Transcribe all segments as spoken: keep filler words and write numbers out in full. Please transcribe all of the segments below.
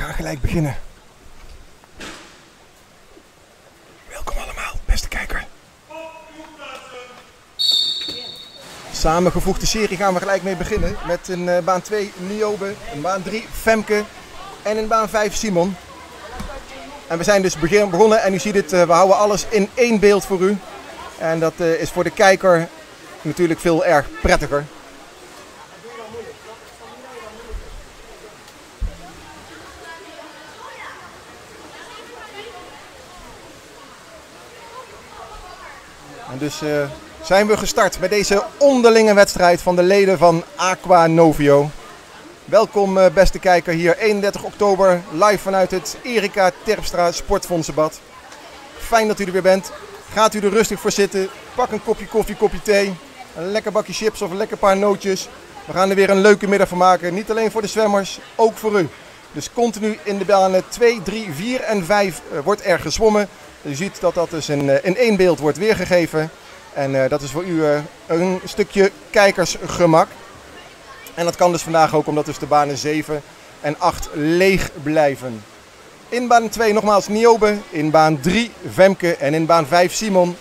gaan gelijk beginnen. Welkom allemaal, beste kijker. Samengevoegde serie gaan we gelijk mee beginnen. Met in uh, baan twee Niobe, in baan drie Femke en in baan vijf Simon. En we zijn dus begin, begonnen en u ziet het, uh, we houden alles in één beeld voor u. En dat uh, is voor de kijker natuurlijk veel erg prettiger. En dus uh, zijn we gestart met deze onderlinge wedstrijd van de leden van Aqua Novio. Welkom uh, beste kijker hier eenendertig oktober live vanuit het Erika Terpstra Sportfondsenbad. Fijn dat u er weer bent. Gaat u er rustig voor zitten. Pak een kopje koffie, kopje thee. Een lekker bakje chips of een lekker paar nootjes. We gaan er weer een leuke middag van maken. Niet alleen voor de zwemmers, ook voor u. Dus continu in de banen twee, drie, vier en vijf uh, wordt er gezwommen. U ziet dat dat dus in, uh, in één beeld wordt weergegeven. En uh, dat is voor u uh, een stukje kijkersgemak. En dat kan dus vandaag ook omdat dus de banen zeven en acht leeg blijven. In baan twee nogmaals Niobe, in baan drie Femke en in baan vijf Simon.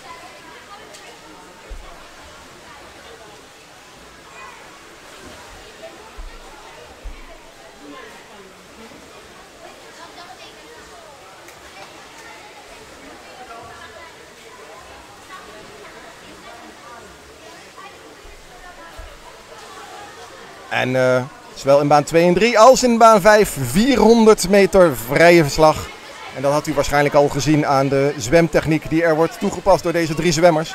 En uh, zowel in baan twee en drie als in baan vijf vierhonderd meter vrije slag. En dat had u waarschijnlijk al gezien aan de zwemtechniek die er wordt toegepast door deze drie zwemmers.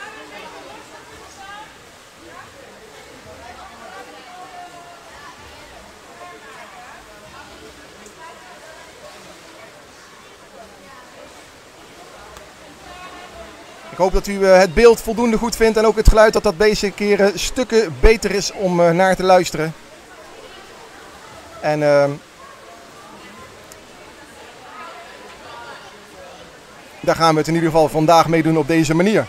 Ik hoop dat u uh, het beeld voldoende goed vindt en ook het geluid dat dat deze keren stukken beter is om uh, naar te luisteren. En uh, daar gaan we het in ieder geval vandaag mee doen op deze manier.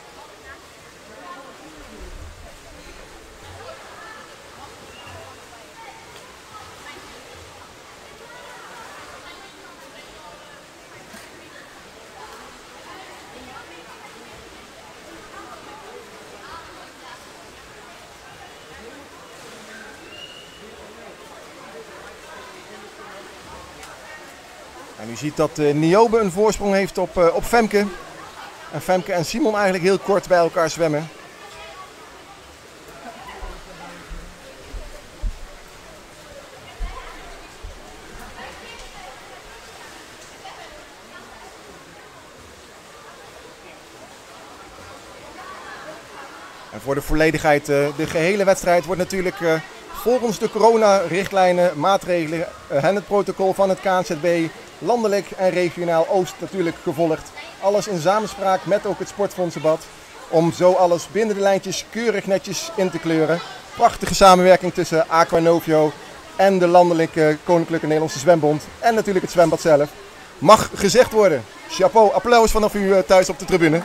En u ziet dat uh, Niobe een voorsprong heeft op, uh, op Femke. En Femke en Simon eigenlijk heel kort bij elkaar zwemmen. En voor de volledigheid, uh, de gehele wedstrijd wordt natuurlijk uh, volgens de corona-richtlijnen, maatregelen uh, en het protocol van het K N Z B landelijk en regionaal Oost natuurlijk gevolgd. Alles in samenspraak met ook het Sportfondsenbad. Om zo alles binnen de lijntjes keurig netjes in te kleuren. Prachtige samenwerking tussen Aqua Novio en de landelijke Koninklijke Nederlandse Zwembond. En natuurlijk het zwembad zelf. Mag gezegd worden. Chapeau, applaus vanaf u uh, thuis op de tribune.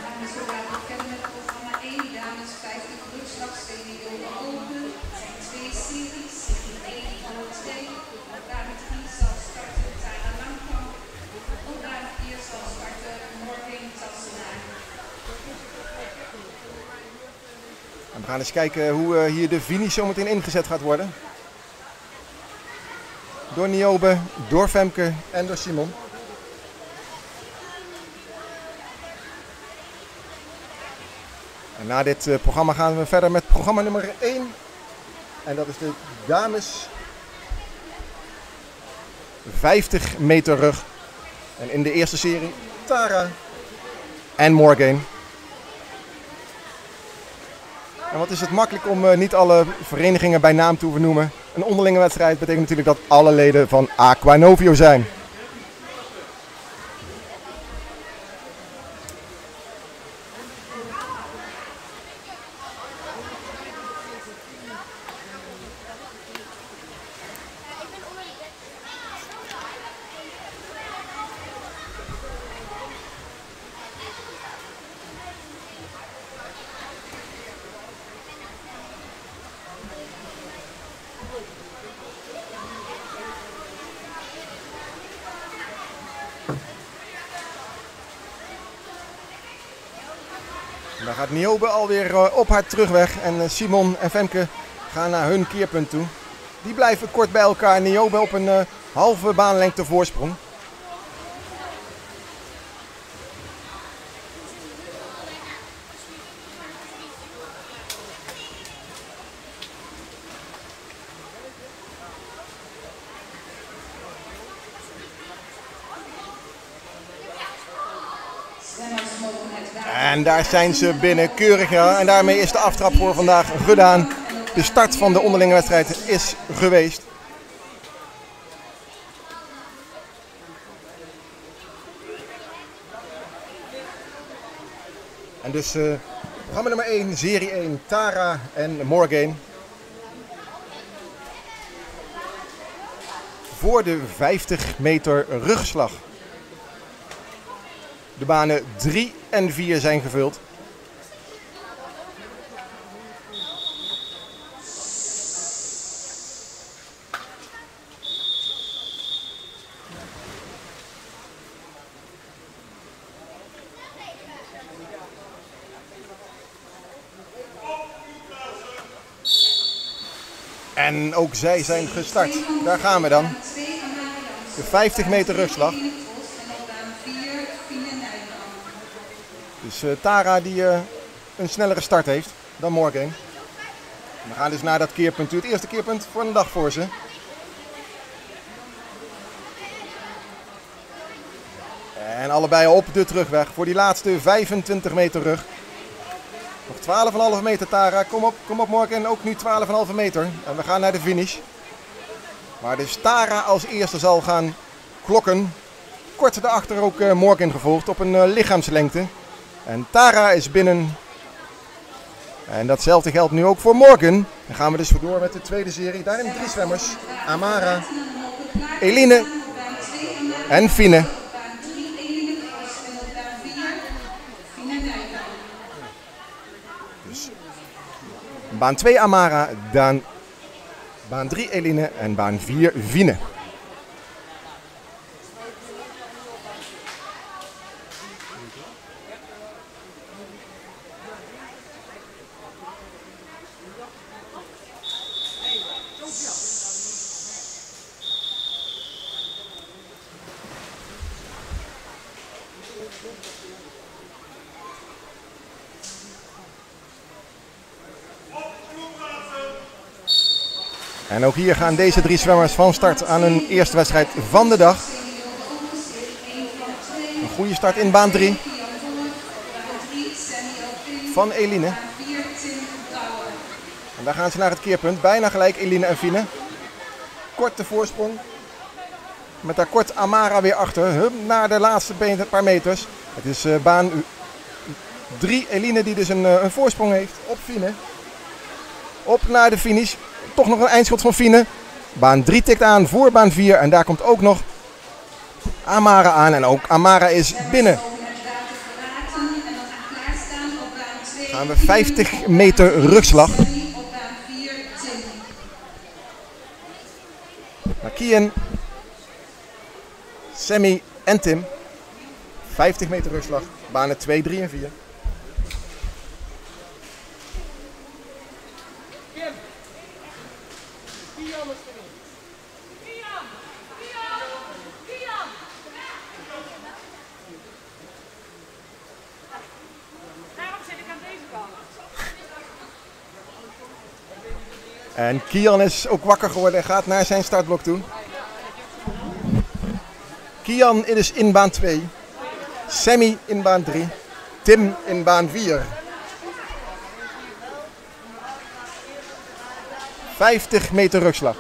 We gaan eens kijken hoe uh, hier de finish zometeen ingezet gaat worden. Door Niobe, door Femke en door Simon. En na dit uh, programma gaan we verder met programma nummer één. En dat is de dames vijftig meter rug. En in de eerste serie Tara en Morgan. En wat is het makkelijk om uh, niet alle verenigingen bij naam te hoeven noemen. Een onderlinge wedstrijd betekent natuurlijk dat alle leden van Aqua Novio zijn. Daar gaat Niobe alweer uh, op haar terugweg. En uh, Simon en Femke gaan naar hun keerpunt toe. Die blijven kort bij elkaar. Niobe op een uh, halve baanlengte voorsprong. En daar zijn ze binnen, keurig. Ja. En daarmee is de aftrap voor vandaag gedaan. De start van de onderlinge wedstrijd is geweest. En dus uh, programma nummer één, serie één, Tara en Morgan. Voor de vijftig meter rugslag. De banen drie en vier zijn gevuld. En ook zij zijn gestart. Daar gaan we dan. De vijftig meter rugslag. Dus uh, Tara die uh, een snellere start heeft dan Morgan. We gaan dus naar dat keerpunt toe. Het eerste keerpunt voor een dag voor ze. En allebei op de terugweg voor die laatste vijfentwintig meter rug. Nog twaalf komma vijf meter Tara. Kom op, kom op Morgan. Ook nu twaalf komma vijf meter. En we gaan naar de finish. Maar dus Tara als eerste zal gaan klokken. Kort daarachter ook uh, Morgan gevolgd op een uh, lichaamslengte. En Tara is binnen. En datzelfde geldt nu ook voor Morgan. Dan gaan we dus door met de tweede serie. Daarin drie zwemmers. Amara, Eline en Fine. Dus baan twee Amara, dan baan drie Eline en baan vier Fine. En ook hier gaan deze drie zwemmers van start aan hun eerste wedstrijd van de dag. Een goede start in baan drie. Van Eline. En daar gaan ze naar het keerpunt. Bijna gelijk Eline en Fine. Korte voorsprong. Met daar kort Amara weer achter. Hup, naar de laatste paar meters. Het is uh, baan drie. Eline die dus een, uh, een voorsprong heeft op Fine. Op naar de finish. Toch nog een eindschot van Fine. Baan drie tikt aan voor baan vier. En daar komt ook nog Amara aan. En ook Amara is binnen. Gaan we vijftig meter rugslag. Kian, Sammy en Tim. vijftig meter rugslag. Banen twee, drie en vier. En Kian is ook wakker geworden en gaat naar zijn startblok toe. Kian is in baan twee. Sammy in baan drie. Tim in baan vier. vijftig meter rugslag.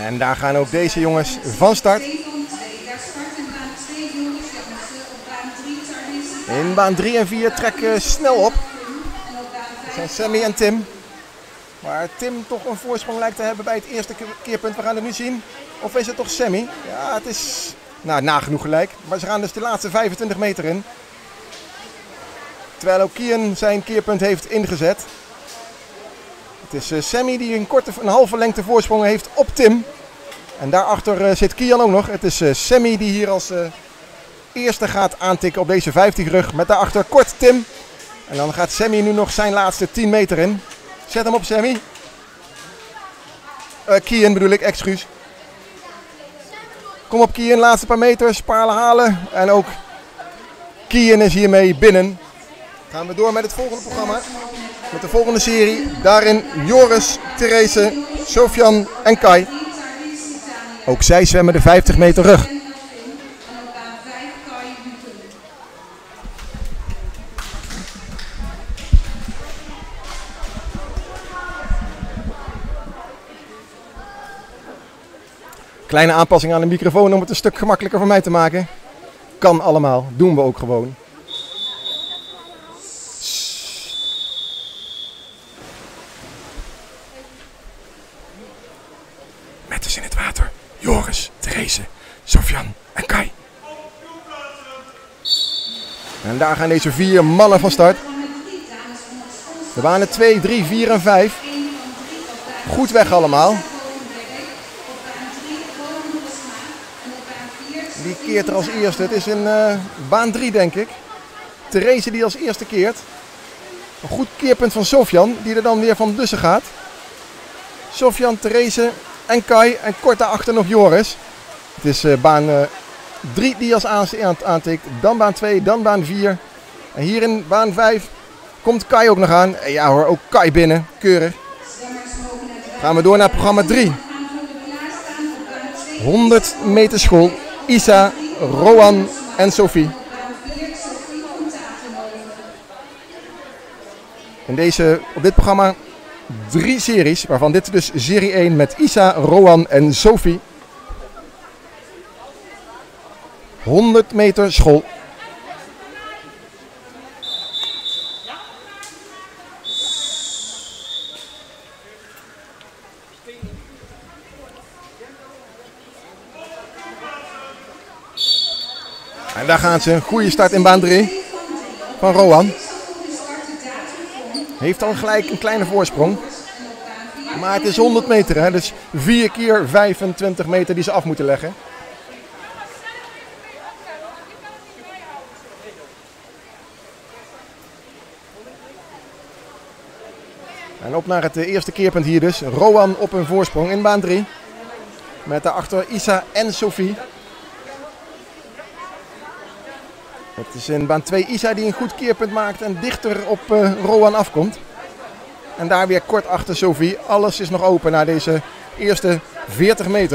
En daar gaan ook deze jongens van start. In baan drie en vier trekken snel op. Dat zijn Sammy en Tim. Waar Tim toch een voorsprong lijkt te hebben bij het eerste keerpunt. We gaan het nu zien. Of is het toch Sammy? Ja, het is nou, nagenoeg gelijk. Maar ze gaan dus de laatste vijfentwintig meter in. Terwijl ook Kian zijn keerpunt heeft ingezet. Het is uh, Sammy die een, korte, een halve lengte voorsprong heeft op Tim. En daarachter uh, zit Kian ook nog. Het is uh, Sammy die hier als uh, eerste gaat aantikken op deze vijftig rug. Met daarachter kort Tim. En dan gaat Sammy nu nog zijn laatste tien meter in. Zet hem op, Sammy. Uh, Kian bedoel ik, excuus. Kom op Kian, laatste paar meters, palen halen. En ook Kian is hiermee binnen. Gaan we door met het volgende programma. Met de volgende serie. Daarin Joris, Therese, Sofian en Kai. Ook zij zwemmen de vijftig meter rug. Kleine aanpassing aan de microfoon om het een stuk gemakkelijker voor mij te maken. Kan allemaal, doen we ook gewoon. Met dus in het water. Joris, Therese, Sofian en Kai. En daar gaan deze vier mannen van start. De banen twee, drie, vier en vijf. Goed weg allemaal. Die keert er als eerste. Het is in uh, baan drie denk ik. Therese die als eerste keert. Een goed keerpunt van Sofian die er dan weer van tussen gaat. Sofian, Therese en Kai en kort daarachter nog Joris. Het is uh, baan drie uh, die als aantikt. Dan baan twee, dan baan vier. En hier in baan vijf komt Kai ook nog aan. En ja hoor, ook Kai binnen. Keurig. Gaan we door naar programma drie. honderd meter school. Isa, Rowan en Sophie. In deze, op dit programma drie series, waarvan dit dus serie één met Isa, Rowan en Sophie. honderd meter school. En daar gaan ze. Een goede start in baan drie van Rowan. Heeft al gelijk een kleine voorsprong. Maar het is honderd meter, hè? Dus vier keer vijfentwintig meter die ze af moeten leggen. En op naar het eerste keerpunt hier dus. Rowan op een voorsprong in baan drie. Met daarachter Isa en Sophie. Het is in baan twee Isa die een goed keerpunt maakt en dichter op uh, Rowan afkomt. En daar weer kort achter Sophie. Alles is nog open na deze eerste veertig meter.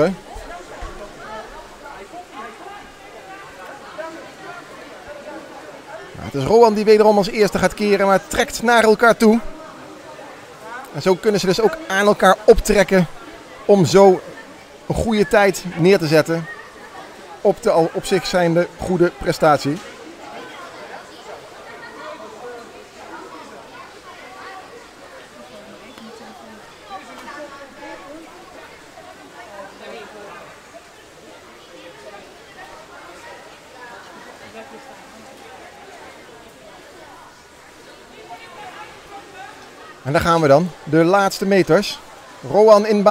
Nou, het is Rowan die wederom als eerste gaat keren, maar trekt naar elkaar toe. En zo kunnen ze dus ook aan elkaar optrekken om zo een goede tijd neer te zetten op de al op zich zijnde goede prestatie. En daar gaan we dan, de laatste meters. Rowan in baan.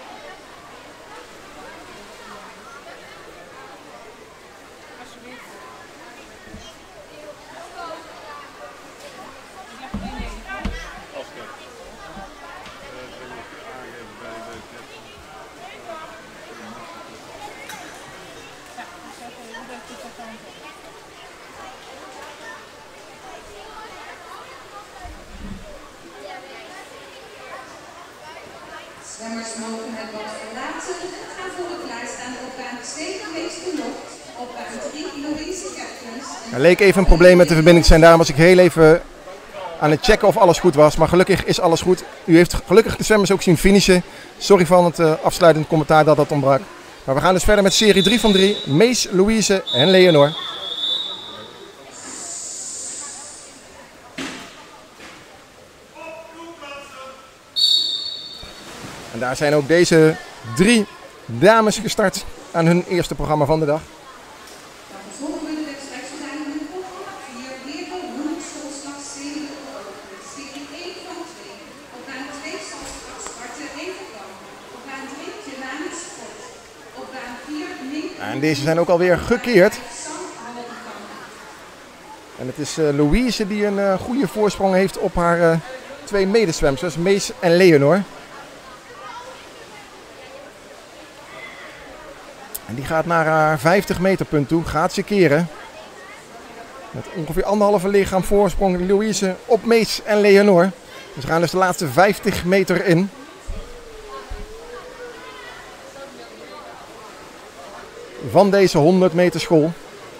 Zwemmers mogen het bad verlaten en gaan voor het klaarstaan op baan twee geweest nog. Op baan drie Louise Kerkens. Er leek even een probleem met de verbinding te zijn, daarom was ik heel even aan het checken of alles goed was. Maar gelukkig is alles goed. U heeft gelukkig de zwemmers ook zien finishen. Sorry van het uh, afsluitend commentaar dat dat ontbrak. Maar we gaan dus verder met serie drie van drie. Mees, Louise en Leonor. En daar zijn ook deze drie dames gestart aan hun eerste programma van de dag. En deze zijn ook alweer gekeerd. En het is uh, Louise die een uh, goede voorsprong heeft op haar uh, twee medezwemsters, Mees en Leonor. En die gaat naar haar vijftig meter punt toe, gaat ze keren. Met ongeveer anderhalve lichaam voorsprong Louise op Mees en Leonor. Dus we gaan dus de laatste vijftig meter in. Van deze honderd meter school.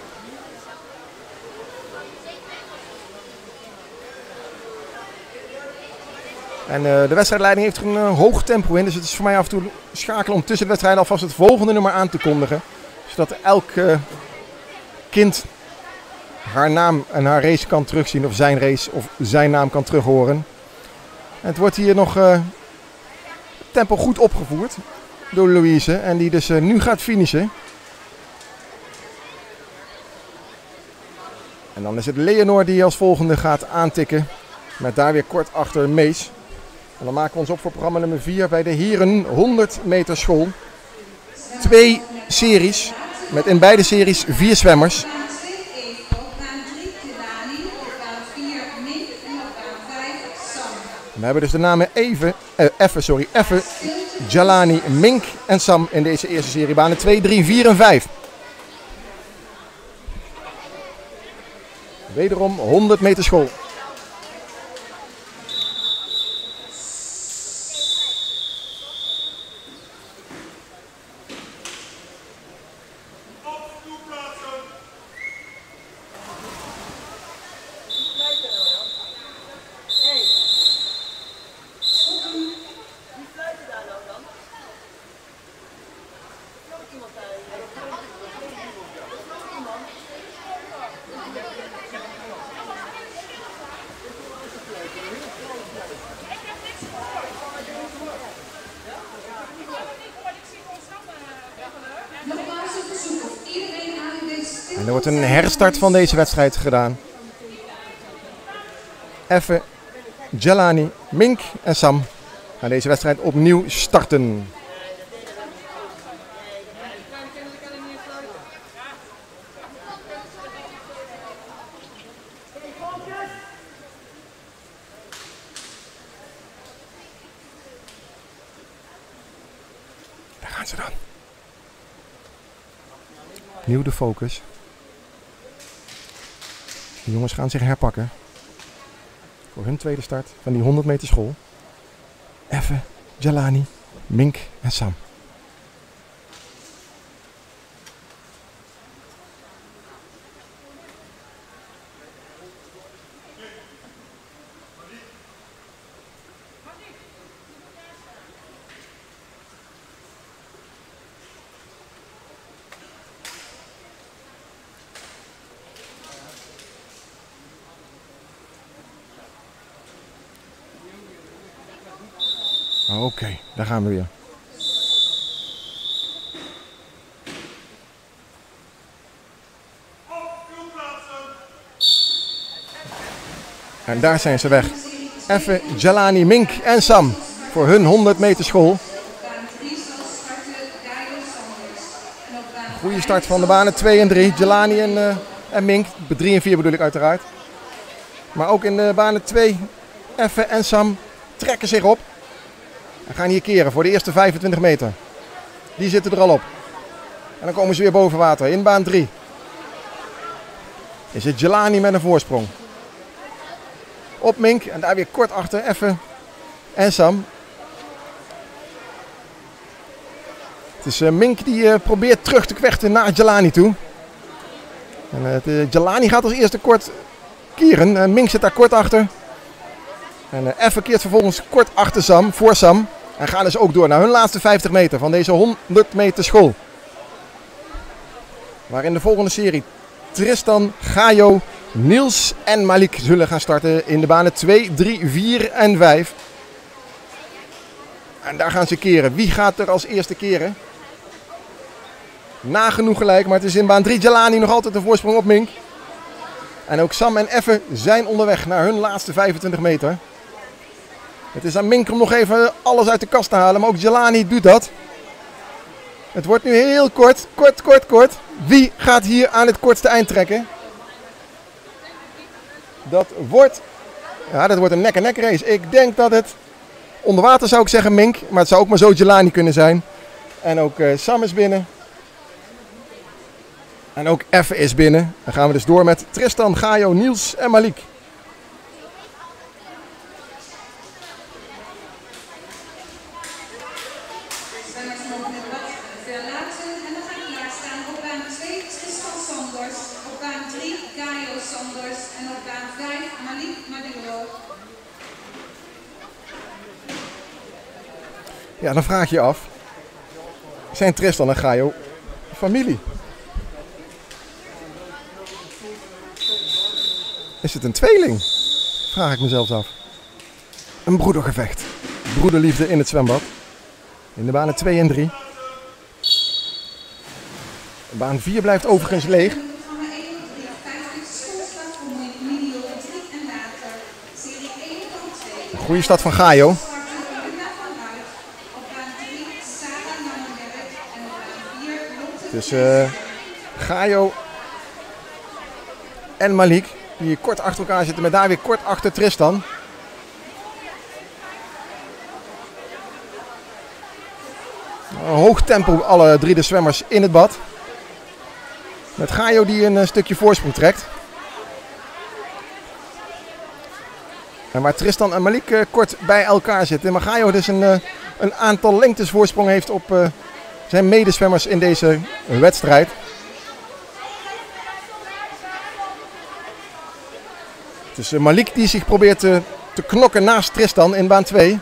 En uh, de wedstrijdleiding heeft er een uh, hoog tempo in. Dus het is voor mij af en toe schakelen om tussen de wedstrijden alvast het volgende nummer aan te kondigen. Zodat elk uh, kind haar naam en haar race kan terugzien. Of zijn race of zijn naam kan terughoren. En het wordt hier nog uh, tempo goed opgevoerd door Louise. En die dus uh, nu gaat finishen. En dan is het Leonor die als volgende gaat aantikken. Met daar weer kort achter Mees. En dan maken we ons op voor programma nummer vier bij de heren honderd meter school. Twee series. Met in beide series vier zwemmers. We hebben dus de namen Even, eh, Effe, sorry, Effe, Jalani, Mink en Sam in deze eerste serie. Banen twee, drie, vier en vijf. Wederom honderd meter school. En er wordt een herstart van deze wedstrijd gedaan. Effe, Jalani, Mink en Sam gaan deze wedstrijd opnieuw starten. Daar gaan ze dan. Opnieuw de focus. De jongens gaan zich herpakken voor hun tweede start van die honderd meter school. Effe, Jalani, Mink en Sam. Oké, okay, daar gaan we weer. En daar zijn ze weg. Effe, Jalani, Mink en Sam voor hun honderd meter school. Goede start van de banen twee en drie. Jalani en, uh, en Mink. drie en vier bedoel ik uiteraard. Maar ook in de banen twee, Effe en Sam trekken zich op. En gaan hier keren voor de eerste vijfentwintig meter. Die zitten er al op. En dan komen ze weer boven water. In baan drie is het Jalani met een voorsprong. Op Mink en daar weer kort achter Effe en Sam. Het is uh, Mink die uh, probeert terug te kvechten naar Jalani toe. En uh, de, Jalani gaat als eerste kort keren. En Mink zit daar kort achter. En uh, Effe keert vervolgens kort achter Sam, voor Sam. En gaan dus ook door naar hun laatste vijftig meter van deze honderd meter school. Maar in de volgende serie Tristan, Gaio, Niels en Malik zullen gaan starten in de banen twee, drie, vier en vijf. En daar gaan ze keren. Wie gaat er als eerste keren? Nagenoeg gelijk, maar het is in baan drie Jelani nog altijd een voorsprong op Mink. En ook Sam en Effe zijn onderweg naar hun laatste vijfentwintig meter. Het is aan Mink om nog even alles uit de kast te halen, maar ook Jelani doet dat. Het wordt nu heel kort, kort, kort, kort. Wie gaat hier aan het kortste eind trekken? Dat wordt, ja, dat wordt een nek-en-nek race. Ik denk dat het onder water zou ik zeggen Mink, maar het zou ook maar zo Jelani kunnen zijn. En ook uh, Sam is binnen. En ook Effe is binnen. Dan gaan we dus door met Tristan, Gaio, Niels en Malik. Ja, dan vraag je je af, zijn Tristan en Gaio familie? Is het een tweeling? Vraag ik mezelf af. Een broedergevecht. Broederliefde in het zwembad. In de banen twee en drie. Baan vier blijft overigens leeg. Een goede start van Gaio. Dus uh, Gaio en Malik, die hier kort achter elkaar zitten, met daar weer kort achter Tristan. Een hoog tempo alle drie de zwemmers in het bad. Met Gaio die een stukje voorsprong trekt. En waar Tristan en Malik uh, kort bij elkaar zitten. Maar Gaio dus een, uh, een aantal lengtes voorsprong heeft op uh, zijn medezwemmers in deze wedstrijd. Het is uh, Malik die zich probeert te, te knokken naast Tristan in baan twee.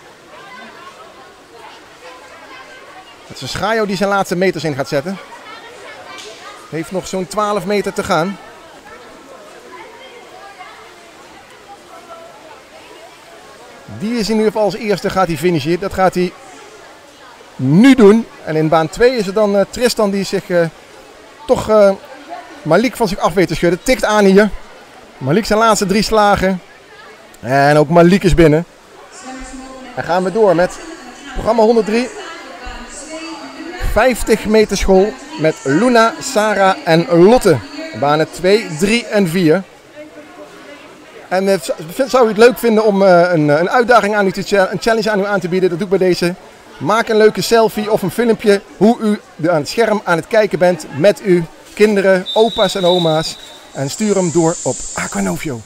Het is Gaio die zijn laatste meters in gaat zetten. Heeft nog zo'n twaalf meter te gaan. Die is in ieder geval als eerste gaat hij finishen. Dat gaat hij nu doen. En in baan twee is het dan uh, Tristan die zich uh, toch uh, Malik van zich af weet te schudden. Tikt aan hier. Malik zijn laatste drie slagen. En ook Malik is binnen. En gaan we door met programma honderddrie. vijftig meter school met Luna, Sarah en Lotte. Banen twee, drie en vier. En uh, zou u het leuk vinden om uh, een, een uitdaging aan u te een challenge aan u aan te bieden? Dat doe ik bij deze. Maak een leuke selfie of een filmpje hoe u aan het scherm aan het kijken bent met uw kinderen, opa's en oma's. En stuur hem door op Aquanovio.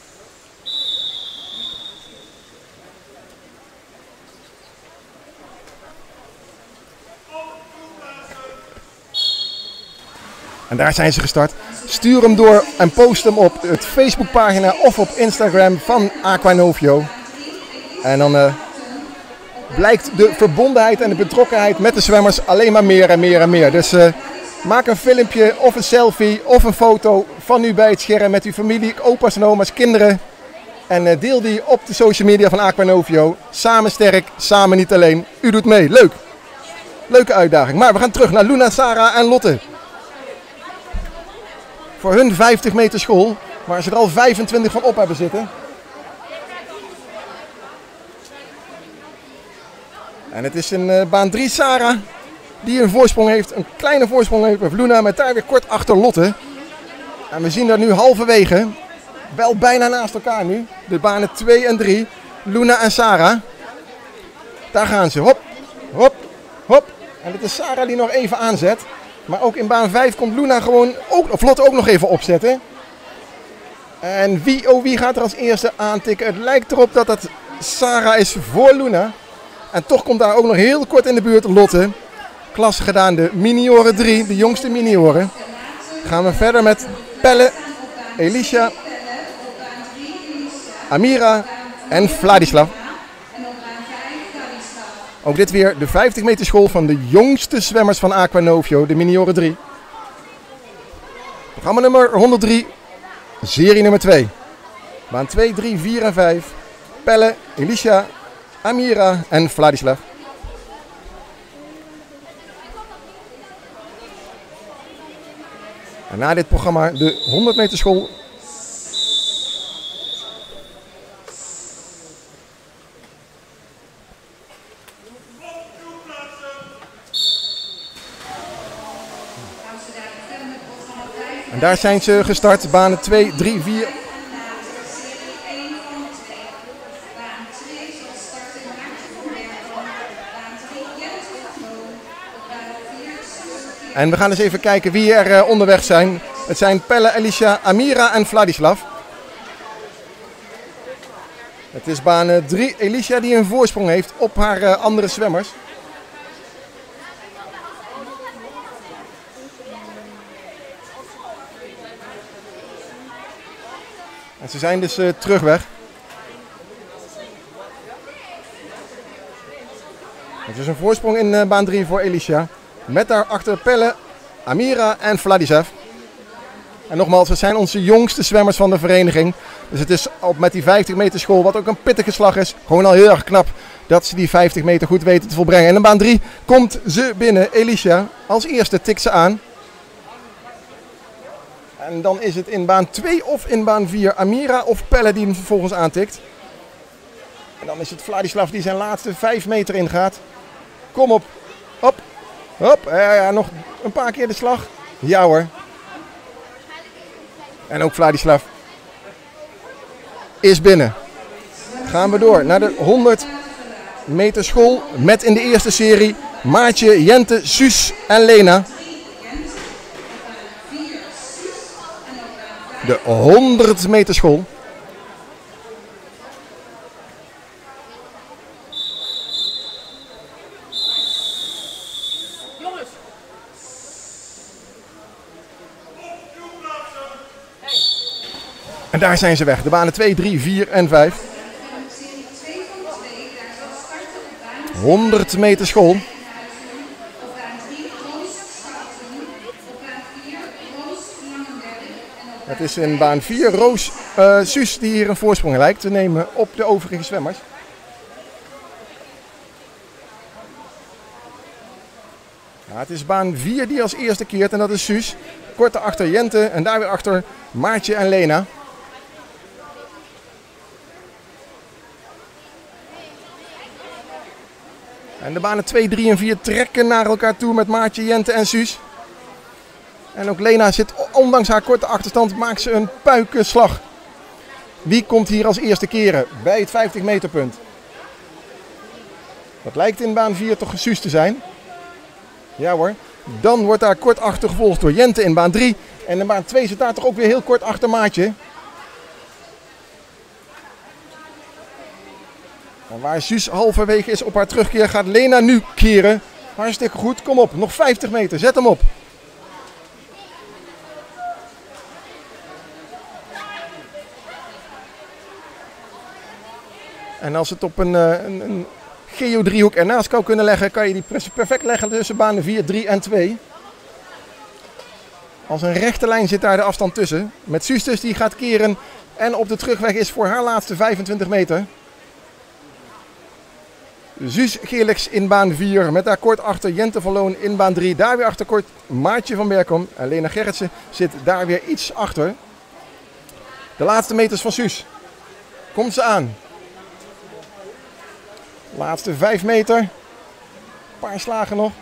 En daar zijn ze gestart. Stuur hem door en post hem op het Facebookpagina of op Instagram van Aquanovio. En dan uh, blijkt de verbondenheid en de betrokkenheid met de zwemmers alleen maar meer en meer en meer. Dus uh, maak een filmpje of een selfie of een foto van u bij het scherm met uw familie, opa's en oma's, kinderen. En uh, deel die op de social media van Aquanovio. Samen sterk, samen niet alleen. U doet mee. Leuk. Leuke uitdaging. Maar we gaan terug naar Luna, Sarah en Lotte. Voor hun vijftig meter school, waar ze er al vijfentwintig van op hebben zitten. En het is in uh, baan drie Sarah die een voorsprong heeft, een kleine voorsprong heeft op Luna, met daar weer kort achter Lotte. En we zien daar nu halverwege, wel bijna naast elkaar nu, de banen twee en drie, Luna en Sarah. Daar gaan ze, hop, hop, hop. En het is Sarah die nog even aanzet. Maar ook in baan vijf komt Luna gewoon, ook, of Lotte ook nog even opzetten. En wie, oh wie gaat er als eerste aantikken? Het lijkt erop dat het Sarah is voor Luna. En toch komt daar ook nog heel kort in de buurt Lotte. Klasse gedaan, de minioren drie, de jongste minioren. Gaan we verder met Pelle, Elisha, Amira, en Vladislav. En op baan vijf Vladislav. Ook dit weer de vijftig meter school van de jongste zwemmers van Aqua Novio, de Minioren drie. Programma nummer honderddrie, serie nummer twee. Baan twee, drie, vier en vijf. Pelle, Elisha, Amira en Vladislav. En na dit programma de honderd meter school. En daar zijn ze gestart. Banen twee, drie, vier. En we gaan eens even kijken wie er uh, onderweg zijn. Het zijn Pelle, Elisha, Amira en Vladislav. Het is baan drie, Elisha die een voorsprong heeft op haar uh, andere zwemmers. En ze zijn dus uh, terugweg. Het is een voorsprong in uh, baan drie voor Elisha. Met daarachter Pelle, Amira en Vladislav. En nogmaals, het zijn onze jongste zwemmers van de vereniging. Dus het is op met die vijftig meter school, wat ook een pittige slag is, gewoon al heel erg knap dat ze die vijftig meter goed weten te volbrengen. En in baan drie komt ze binnen, Elisha. Als eerste tikt ze aan. En dan is het in baan twee of in baan vier Amira of Pelle die hem vervolgens aantikt. En dan is het Vladislav die zijn laatste vijf meter ingaat. Kom op, hop. Hop, ja, ja, nog een paar keer de slag. Ja hoor. En ook Vladislav is binnen. Gaan we door naar de honderd meter school met in de eerste serie Maartje, Jente, Suus en Lena. De honderd meter school. En daar zijn ze weg. De banen twee, drie, vier en vijf. honderd meter school. Het is in baan vier Roos uh, Suus die hier een voorsprong lijkt te nemen op de overige zwemmers. Ja, het is baan vier die als eerste keert en dat is Suus. Kort daarachter Jente en daar weer achter Maartje en Lena. En de banen twee, drie en vier trekken naar elkaar toe met Maartje, Jente en Suus. En ook Lena zit, ondanks haar korte achterstand, maakt ze een puikenslag. Wie komt hier als eerste keren bij het vijftig meter punt? Dat lijkt in baan vier toch Suus te zijn. Ja hoor. Dan wordt daar kort achter gevolgd door Jente in baan drie. En in baan twee zit daar toch ook weer heel kort achter Maartje. En waar Suus halverwege is op haar terugkeer gaat Lena nu keren. Hartstikke goed, kom op, nog vijftig meter, zet hem op. En als het op een, een, een geodriehoek ernaast kan kunnen leggen, kan je die perfect leggen tussen banen vier, drie en twee. Als een rechte lijn zit daar de afstand tussen. Met Suus dus die gaat keren en op de terugweg is voor haar laatste vijfentwintig meter. Suus Geerlijks in baan vier, met daar kort achter Jente van Loon in baan drie. Daar weer achter kort Maartje van Berkom. En Lena Gerritsen zit daar weer iets achter. De laatste meters van Suus. Komt ze aan. Laatste vijf meter. Een paar slagen nog.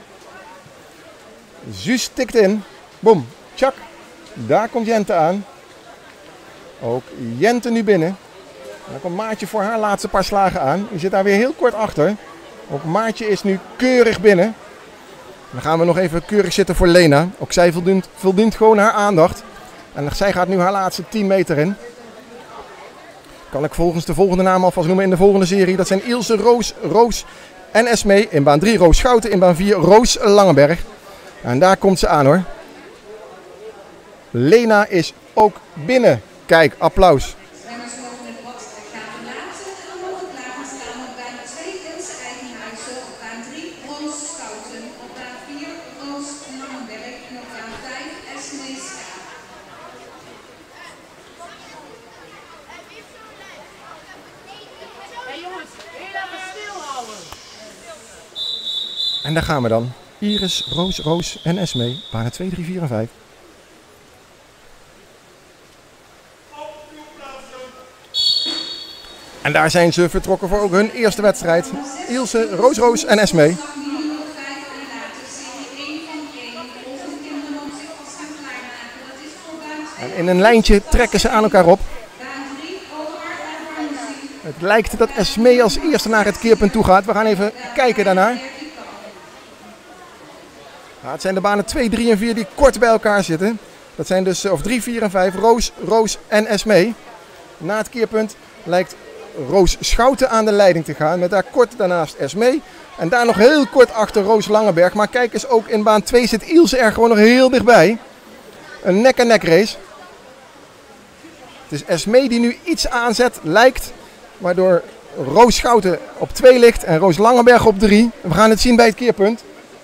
Suus tikt in. Boom. Tjak. Daar komt Jente aan. Ook Jente nu binnen. En dan komt Maartje voor haar laatste paar slagen aan. Die zit daar weer heel kort achter. Ook Maartje is nu keurig binnen. Dan gaan we nog even keurig zitten voor Lena. Ook zij verdient, verdient gewoon haar aandacht. En zij gaat nu haar laatste tien meter in. Kan ik volgens de volgende naam alvast noemen in de volgende serie. Dat zijn Ilse, Roos, Roos en Esmee. In baan drie Roos Schouten. In baan vier Roos Langenberg. En daar komt ze aan hoor. Lena is ook binnen. Kijk, applaus. En daar gaan we dan. Iris, Roos, Roos en Esmee. Banen twee, drie, vier en vijf. En daar zijn ze vertrokken voor ook hun eerste wedstrijd. Ilse, Roos, Roos en Esmee. En in een lijntje trekken ze aan elkaar op. Het lijkt dat Esmee als eerste naar het keerpunt toe gaat. We gaan even kijken daarnaar. Ja, het zijn de banen twee, drie en vier die kort bij elkaar zitten. Dat zijn dus, of drie, vier en vijf, Roos, Roos en Esmee. Na het keerpunt lijkt Roos Schouten aan de leiding te gaan. Met daar kort daarnaast Esmee. En daar nog heel kort achter Roos Langeberg. Maar kijk eens, ook in baan twee zit Ilse er gewoon nog heel dichtbij. Een nek-en-nek race. Het is Esmee die nu iets aanzet, lijkt. Waardoor Roos Schouten op twee ligt en Roos Langeberg op drie. We gaan het zien bij het keerpunt.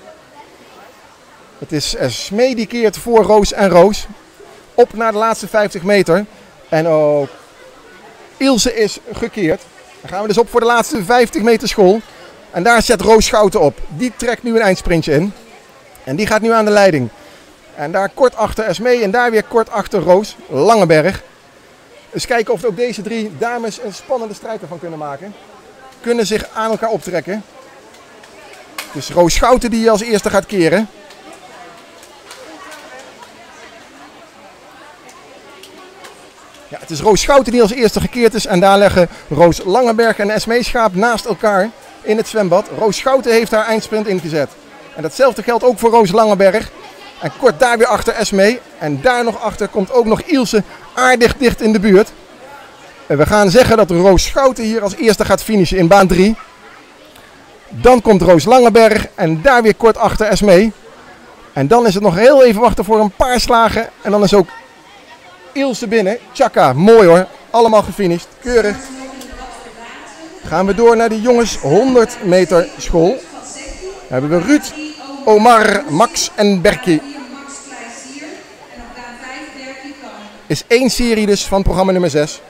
Het is Esmee die keert voor Roos en Roos. Op naar de laatste vijftig meter. En ook Ilse is gekeerd. Dan gaan we dus op voor de laatste vijftig meter school. En daar zet Roos Schouten op. Die trekt nu een eindsprintje in. En die gaat nu aan de leiding. En daar kort achter Esmee en daar weer kort achter Roos Langeberg. Dus kijken of ook deze drie dames een spannende strijd ervan kunnen maken. Kunnen zich aan elkaar optrekken. Het is Roos Schouten die als eerste gaat keren. Ja, het is Roos Schouten die als eerste gekeerd is. En daar leggen Roos Langeberg en Esmee Schaap naast elkaar in het zwembad. Roos Schouten heeft haar eindsprint ingezet. En datzelfde geldt ook voor Roos Langeberg. En kort daar weer achter Esmee. En daar nog achter komt ook nog Ilse aardig dicht in de buurt. En we gaan zeggen dat Roos Schouten hier als eerste gaat finishen in baan drie. Dan komt Roos Langeberg en daar weer kort achter Esmee. En dan is het nog heel even wachten voor een paar slagen. En dan is ook Ilse binnen. Tjaka, mooi hoor. Allemaal gefinished. Keurig. Gaan we door naar de jongens honderd meter school. Dan hebben we Ruud, Omar, Max en Berkie. Is één serie dus van programma nummer zes.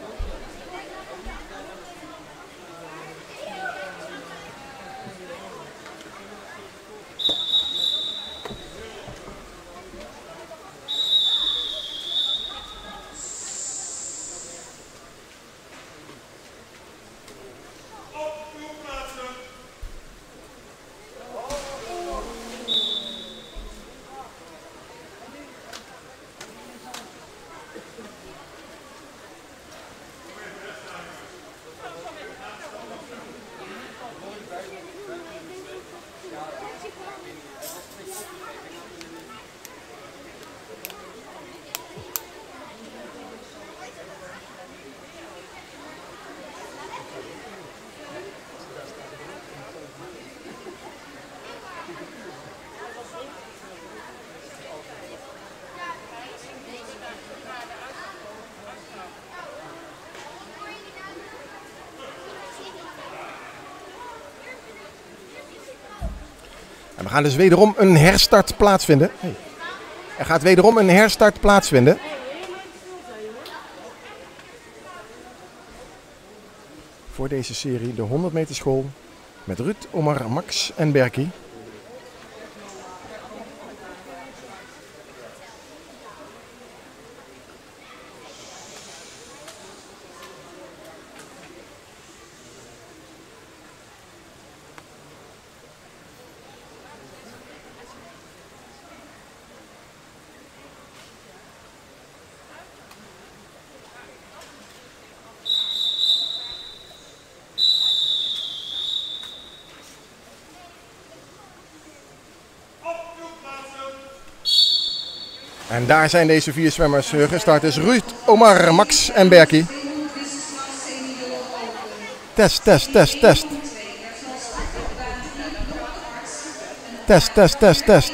En we gaan dus wederom een herstart plaatsvinden. Hey. Er gaat wederom een herstart plaatsvinden. Voor deze serie de honderd meter school met Ruud, Omar, Max en Berkie. En daar zijn deze vier zwemmers gestart. Dus Ruud, Omar, Max en Berkie. Test, test, test, test. Test, test, test, test.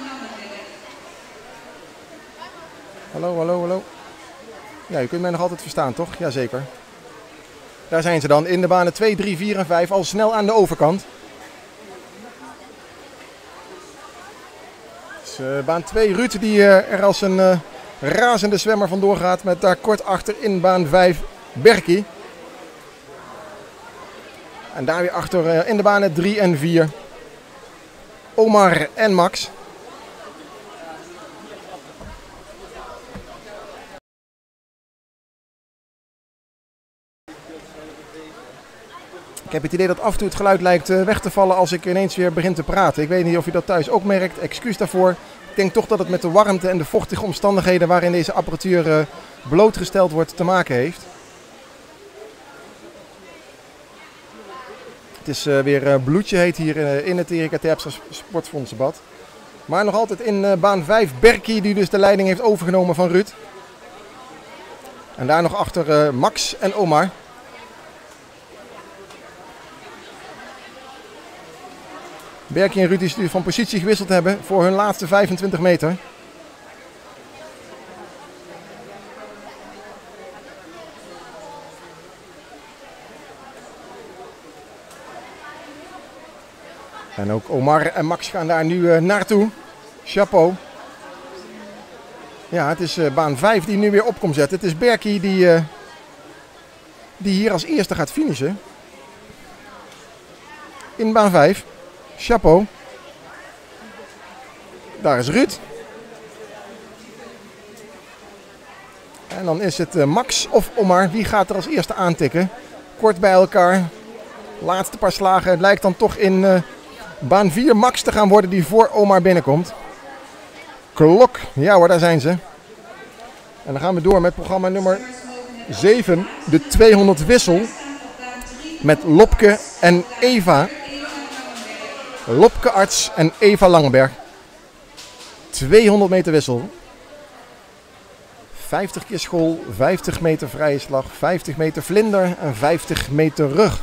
Hallo, hallo, hallo. Ja, u kunt mij nog altijd verstaan, toch? Jazeker. Daar zijn ze dan in de banen twee, drie, vier en vijf. Al snel aan de overkant. Uh, baan twee, Ruud die uh, er als een uh, razende zwemmer vandoor gaat met daar kort achter in baan vijf Berkie. En daar weer achter uh, in de banen drie en vier Omar en Max. Ik heb het idee dat af en toe het geluid lijkt weg te vallen als ik ineens weer begin te praten. Ik weet niet of je dat thuis ook merkt. Excuus daarvoor. Ik denk toch dat het met de warmte en de vochtige omstandigheden waarin deze apparatuur blootgesteld wordt te maken heeft. Het is weer bloedje heet hier in het Erika Terpstra Sportfondsenbad. Maar nog altijd in baan vijf Berkie die dus de leiding heeft overgenomen van Ruud. En daar nog achter Max en Omar. Berkie en Ruud die van positie gewisseld hebben voor hun laatste vijfentwintig meter. En ook Omar en Max gaan daar nu uh, naartoe. Chapeau. Ja, het is uh, baan vijf die nu weer op komt zetten. Het is Berkie die, uh, die hier als eerste gaat finishen. In baan vijf. Chapeau. Daar is Ruud. En dan is het uh, Max of Omar. Wie gaat er als eerste aantikken? Kort bij elkaar. Laatste paar slagen. Het lijkt dan toch in uh, baan vier Max te gaan worden die voor Omar binnenkomt. Klok. Ja hoor, daar zijn ze. En dan gaan we door met programma nummer zeven. De tweehonderd wissel. Met Lopke en Eva. Lopke Arts en Eva Langenberg. tweehonderd meter wissel. vijftig keer school, vijftig meter vrije slag, vijftig meter vlinder en vijftig meter rug.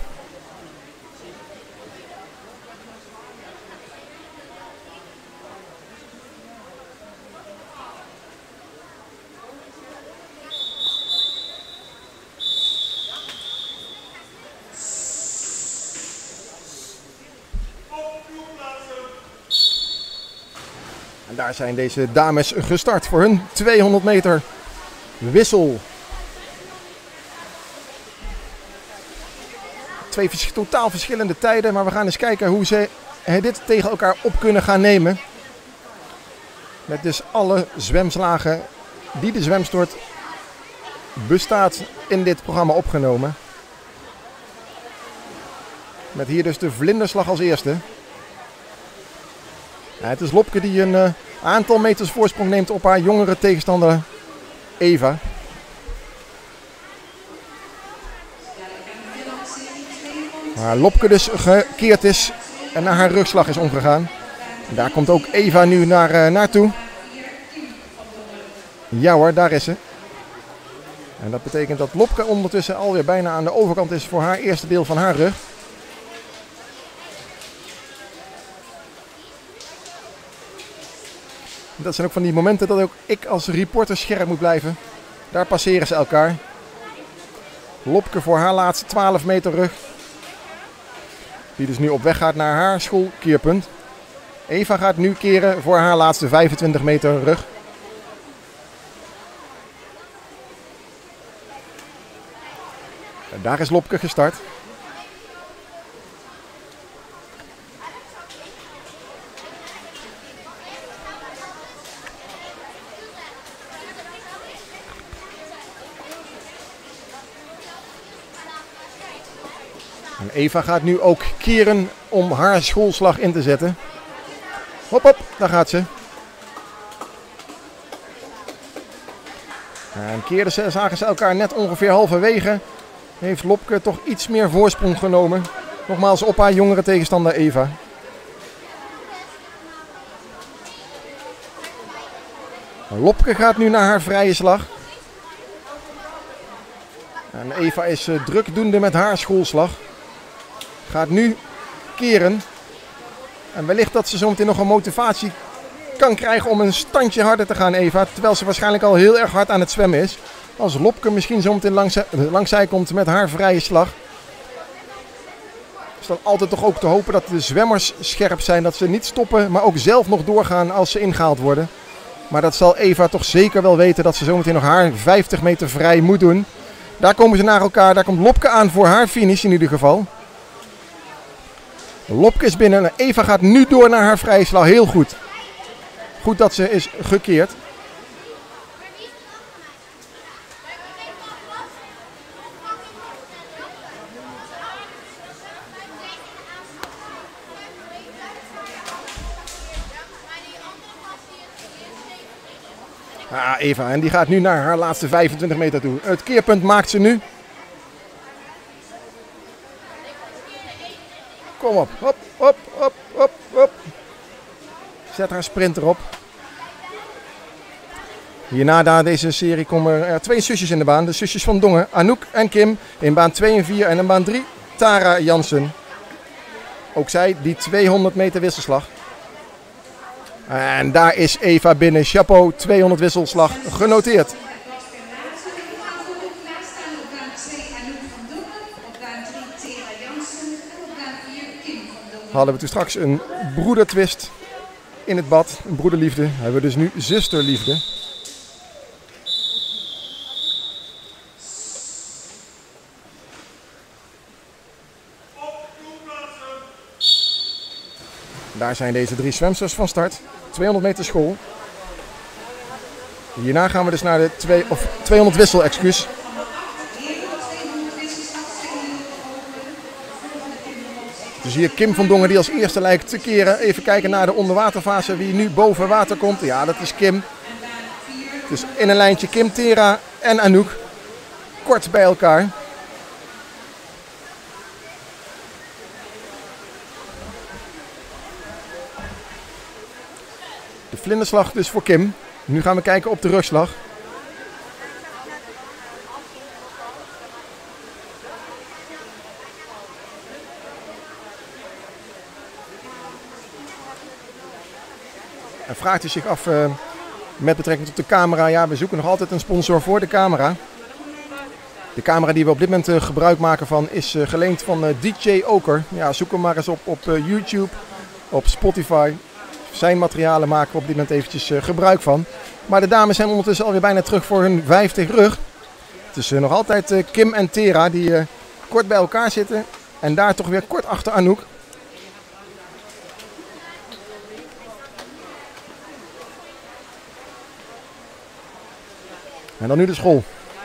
En daar zijn deze dames gestart voor hun tweehonderd meter wissel. Twee vers- totaal verschillende tijden, maar we gaan eens kijken hoe ze dit tegen elkaar op kunnen gaan nemen. Met dus alle zwemslagen die de zwemstort bestaat in dit programma opgenomen. Met hier dus de vlinderslag als eerste. Ja, het is Lopke die een uh, aantal meters voorsprong neemt op haar jongere tegenstander Eva. Waar Lopke dus gekeerd is en naar haar rugslag is omgegaan. En daar komt ook Eva nu naar, uh, naartoe. Ja hoor, daar is ze. En dat betekent dat Lopke ondertussen alweer bijna aan de overkant is voor haar eerste deel van haar rug. Dat zijn ook van die momenten dat ook ik als reporter scherp moet blijven. Daar passeren ze elkaar. Lopke voor haar laatste twaalf meter rug. Die dus nu op weg gaat naar haar schoolkeerpunt. Eva gaat nu keren voor haar laatste vijfentwintig meter rug. En daar is Lopke gestart. En Eva gaat nu ook keren om haar schoolslag in te zetten. Hop hop, daar gaat ze. En keerden ze, zagen ze elkaar net ongeveer halverwege. Heeft Lopke toch iets meer voorsprong genomen. Nogmaals op haar jongere tegenstander Eva. Lopke gaat nu naar haar vrije slag. En Eva is uh, drukdoende met haar schoolslag. Gaat nu keren. En wellicht dat ze zometeen nog een motivatie kan krijgen om een standje harder te gaan, Eva. Terwijl ze waarschijnlijk al heel erg hard aan het zwemmen is. Als Lopke misschien zometeen langs, langs zij komt met haar vrije slag. Is dan altijd toch ook te hopen dat de zwemmers scherp zijn. Dat ze niet stoppen, maar ook zelf nog doorgaan als ze ingehaald worden. Maar dat zal Eva toch zeker wel weten dat ze zometeen nog haar vijftig meter vrij moet doen. Daar komen ze naar elkaar. Daar komt Lopke aan voor haar finish in ieder geval. Lopke is binnen. Eva gaat nu door naar haar vrije slag. Heel goed. Goed dat ze is gekeerd. Ah, Eva, en die gaat nu naar haar laatste vijfentwintig meter toe. Het keerpunt maakt ze nu. Kom op, hop, hop, hop, hop, hop. Zet haar sprint erop. Hierna na deze serie komen er twee zusjes in de baan. De zusjes van Dongen, Anouk en Kim. In baan twee en vier en in baan drie Tara Jansen. Ook zij die tweehonderd meter wisselslag. En daar is Eva binnen. Chapeau, tweehonderd wisselslag genoteerd. Hadden we toen straks een broedertwist in het bad. Een broederliefde. Hebben we dus nu zusterliefde. Daar zijn deze drie zwemsters van start. tweehonderd meter school. Hierna gaan we dus naar de twee, of tweehonderd wissel, excuus. Dus hier Kim van Dongen die als eerste lijkt te keren. Even kijken naar de onderwaterfase. Wie nu boven water komt. Ja, dat is Kim. Dus in een lijntje Kim, Tera en Anouk. Kort bij elkaar. De vlinderslag dus voor Kim. Nu gaan we kijken op de rugslag. En vraagt u zich af uh, met betrekking tot de camera. Ja, we zoeken nog altijd een sponsor voor de camera. De camera die we op dit moment uh, gebruik maken van is uh, geleend van uh, D J Oker. Ja, zoek hem maar eens op op uh, YouTube, op Spotify. Zijn materialen maken we op dit moment eventjes uh, gebruik van. Maar de dames zijn ondertussen alweer bijna terug voor hun vijftig rug. Het is uh, nog altijd uh, Kim en Tera die uh, kort bij elkaar zitten. En daar toch weer kort achter Anouk. En dan nu de school.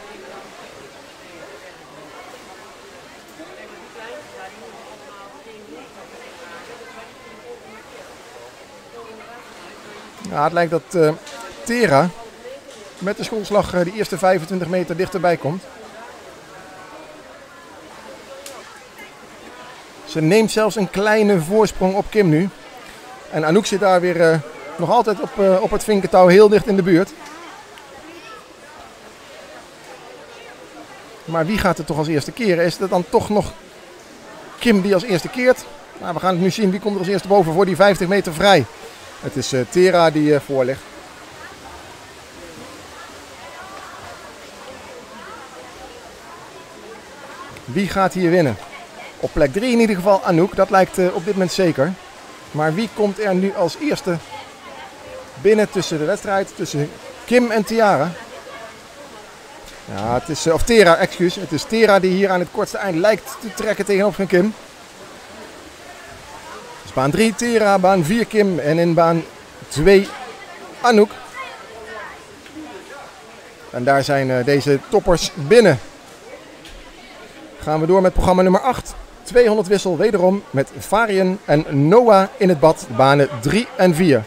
Ja, het lijkt dat uh, Tera met de schoolslag uh, de eerste vijfentwintig meter dichterbij komt. Ze neemt zelfs een kleine voorsprong op Kim nu. En Anouk zit daar weer uh, nog altijd op, uh, op het vinkentouw heel dicht in de buurt. Maar wie gaat het toch als eerste keren? Is het dan toch nog Kim die als eerste keert? Nou, we gaan het nu zien. Wie komt er als eerste boven voor die vijftig meter vrij? Het is uh, Tera die uh, voor ligt. Wie gaat hier winnen? Op plek drie in ieder geval Anouk. Dat lijkt uh, op dit moment zeker. Maar wie komt er nu als eerste binnen tussen de wedstrijd? Tussen Kim en Tiara. Ja, het is, of Tera, excuus. Het is Tera die hier aan het kortste eind lijkt te trekken tegenover van Kim. Dus baan drie Tera, baan vier Kim en in baan twee Anouk. En daar zijn uh, deze toppers binnen. Gaan we door met programma nummer acht. tweehonderd wissel wederom met Varian en Noah in het bad. Banen drie en vier.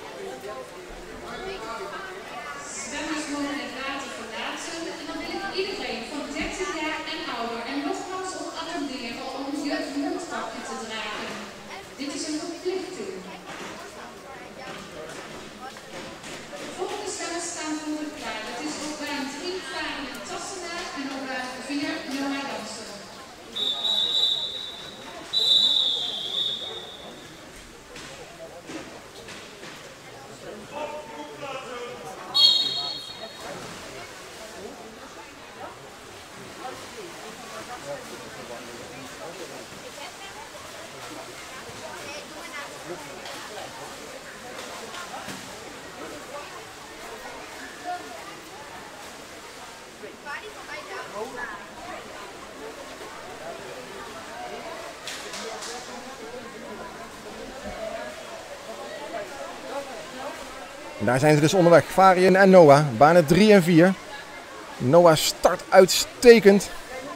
En daar zijn ze dus onderweg. Varian en Noah. Banen drie en vier. Noah start uitstekend.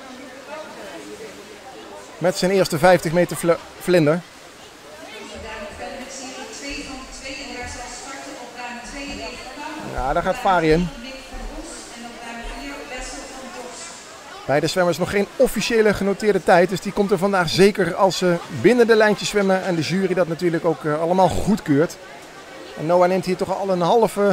Met zijn eerste vijftig meter vl vlinder. Ja, daar gaat Varian. Bij de zwemmers nog geen officiële genoteerde tijd. Dus die komt er vandaag zeker als ze binnen de lijntjes zwemmen. En de jury dat natuurlijk ook uh, allemaal goedkeurt. En Noah neemt hier toch al een halve,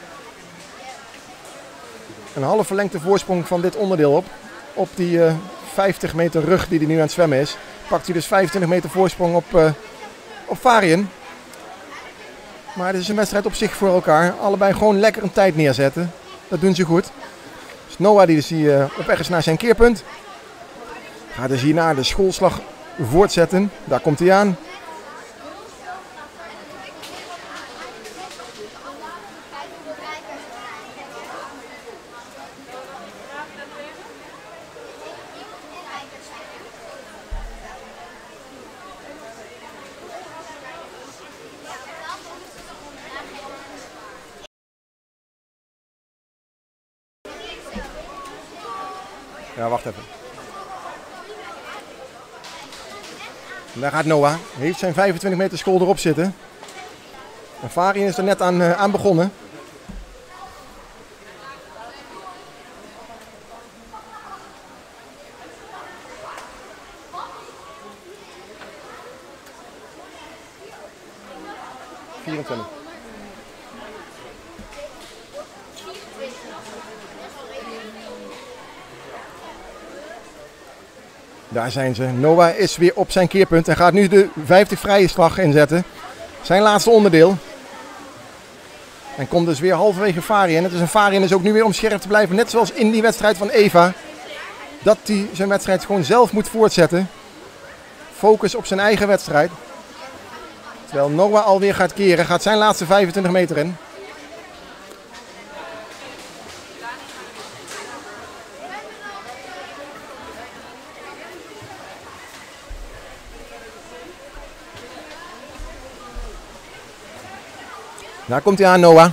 een halve lengte voorsprong van dit onderdeel op. Op die uh, vijftig meter rug die hij nu aan het zwemmen is. Pakt hij dus vijfentwintig meter voorsprong op, uh, op Varian. Maar het is een wedstrijd op zich voor elkaar. Allebei gewoon lekker een tijd neerzetten. Dat doen ze goed. Dus Noah die is hier uh, op weg is naar zijn keerpunt. Gaat dus hierna de schoolslag voortzetten. Daar komt hij aan. Ja, wacht even. Daar gaat Noah. Heeft zijn vijfentwintig meter school erop zitten. En Varian is er net aan, uh, aan begonnen. vierentwintig. Daar zijn ze. Noah is weer op zijn keerpunt en gaat nu de vijftig vrije slag inzetten. Zijn laatste onderdeel. En komt dus weer halverwege Varian. Het is een Varian is ook nu weer om scherp te blijven. Net zoals in die wedstrijd van Eva. Dat hij zijn wedstrijd gewoon zelf moet voortzetten. Focus op zijn eigen wedstrijd. Terwijl Noah alweer gaat keren. Gaat zijn laatste vijfentwintig meter in. Daar komt hij aan, Noah.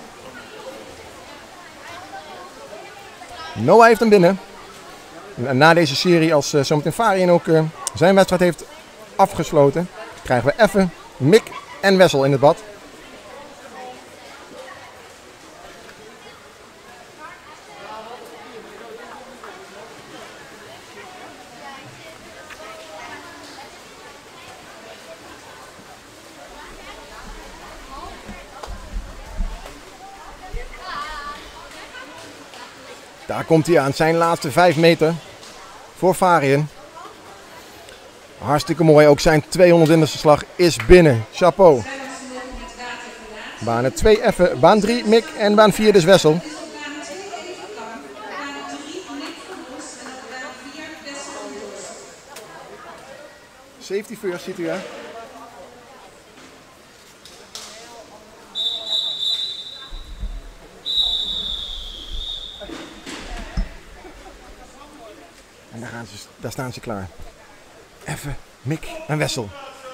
Noah heeft hem binnen. En na deze serie, als uh, zometeen Varian ook uh, zijn wedstrijd heeft afgesloten, krijgen we even Mick en Wessel in het bad. Daar komt hij aan, zijn laatste vijf meter voor Varian. Hartstikke mooi, ook zijn tweehonderdste slag is binnen. Chapeau. Banen twee even, baan drie Mick en baan vier dus Wessel. Safety first ziet u hè. En daar, gaan ze, daar staan ze klaar. Even Mick en Wessel.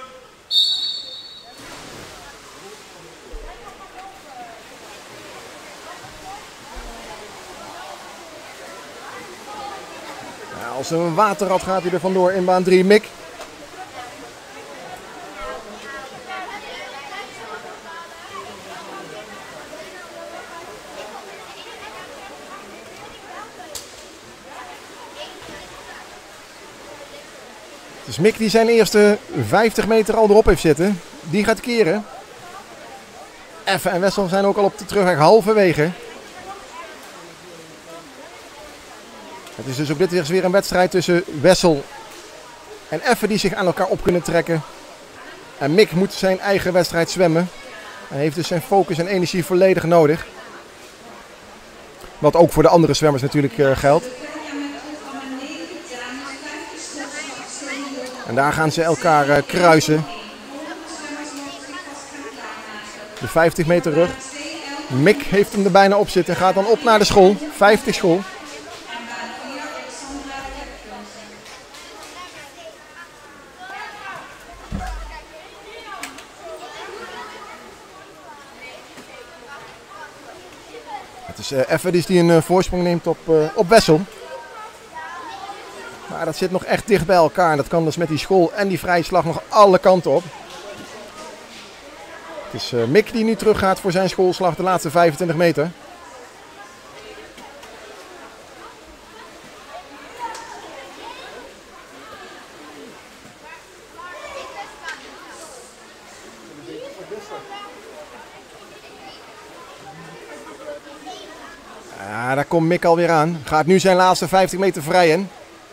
Ja, als een waterrad gaat hij er vandoor in baan drie Mick. Dus Mick die zijn eerste vijftig meter al erop heeft zitten. Die gaat keren. Effe en Wessel zijn ook al op de terugweg halverwege. Het is dus op dit weer een wedstrijd tussen Wessel en Effe die zich aan elkaar op kunnen trekken. En Mick moet zijn eigen wedstrijd zwemmen. Hij heeft dus zijn focus en energie volledig nodig. Wat ook voor de andere zwemmers natuurlijk uh, geldt. En daar gaan ze elkaar uh, kruisen. De vijftig meter rug. Mick heeft hem er bijna op zitten en gaat dan op naar de school. vijftig school. is uh, Effe die een uh, voorsprong neemt op, uh, op Wessel. Maar dat zit nog echt dicht bij elkaar. En dat kan dus met die school en die vrije slag nog alle kanten op. Het is uh, Mick die nu terug gaat voor zijn schoolslag de laatste vijfentwintig meter. Ja, daar komt Mick alweer aan. Gaat nu zijn laatste vijftig meter vrij in.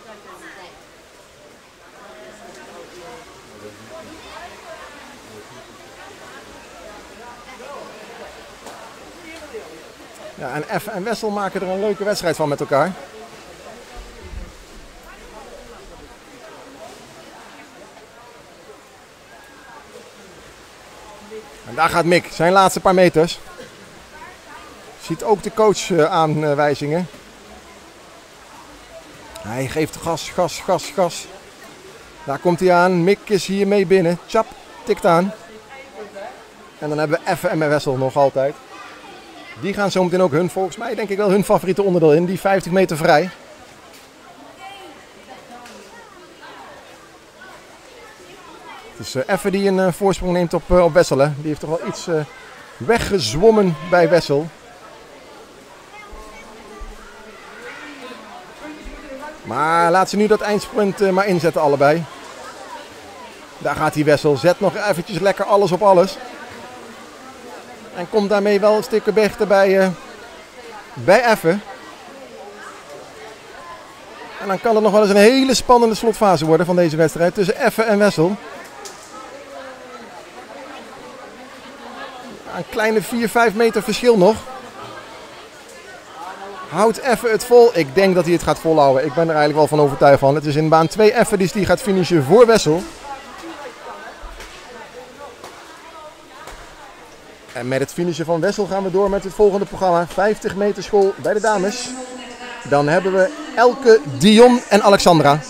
Ja, en Effe en Wessel maken er een leuke wedstrijd van met elkaar. En daar gaat Mick, zijn laatste paar meters. Ziet ook de coach uh, aanwijzingen. Hij geeft gas, gas, gas, gas. Daar komt hij aan. Mick is hiermee binnen. Tjap, tikt aan. En dan hebben we Effe en Wessel nog altijd. Die gaan zometeen ook hun, volgens mij denk ik wel hun favoriete onderdeel in. Die vijftig meter vrij. Het is uh, Effe die een uh, voorsprong neemt op, uh, op Wessel. Hè. Die heeft toch wel iets uh, weggezwommen bij Wessel. Maar laat ze nu dat eindsprint uh, maar inzetten allebei. Daar gaat die Wessel. Zet nog eventjes lekker alles op alles. En komt daarmee wel een stukje dichter bij, uh, bij Effe. En dan kan het nog wel eens een hele spannende slotfase worden van deze wedstrijd tussen Effe en Wessel. Een kleine vier vijf meter verschil nog. Houdt Effe het vol? Ik denk dat hij het gaat volhouden. Ik ben er eigenlijk wel van overtuigd van. Het is in baan twee Effe die, die gaat finishen voor Wessel. En met het finishen van Wessel gaan we door met het volgende programma. vijftig meter school bij de dames. Dan hebben we Elke, Dion en Alexandra.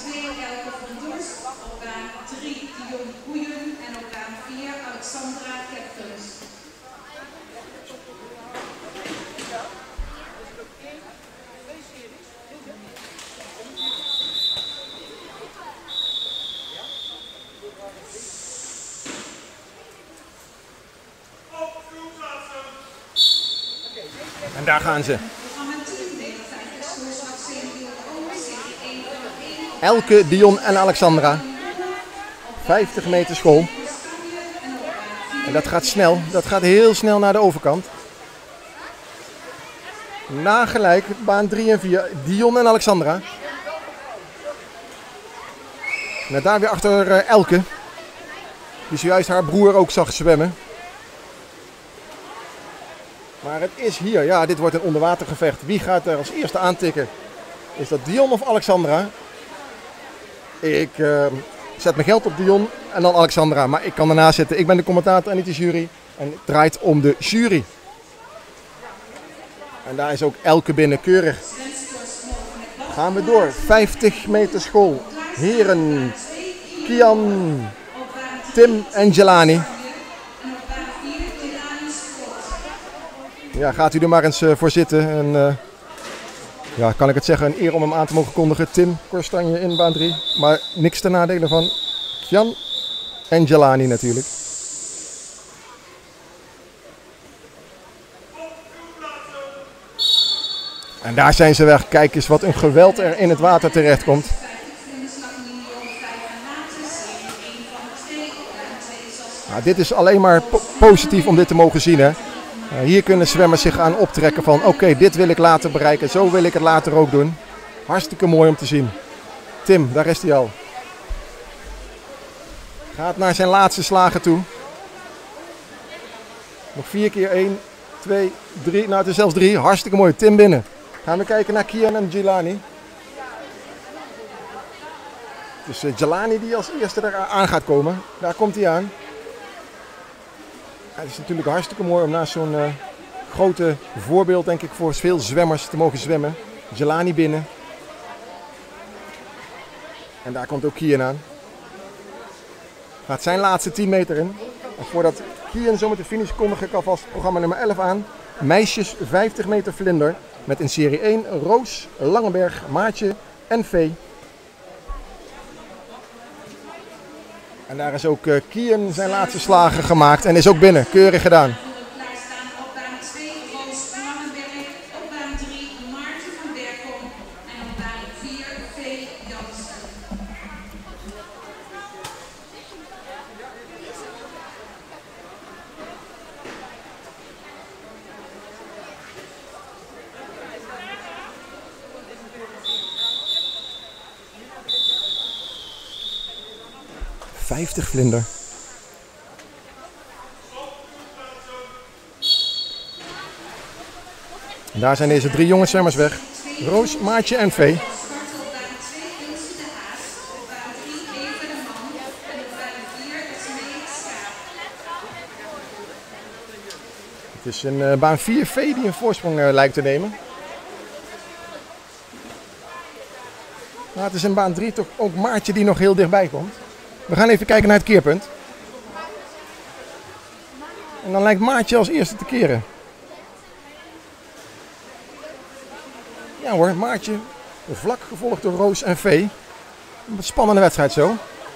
En daar gaan ze. Elke, Dion en Alexandra. vijftig meter school. En dat gaat snel. Dat gaat heel snel naar de overkant. Nagelijk baan drie en vier. Dion en Alexandra. En daar weer achter uh, Elke. Die zojuist haar broer ook zag zwemmen. Maar het is hier, ja, dit wordt een onderwatergevecht. Wie gaat er als eerste aantikken? Is dat Dion of Alexandra? Ik uh, zet mijn geld op Dion en dan Alexandra. Maar ik kan ernaast zitten. Ik ben de commentator en niet de jury. En het draait om de jury. En daar is ook Elke binnen, keurig. Gaan we door. vijftig meter school. Heren. Kian, Tim en Jelani. Ja, gaat u er maar eens uh, voor zitten. En, uh, ja, kan ik het zeggen, een eer om hem aan te mogen kondigen. Tim Korstanje in baan drie. Maar niks ten nadele van Jan en Jelani natuurlijk. En daar zijn ze weg. Kijk eens wat een geweld er in het water terecht komt. Nou, dit is alleen maar po positief om dit te mogen zien, hè. Uh, hier kunnen zwemmers zich aan optrekken van oké, okay, dit wil ik later bereiken, zo wil ik het later ook doen. Hartstikke mooi om te zien. Tim, daar is hij al. Gaat naar zijn laatste slagen toe. Nog vier keer één, twee, drie, nou het is zelfs drie. Hartstikke mooi, Tim binnen. Gaan we kijken naar Kian en Jelani. Het is uh, Jelani die als eerste er aan gaat komen. Daar komt hij aan. Het is natuurlijk hartstikke mooi om naast zo'n uh, grote voorbeeld, denk ik, voor veel zwemmers te mogen zwemmen. Jelani binnen. En daar komt ook Kian aan. Gaat zijn laatste tien meter in. En voordat Kian zo met de finish kondig ik alvast programma nummer elf aan. meisjes vijftig meter vlinder met in serie één Roos, Langeberg, Maartje en Vee. En daar is ook uh, Kien zijn laatste slagen gemaakt en is ook binnen. Keurig gedaan. Op baan twee Roos Langeberg, op baan drie Maartje van Berkom en op baan vier Vee Jansen. vijftig vlinder. En daar zijn deze drie jonge zwemmers weg. Roos, Maartje en Vee. Start op baan twee Ilse de Haas, op baan drie Eva de Man en op baan vier Esmee Schaap. Het is een uh, baan vier Vee die een voorsprong uh, lijkt te nemen. Maar het is in baan drie toch ook Maartje die nog heel dichtbij komt. We gaan even kijken naar het keerpunt. En dan lijkt Maartje als eerste te keren. Ja hoor, Maartje vlak gevolgd door Roos en Vee. Een spannende wedstrijd zo.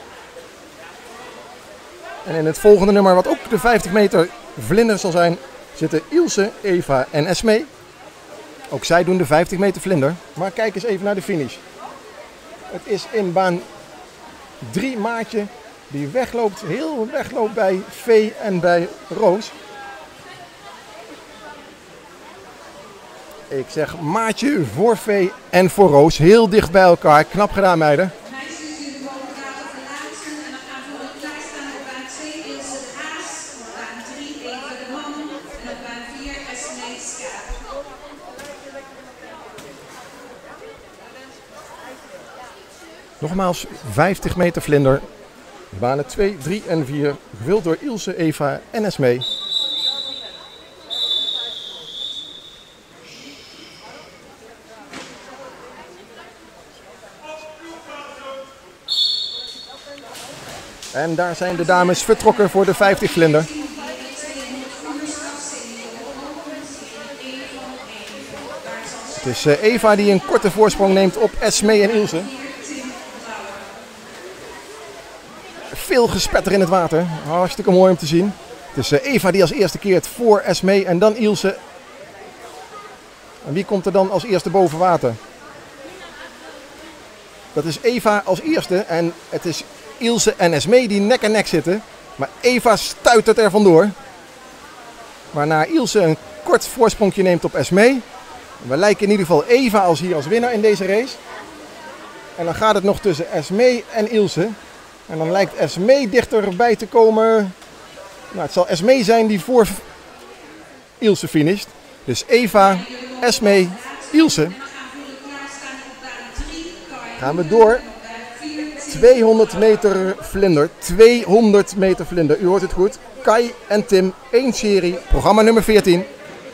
En in het volgende nummer, wat ook de vijftig meter vlinder zal zijn, zitten Ilse, Eva en Esmee. Ook zij doen de vijftig meter vlinder. Maar kijk eens even naar de finish. Het is in baan drie Maartje die wegloopt, heel wegloopt bij Vee en bij Roos. Ik zeg Maartje voor Vee en voor Roos. Heel dicht bij elkaar. Knap gedaan, meiden. Meisjes die de bovenwater verlaten en dan gaan voor het klaarstaan op baan twee Ilse de Haas, op baan drie Eva de Man en op baan vier Esmee Schaap. Nogmaals vijftig meter vlinder. Banen twee, drie en vier. Gevuld door Ilse, Eva en Esmee. En daar zijn de dames vertrokken voor de vijftig vlinder. Het is Eva die een korte voorsprong neemt op Esmee en Ilse. Veel gespetter in het water. Hartstikke mooi om te zien. Het is Eva die als eerste keert voor Esmee en dan Ilse. En wie komt er dan als eerste boven water? Dat is Eva als eerste en het is Ilse en Esmee die nek en nek zitten. Maar Eva stuitert er vandoor. Waarna Ilse een kort voorsprongje neemt op Esmee. We lijken in ieder geval Eva als hier als winnaar in deze race. En dan gaat het nog tussen Esmee en Ilse. En dan lijkt Esmee dichterbij te komen. Nou, het zal Esmee zijn die voor Ilse finisht. Dus Eva, Esmee, Ilse. Gaan we door. tweehonderd meter vlinder. tweehonderd meter vlinder. U hoort het goed. Kai en Tim, één serie. Programma nummer veertien.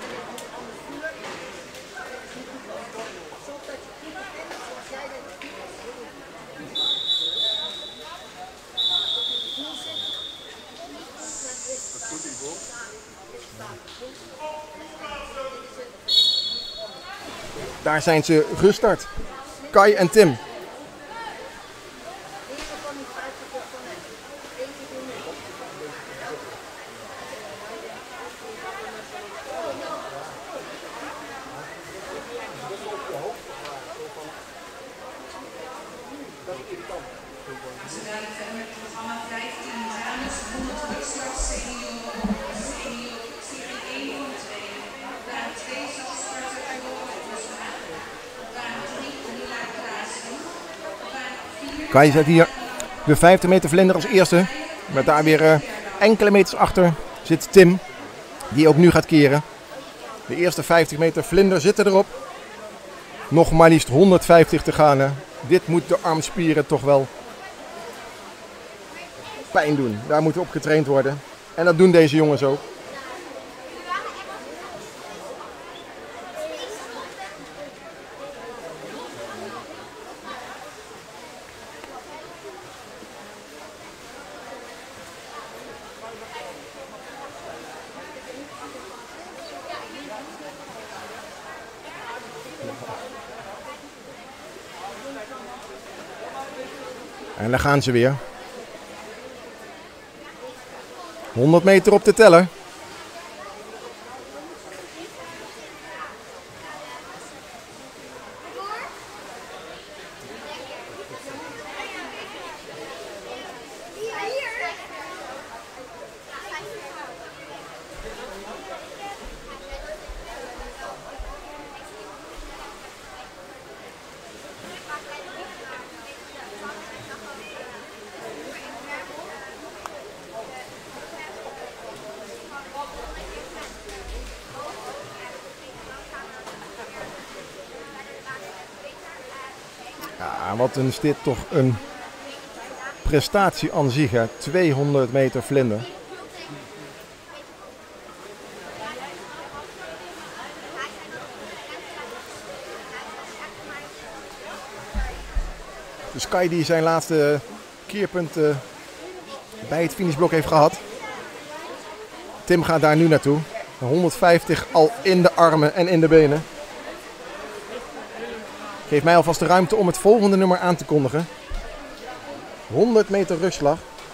Daar zijn ze gestart. Kai en Tim. Kai zet hier de vijftig meter vlinder als eerste. Met daar weer uh, enkele meters achter zit Tim. Die ook nu gaat keren. De eerste vijftig meter vlinder zitten erop. Nog maar liefst honderdvijftig te gaan. Hè. Dit moet de armspieren toch wel pijn doen. Daar moet op getraind worden. En dat doen deze jongens ook. En daar gaan ze weer. honderd meter op de teller. Ja, wat is dit toch een prestatie aan zich, hè? tweehonderd meter vlinder. De Sky die zijn laatste keerpunt uh, bij het finishblok heeft gehad. Tim gaat daar nu naartoe. honderdvijftig al in de armen en in de benen. Geeft mij alvast de ruimte om het volgende nummer aan te kondigen. honderd meter rugslag.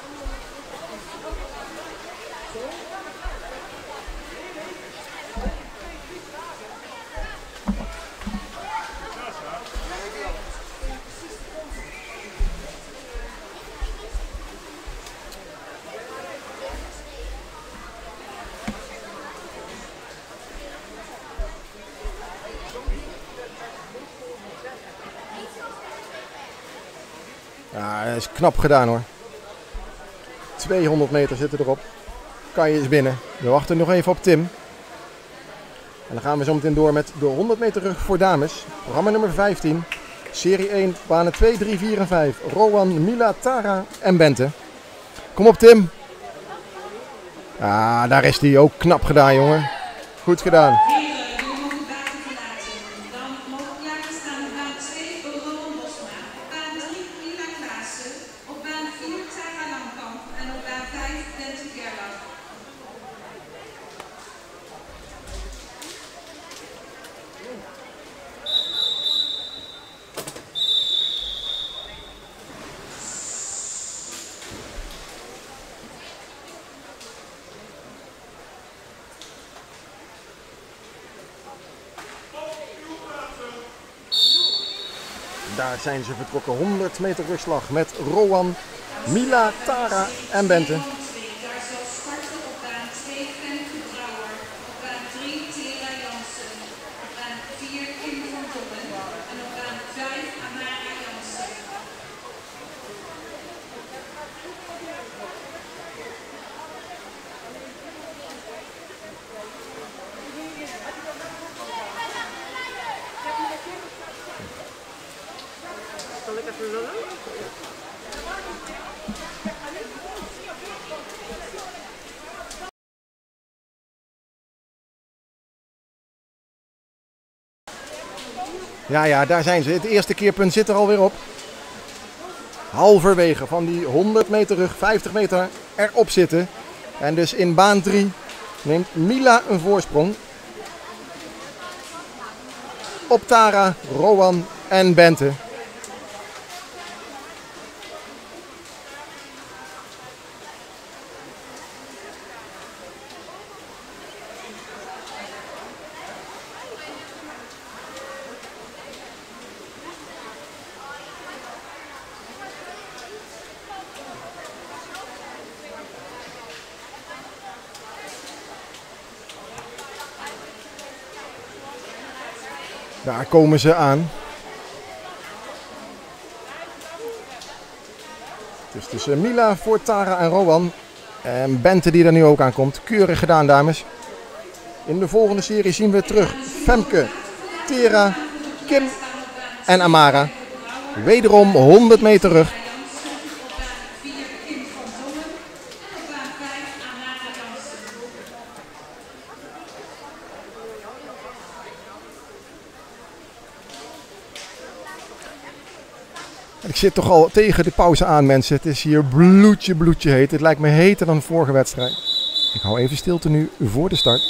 Ja, dat is knap gedaan hoor. tweehonderd meter zitten erop. Kan je eens binnen. We wachten nog even op Tim. En dan gaan we zo meteen door met de honderd meter rug voor dames. Programma nummer vijftien. Serie één, banen twee, drie, vier en vijf. Rowan, Mila, Tara en Bente. Kom op Tim. Ah, daar is hij ook knap gedaan jongen. Goed gedaan. Daar zijn ze vertrokken. honderd meter rugslag met Rowan, Mila, Tara en Bente. Daar zal starten op baan twee Femke Brouwer, op baan drie Tera Jansen, op baan vier Kim van Dommen en op baan vijf Amara Jansen. Zal ik even lullen? Ja, ja, daar zijn ze. Het eerste keerpunt zit er alweer op. Halverwege van die honderd meter rug, vijftig meter erop zitten. En dus in baan drie neemt Mila een voorsprong. Op Tara, Rowan en Bente. Daar komen ze aan. Het is tussen Mila voor Tara en Rowan. En Bente die er nu ook aankomt. Keurig gedaan dames. In de volgende serie zien we terug Femke, Tera, Kim en Amara. Wederom honderd meter rug. Ik zit toch al tegen de pauze aan mensen. Het is hier bloedje bloedje heet. Het lijkt me heter dan de vorige wedstrijd. Ik hou even stilte nu voor de start.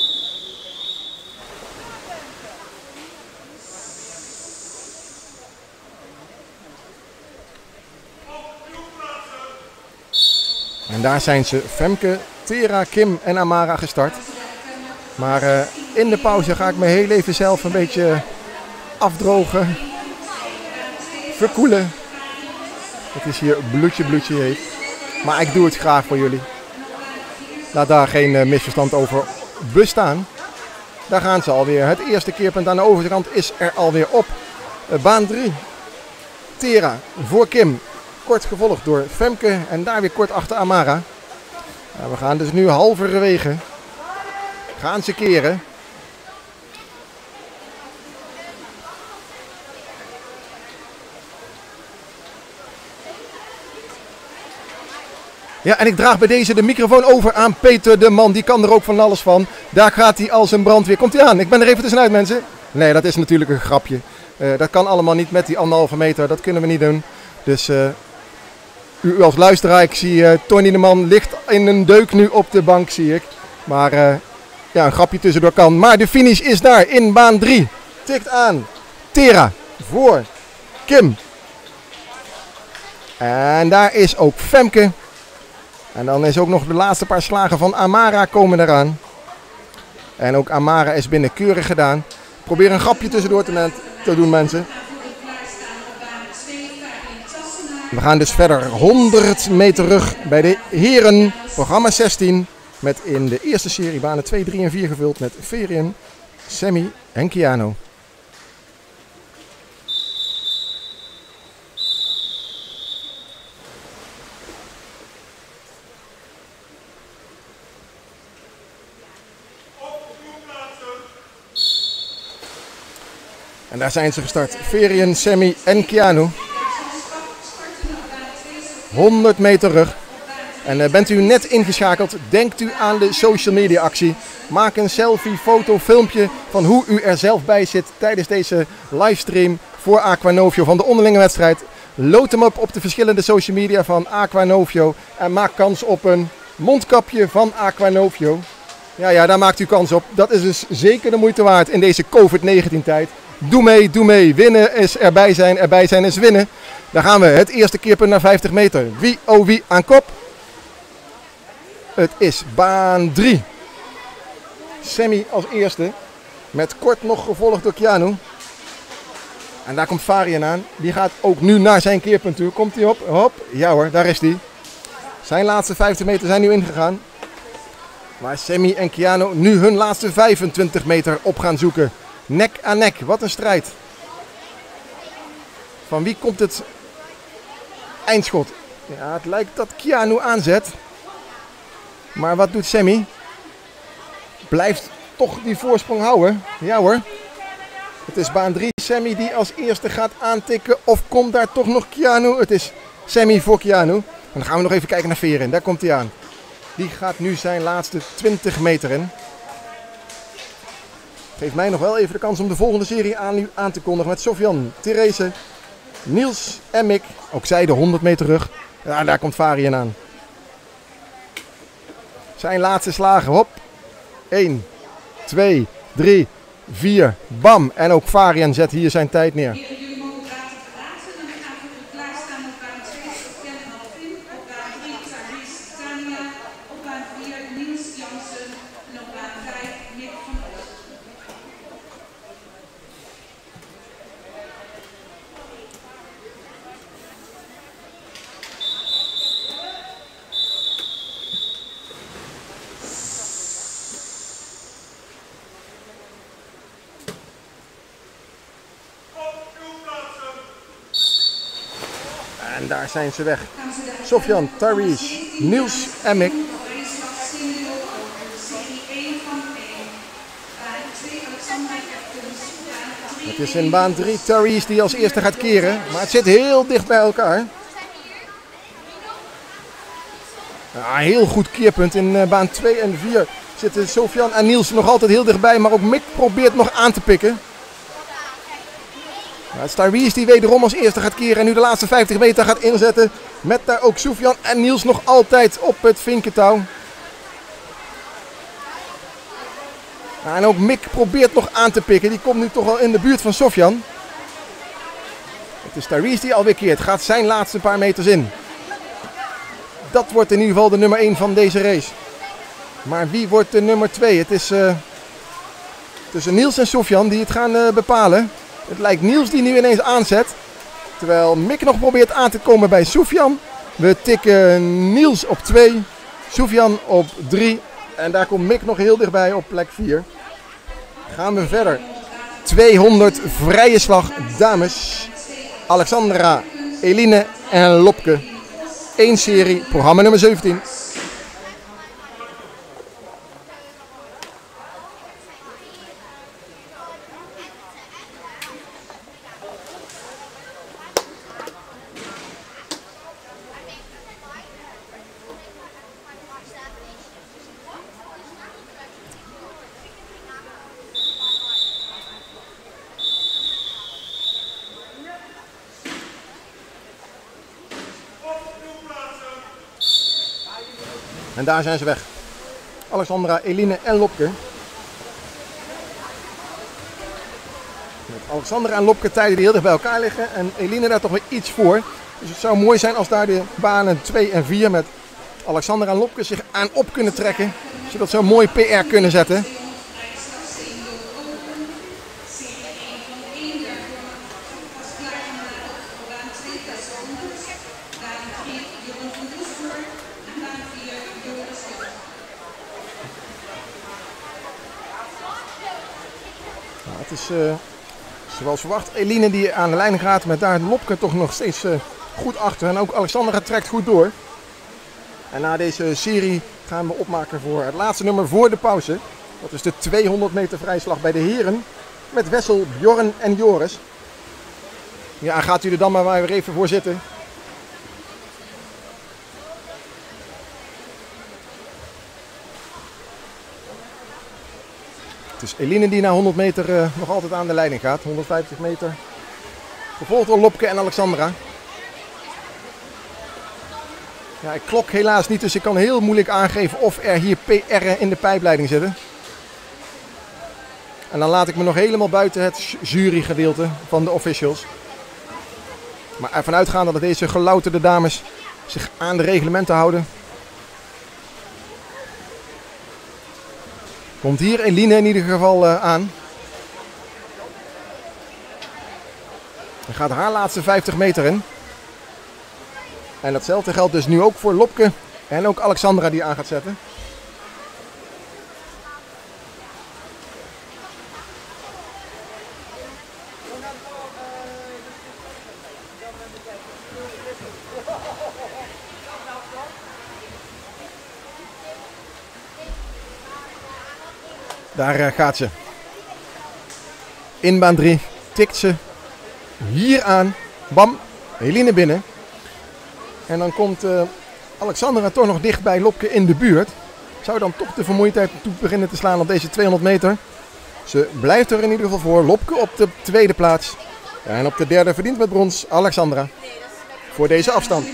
En daar zijn ze, Femke, Tera, Kim en Amara gestart. Maar uh, in de pauze ga ik me heel even zelf een beetje afdrogen, verkoelen. Het is hier bloedje bloedje heet. Maar ik doe het graag voor jullie. Laat daar geen uh, misverstand over bestaan. Daar gaan ze alweer. Het eerste keerpunt aan de overkant is er alweer op. Uh, baan drie. Tera voor Kim. Kort gevolgd door Femke en daar weer kort achter Amara. Nou, we gaan dus nu halverwege. Gaan ze keren. Ja, en ik draag bij deze de microfoon over aan Peter de Man. Die kan er ook van alles van. Daar gaat hij als een brandweer. Komt hij aan? Ik ben er even tussenuit, mensen. Nee, dat is natuurlijk een grapje. Uh, dat kan allemaal niet met die anderhalve meter. Dat kunnen we niet doen. Dus uh, u als luisteraar, ik zie uh, Tony de Man ligt in een deuk nu op de bank, zie ik. Maar uh, ja, een grapje tussendoor kan. Maar de finish is daar in baan drie. Tikt aan. Tera voor Kim. En daar is ook Femke. En dan is ook nog de laatste paar slagen van Amara komen eraan. En ook Amara is binnen keurig gedaan. Probeer een grapje tussendoor te, te doen, mensen. We gaan dus verder honderd meter rug bij de heren. Programma zestien. Met in de eerste serie banen twee, drie en vier gevuld met Verian, Sammy en Keanu. En daar zijn ze gestart. Verian, Sammy en Keanu. honderd meter rug. En uh, bent u net ingeschakeld, denkt u aan de social media actie. Maak een selfie, foto, filmpje van hoe u er zelf bij zit tijdens deze livestream voor Aquanovio van de onderlinge wedstrijd. Load hem op op de verschillende social media van Aquanovio en maak kans op een mondkapje van Aquanovio. Ja, ja, daar maakt u kans op. Dat is dus zeker de moeite waard in deze covid negentien tijd. Doe mee, doe mee. Winnen is erbij zijn, erbij zijn is winnen. Daar gaan we. Het eerste keerpunt naar vijftig meter. Wie, oh wie, aan kop. Het is baan drie. Sammy als eerste. Met kort nog gevolgd door Keanu. En daar komt Varian aan. Die gaat ook nu naar zijn keerpunt toe. Komt hij op? Hop. Ja hoor, daar is hij. Zijn laatste vijftig meter zijn nu ingegaan. Waar Sammy en Keanu nu hun laatste vijfentwintig meter op gaan zoeken. Nek aan nek. Wat een strijd. Van wie komt het eindschot? Ja, het lijkt dat Keanu aanzet. Maar wat doet Sammy? Blijft toch die voorsprong houden. Ja hoor. Het is baan drie. Sammy die als eerste gaat aantikken. Of komt daar toch nog Keanu? Het is Sammy voor Keanu. En dan gaan we nog even kijken naar Verian. Daar komt hij aan. Die gaat nu zijn laatste twintig meter in. Geeft mij nog wel even de kans om de volgende serie aan, aan te kondigen. Met Sofian, Therese, Niels en Mick. Ook zij de honderd meter rug. Ja, daar komt Varian aan. Zijn laatste slagen. Hop. één, twee, drie, vier. Bam. En ook Varian zet hier zijn tijd neer. Jullie mogen laten verlaten. Dan gaan we klaarstaan op baan twee. Sofian en Alvin. Op baan drie Therese Tania. Op baan vier Niels Jansen. En op baan vijf Mick van Os. En daar zijn ze weg. Sofian, Therese, Niels en Mick. Het is in baan drie Therese die als eerste gaat keren. Maar het zit heel dicht bij elkaar. Ja, heel goed keerpunt. In baan twee en vier zitten Sofian en Niels nog altijd heel dichtbij. Maar ook Mick probeert nog aan te pikken. Ja, het is Therese die wederom als eerste gaat keren en nu de laatste vijftig meter gaat inzetten. Met daar ook Sofian en Niels nog altijd op het vinkentouw. Ja, en ook Mick probeert nog aan te pikken. Die komt nu toch wel in de buurt van Sofian. Het is Therese die alweer keert. Gaat zijn laatste paar meters in. dat wordt in ieder geval de nummer één van deze race. Maar wie wordt de nummer twee? Het is uh, tussen Niels en Sofian die het gaan uh, bepalen. Het lijkt Niels die nu ineens aanzet. Terwijl Mick nog probeert aan te komen bij Sofian. We tikken Niels op twee. Sofian op drie. En daar komt Mick nog heel dichtbij op plek vier. Gaan we verder. tweehonderd vrije slag dames. Alexandra, Eline en Lopke. Eén serie, programma nummer zeventien. En daar zijn ze weg. Alexandra, Eline en Lopke. Met Alexandra en Lopke tijden die heel dicht bij elkaar liggen. En Eline daar toch weer iets voor. Dus het zou mooi zijn als daar de banen twee en vier met Alexandra en Lopke zich aan op kunnen trekken. Zodat ze een mooi P R kunnen zetten. Het is uh, zoals verwacht Eline die aan de lijn gaat met daar Lopke toch nog steeds uh, goed achter. En ook Alexandra trekt goed door. En na deze serie gaan we opmaken voor het laatste nummer voor de pauze. Dat is de tweehonderd meter vrijslag bij de heren. Met Wessel, Bjorn en Joris. Ja, gaat u er dan maar weer even voor zitten. Het is Eline die na honderd meter uh, nog altijd aan de leiding gaat. honderdvijftig meter. Gevolgd door Lopke en Alexandra. Ja, ik klok helaas niet, dus ik kan heel moeilijk aangeven of er hier P R'en in de pijpleiding zitten. En dan laat ik me nog helemaal buiten het jurygedeelte van de officials. Maar ervan uitgaande dat deze gelouterde dames zich aan de reglementen houden. Komt hier Eline in ieder geval uh, aan. En gaat haar laatste vijftig meter in. En datzelfde geldt dus nu ook voor Lopke en ook Alexandra die aan gaat zetten. Daar uh, gaat ze. In baan drie tikt ze hier aan. Bam, Eline binnen. En dan komt uh, Alexandra toch nog dicht bij Lopke in de buurt. Zou dan toch de vermoeidheid toe beginnen te slaan op deze tweehonderd meter. Ze blijft er in ieder geval voor. Lopke op de tweede plaats. En op de derde verdient met brons Alexandra. Voor deze afstand.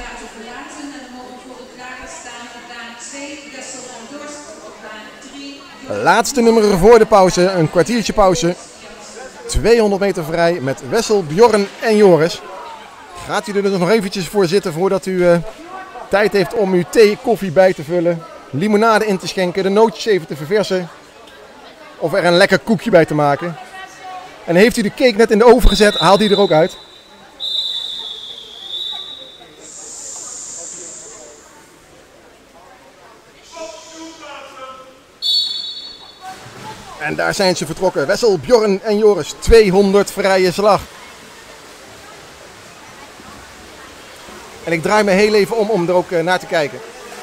Laatste nummer voor de pauze. Een kwartiertje pauze. tweehonderd meter vrij met Wessel, Bjorn en Joris. Gaat u er dus nog eventjes voor zitten voordat u uh, tijd heeft om uw thee, koffie bij te vullen. Limonade in te schenken, de nootjes even te verversen. Of er een lekker koekje bij te maken. En heeft u de cake net in de oven gezet, haalt die er ook uit. En daar zijn ze vertrokken. Wessel, Bjorn en Joris. tweehonderd vrije slag. En ik draai me heel even om om er ook naar te kijken.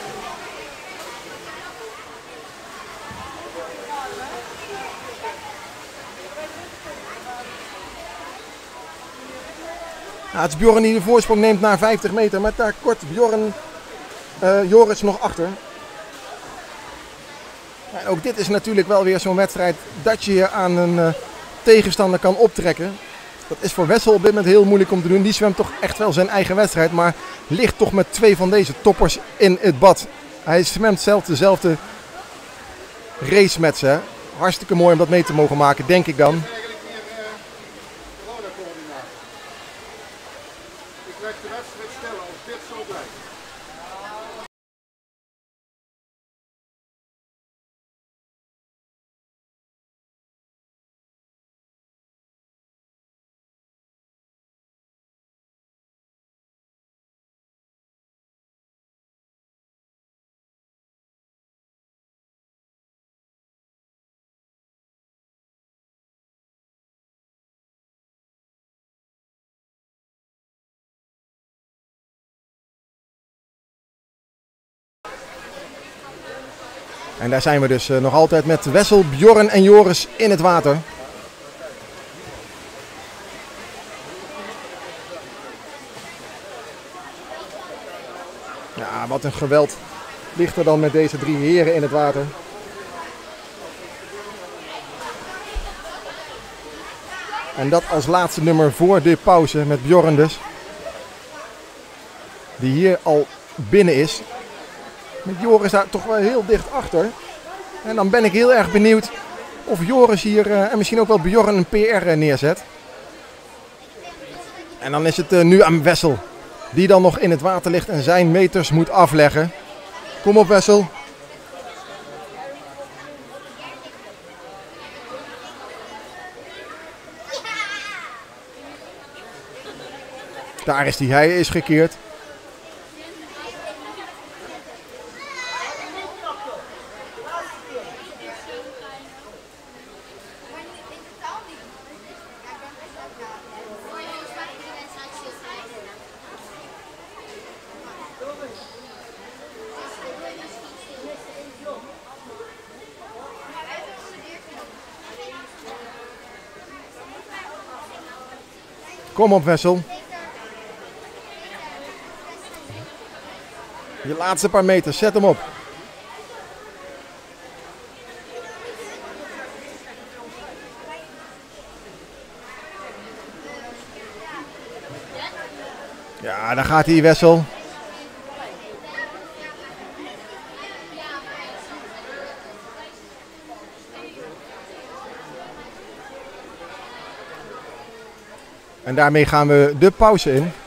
Nou, het is Bjorn die de voorsprong neemt na vijftig meter. Met daar kort Bjorn, uh, Joris nog achter. En ook dit is natuurlijk wel weer zo'n wedstrijd dat je je aan een uh, tegenstander kan optrekken. Dat is voor Wessel op dit moment heel moeilijk om te doen. Die zwemt toch echt wel zijn eigen wedstrijd. Maar ligt toch met twee van deze toppers in het bad. Hij zwemt zelf dezelfde race met ze. Hartstikke mooi om dat mee te mogen maken, denk ik dan. En daar zijn we dus uh, nog altijd met Wessel, Bjorn en Joris in het water. Ja, wat een geweld ligt er dan met deze drie heren in het water. En dat als laatste nummer voor de pauze met Bjorn dus. Die hier al binnen is. Met Joris daar toch wel heel dicht achter. En dan ben ik heel erg benieuwd of Joris hier uh, en misschien ook wel Bjorn een P R neerzet. En dan is het uh, nu aan Wessel. Die dan nog in het water ligt en zijn meters moet afleggen. Kom op Wessel. Daar is hij, hij is gekeerd. Kom op Wessel. Je laatste paar meters, zet hem op. Ja, daar gaat hij Wessel. En daarmee gaan we de pauze in.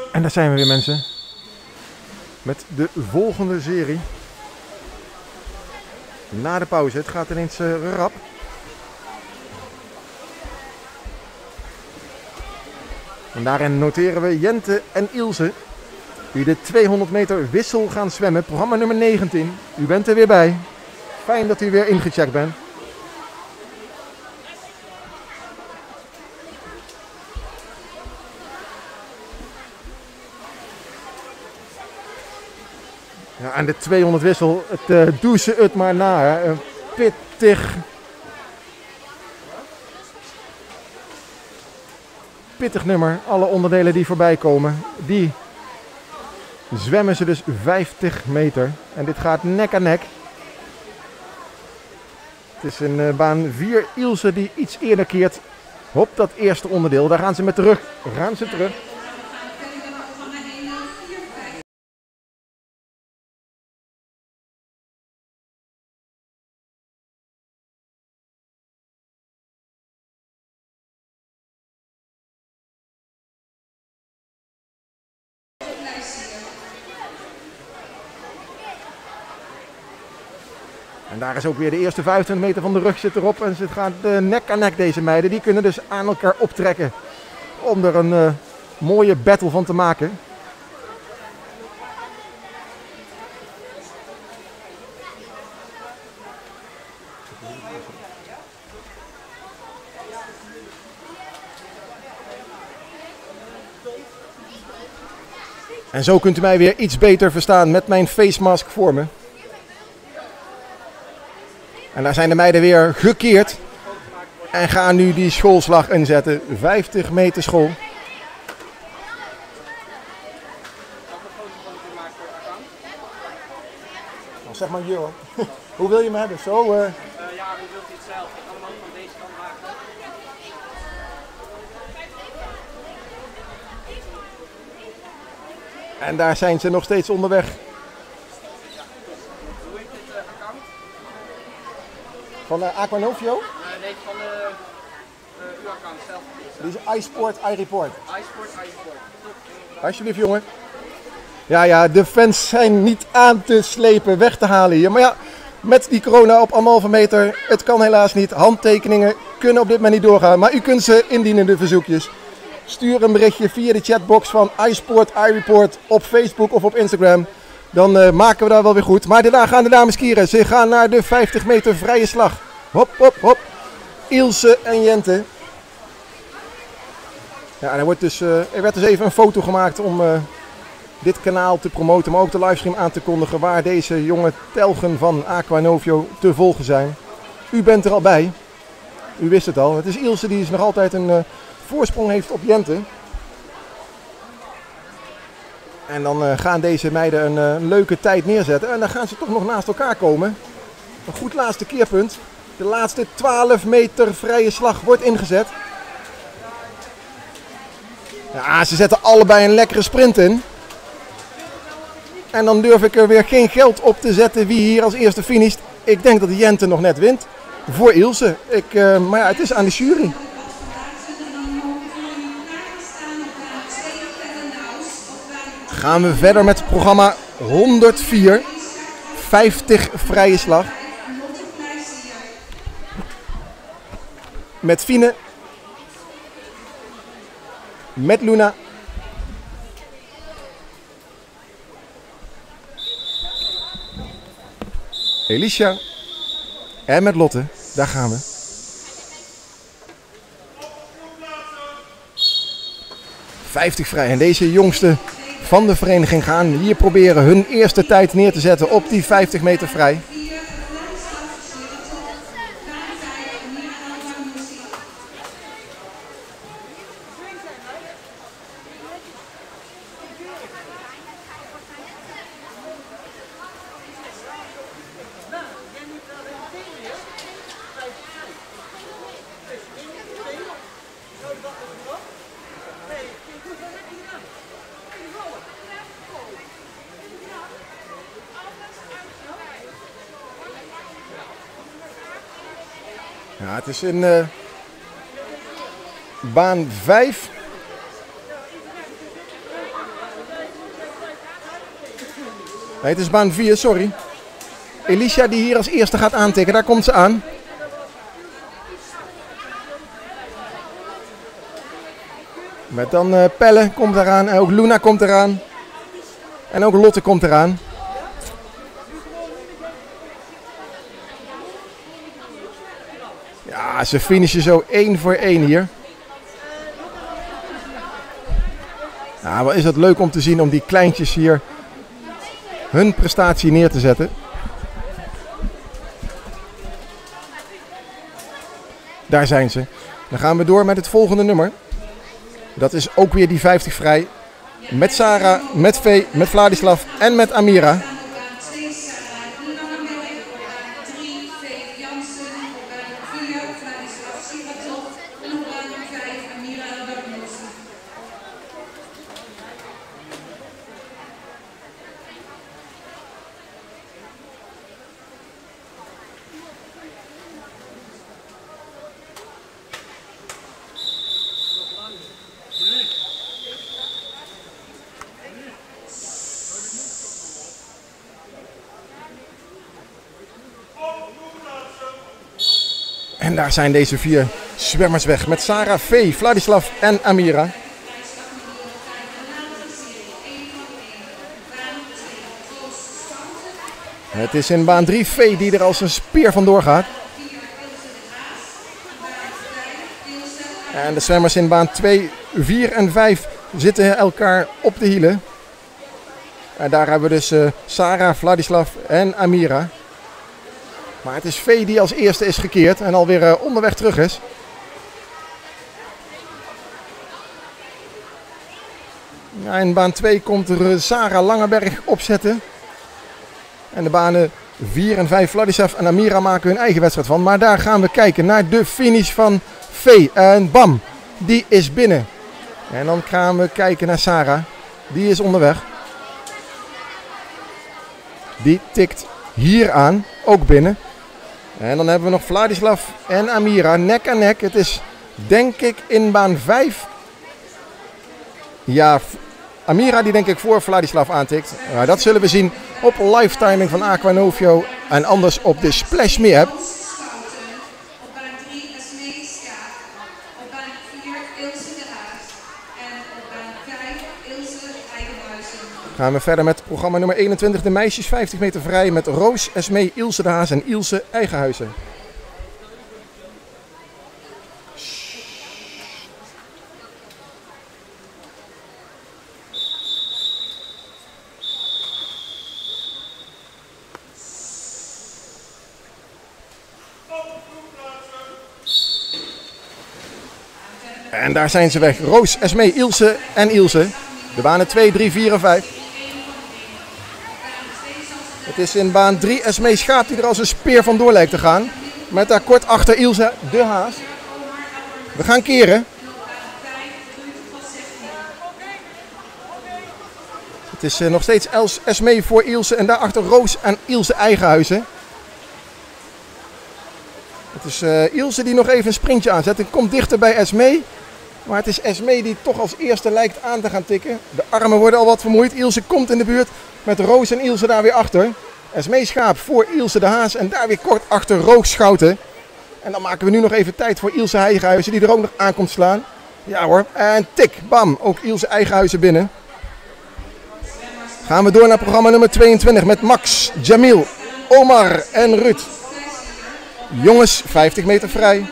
En daar zijn we weer, mensen. Met de volgende serie. Na de pauze. Het gaat ineens uh, rap. En daarin noteren we Jente en Ilse. Die de tweehonderd meter wissel gaan zwemmen. Programma nummer negentien. U bent er weer bij. Fijn dat u weer ingecheckt bent. Ja, en de tweehonderd wissel, het uh, doe ze het maar na. Hè. Een pittig, pittig nummer. Alle onderdelen die voorbij komen, die zwemmen ze dus vijftig meter. En dit gaat nek aan nek. Het is een uh, baan vier. Ilse die iets eerder keert. Hop, dat eerste onderdeel. Daar gaan ze met de rug. Gaan ze terug. En daar is ook weer de eerste vijfentwintig meter van de rug zit erop. En ze gaan uh, nek aan nek, deze meiden. Die kunnen dus aan elkaar optrekken. Om er een uh, mooie battle van te maken. En zo kunt u mij weer iets beter verstaan met mijn face mask voor me. En daar zijn de meiden weer gekeerd. En gaan nu die schoolslag inzetten. vijftig meter school. Nou, zeg maar hier hoor. Hoe wil je me hebben? Zo? Uh... Uh, ja, hoe wilt u het zelf? Ik kan hem ook van deze kant maken. En daar zijn ze nog steeds onderweg. Van uh, Aqua Novio? Uh, nee, van uh, uh, uw account zelf. Die is iSport, iReport. iSport, iReport. Alsjeblieft, jongen. Ja, ja, de fans zijn niet aan te slepen, weg te halen hier. Maar ja, met die corona op anderhalve meter, het kan helaas niet. Handtekeningen kunnen op dit moment niet doorgaan. Maar u kunt ze indienen, de verzoekjes. Stuur een berichtje via de chatbox van iSport, iReport op Facebook of op Instagram. Dan uh, maken we daar wel weer goed. Maar daarna gaan de dames kieren. Ze gaan naar de vijftig meter vrije slag. Hop, hop, hop. Ilse en Jente. Ja, en er, wordt dus, uh, er werd dus even een foto gemaakt om uh, dit kanaal te promoten. Maar ook de livestream aan te kondigen waar deze jonge telgen van Aqua Novio te volgen zijn. U bent er al bij. U wist het al. Het is Ilse die dus nog altijd een uh, voorsprong heeft op Jente. En dan uh, gaan deze meiden een uh, leuke tijd neerzetten. En dan gaan ze toch nog naast elkaar komen. Een goed laatste keerpunt. De laatste twaalf meter vrije slag wordt ingezet. Ja, ze zetten allebei een lekkere sprint in. En dan durf ik er weer geen geld op te zetten wie hier als eerste finisht. Ik denk dat Jente nog net wint. Voor Ilse. Ik, uh, maar ja, het is aan de jury. Gaan we verder met het programma honderdvier. vijftig vrije slag. Met Fine. Met Luna. Alicia. En met Lotte. Daar gaan we. vijftig vrij. En deze jongste van de vereniging gaan hier proberen hun eerste tijd neer te zetten op die vijftig meter vrij. Ja, het is in uh, baan vijf. Nee, het is baan vier, sorry. Alicia die hier als eerste gaat aantikken, daar komt ze aan. Met dan uh, Pelle komt eraan en ook Luna komt eraan. En ook Lotte komt eraan. Ja, ze finishen zo één voor één hier. Ja, wat is het leuk om te zien om die kleintjes hier hun prestatie neer te zetten. Daar zijn ze. Dan gaan we door met het volgende nummer. Dat is ook weer die vijftig vrij. Met Sarah, met Vee, met Vladislav en met Amira. En daar zijn deze vier zwemmers weg met Sarah, Vee, Vladislav en Amira. Het is in baan drie Vee die er als een speer vandoor gaat. En de zwemmers in baan twee, vier en vijf zitten elkaar op de hielen. En daar hebben we dus uh, Sarah, Vladislav en Amira. Maar het is Vee die als eerste is gekeerd en alweer uh, onderweg terug is. Ja, in baan twee komt er uh, Sarah Langeberg opzetten. En de banen vier en vijf, Vladislav en Amira maken hun eigen wedstrijd van. Maar daar gaan we kijken naar de finish van Vee. En bam, die is binnen. En dan gaan we kijken naar Sarah. Die is onderweg. Die tikt hier aan, ook binnen. En dan hebben we nog Vladislav en Amira, nek aan nek. Het is denk ik in baan vijf. Ja, Amira die denk ik voor Vladislav aantikt. Nou, dat zullen we zien op live timing van Aqua Novio. En anders op de Splash Me app. Op baan drie Esmee Schaap. Op baan vier Ilse de Haas. En op baan vijf Ilse Eigenhuizen. Gaan we verder met programma nummer eenentwintig. De meisjes vijftig meter vrij met Roos, Esmee, Ilse de Haas en Ilse Eigenhuizen. En daar zijn ze weg. Roos, Esmee, Ilse en Ilse. De banen twee, drie, vier en vijf. Het is in baan drie Esmee Schaap die er als een speer vandoor lijkt te gaan. Met daar kort achter Ilse de Haas. We gaan keren. Het is uh, nog steeds Els, Esmee voor Ilse en daarachter Roos en Ilse Eigenhuizen. Het is uh, Ilse die nog even een sprintje aanzet en komt dichter bij Esmee. Maar het is Esmee die toch als eerste lijkt aan te gaan tikken. De armen worden al wat vermoeid. Ilse komt in de buurt met Roos en Ilse daar weer achter. Esmee Schaap voor Ilse de Haas en daar weer kort achter Roos Schouten. En dan maken we nu nog even tijd voor Ilse Eigenhuizen die er ook nog aan komt slaan. Ja hoor, en tik, bam, ook Ilse Eigenhuizen binnen. Gaan we door naar programma nummer tweeëntwintig met Max, Jamil, Omar en Ruud. Jongens, vijftig meter vrij.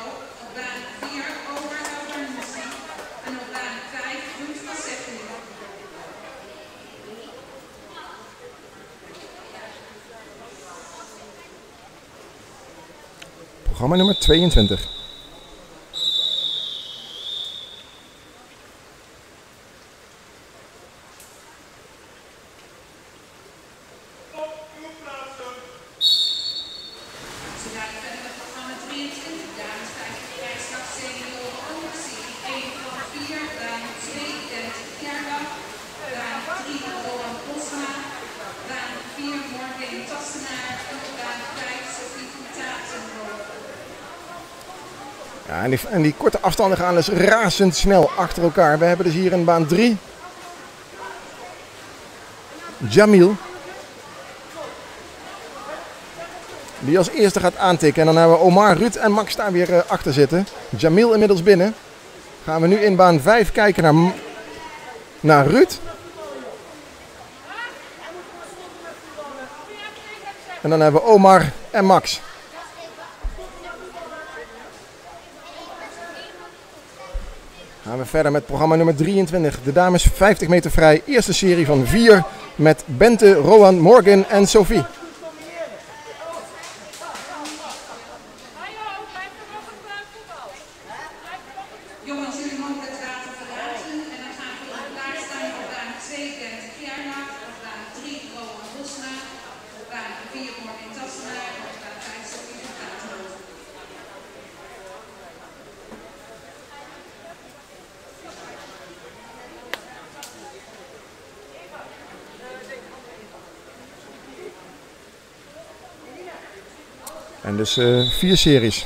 Programma nummer tweeëntwintig. Ja, en, die, en die korte afstanden gaan dus razendsnel achter elkaar. We hebben dus hier in baan drie Jamil. die als eerste gaat aantikken. En dan hebben we Omar, Ruud en Max daar weer uh, achter zitten. Jamil inmiddels binnen. Gaan we nu in baan vijf kijken naar, naar Ruud. En dan hebben we Omar en Max. Gaan we verder met programma nummer drieëntwintig. De dames vijftig meter vrij. Eerste serie van vier met Bente, Rowan, Morgan en Sophie. Jongens, jullie mogen het water verlaten en dan gaan we klaarstaan op baan twee Bente Kjernach, op baan drie Rowan Bosma, op baan vier Morgan Tassenaar en op baan vijf Sophie van Katenhoven. En dus uh, vier series.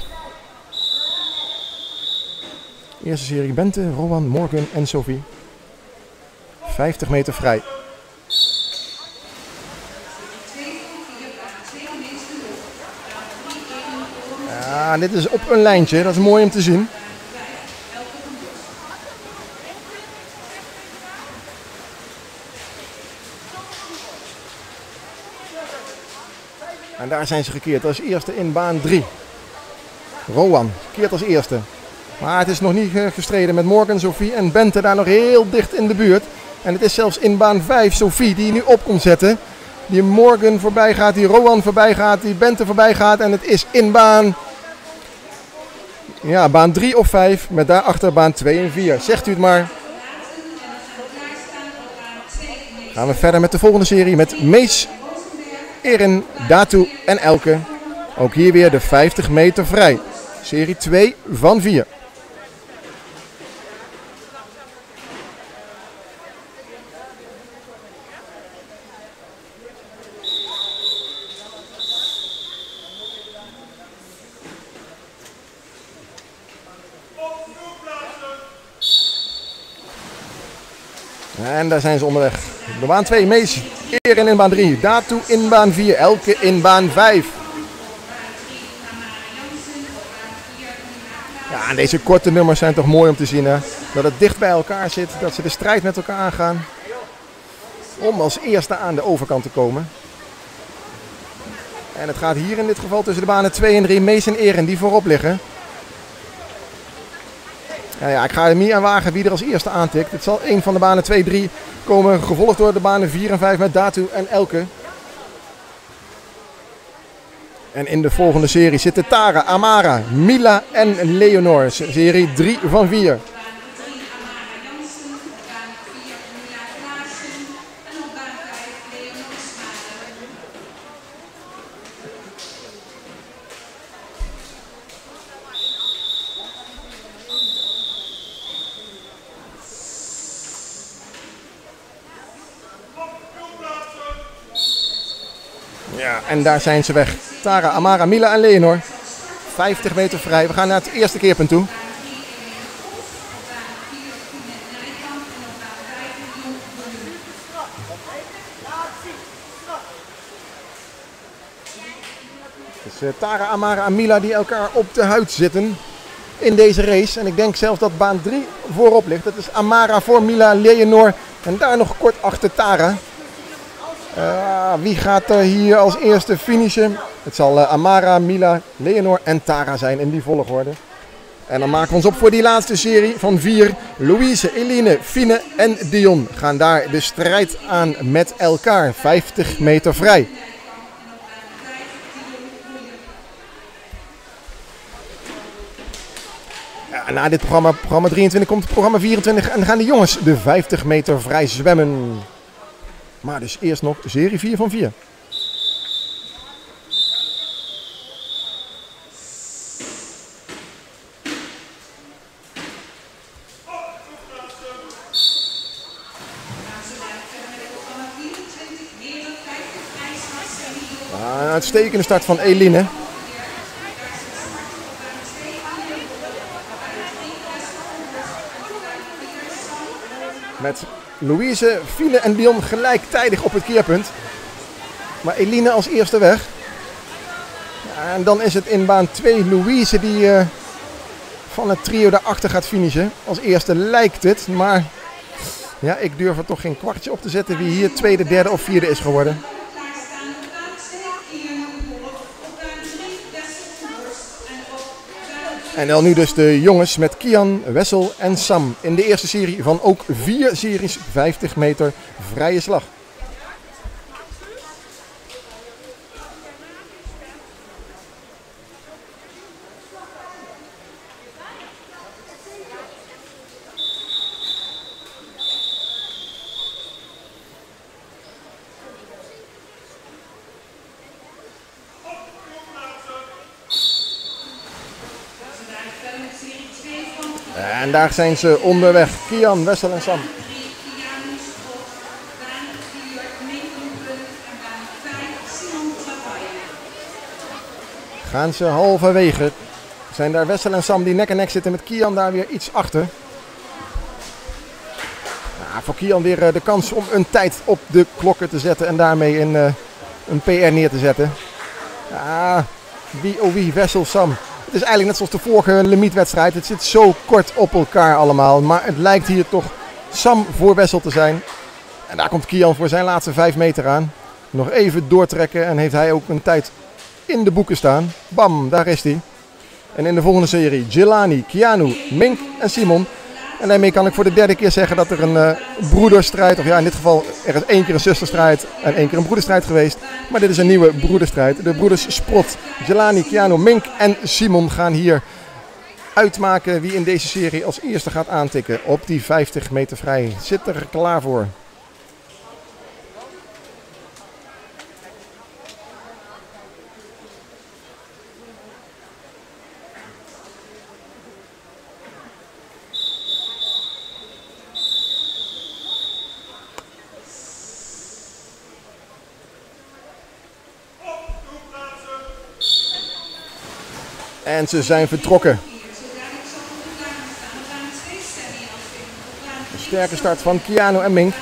Eerste serie Bente, Rowan, Morgan en Sophie. vijftig meter vrij. Ja, dit is op een lijntje. Dat is mooi om te zien. En daar zijn ze gekeerd als eerste in baan drie. Rowan keert als eerste. Maar het is nog niet gestreden met Morgan, Sophie en Bente daar nog heel dicht in de buurt. En het is zelfs in baan vijf Sophie die nu op komt zetten. Die Morgan voorbij gaat, die Rowan voorbij gaat, die Bente voorbij gaat. En het is in baan, ja, baan drie of vijf met daarachter baan twee en vier. Zegt u het maar. Gaan we verder met de volgende serie met Mees, Erin, Datu en Elke. Ook hier weer de vijftig meter vrij. Serie twee van vier. En daar zijn ze onderweg. De baan twee, Mees, Erin in baan drie, Datu in baan vier, Elke in baan vijf. Ja, en deze korte nummers zijn toch mooi om te zien, hè? Dat het dicht bij elkaar zit, dat ze de strijd met elkaar aangaan. Om als eerste aan de overkant te komen. En het gaat hier in dit geval tussen de banen twee en drie, Mees en Erin die voorop liggen. Ja, ja, ik ga er niet aan wagen wie er als eerste aantikt. Het zal een van de banen twee, drie komen, gevolgd door de banen vier en vijf met Datu en Elke. En in de volgende serie zitten Tara, Amara, Mila en Leonor. Serie drie van vier. Ja, en daar zijn ze weg. Tara, Amara, Mila en Leonor. vijftig meter vrij. We gaan naar het eerste keerpunt toe. Het is uh, Tara, Amara en Mila die elkaar op de huid zitten in deze race. En ik denk zelfs dat baan drie voorop ligt. Dat is Amara voor Mila, Leonor en daar nog kort achter Tara. Uh, wie gaat er hier als eerste finishen? Het zal uh, Amara, Mila, Leonor en Tara zijn in die volgorde. En dan maken we ons op voor die laatste serie van vier. Louise, Eline, Fine en Dion gaan daar de strijd aan met elkaar. vijftig meter vrij. Ja, na dit programma, programma drieëntwintig, komt het programma vierentwintig en gaan de jongens de vijftig meter vrij zwemmen. Maar dus eerst nog serie vier van vier. Een uitstekende start van Eline. Met Louise, Fine en Dion gelijktijdig op het keerpunt. Maar Eline als eerste weg. En dan is het in baan twee Louise die uh, van het trio daarachter gaat finishen. Als eerste lijkt het, maar ja, ik durf er toch geen kwartje op te zetten wie hier tweede, derde of vierde is geworden. En dan nu dus de jongens met Kian, Wessel en Sam in de eerste serie van ook vier series vijftig meter vrije slag. En daar zijn ze onderweg. Kian, Wessel en Sam. Gaan ze halverwege. Zijn daar Wessel en Sam die nek en nek zitten met Kian daar weer iets achter. Ja, voor Kian weer de kans om een tijd op de klokken te zetten en daarmee een, een P R neer te zetten. Ja, wie oh wie, Wessel, Sam. Het is eigenlijk net zoals de vorige limietwedstrijd. Het zit zo kort op elkaar allemaal. Maar het lijkt hier toch Sam voor Wessel te zijn. En daar komt Kian voor zijn laatste vijf meter aan. Nog even doortrekken en heeft hij ook een tijd in de boeken staan. Bam, daar is hij. En in de volgende serie Jelani, Keanu, Mink en Simon. En daarmee kan ik voor de derde keer zeggen dat er een uh, broederstrijd, of ja in dit geval er is één keer een zusterstrijd en één keer een broederstrijd geweest. Maar dit is een nieuwe broederstrijd. De broeders Sprot, Jelani, Keanu, Mink en Simon gaan hier uitmaken wie in deze serie als eerste gaat aantikken op die vijftig meter vrij. Zit er klaar voor. En ze zijn vertrokken. Een sterke start van Keanu en Mink.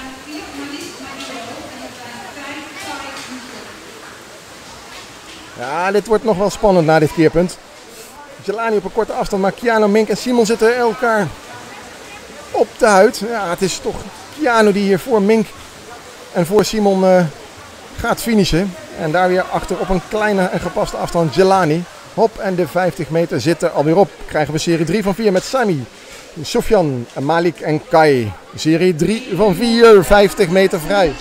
Ja, dit wordt nog wel spannend na dit keerpunt. Jelani op een korte afstand, maar Keanu, Mink en Simon zitten elkaar op de huid. Ja, het is toch Keanu die hier voor Mink en voor Simon uh, gaat finishen. En daar weer achter op een kleine en gepaste afstand Jelani. Hop, en de vijftig meter zitten alweer op. Krijgen we serie drie van vier met Sami, Sufjan, Malik en Kai. Serie drie van vier, vijftig meter vrij.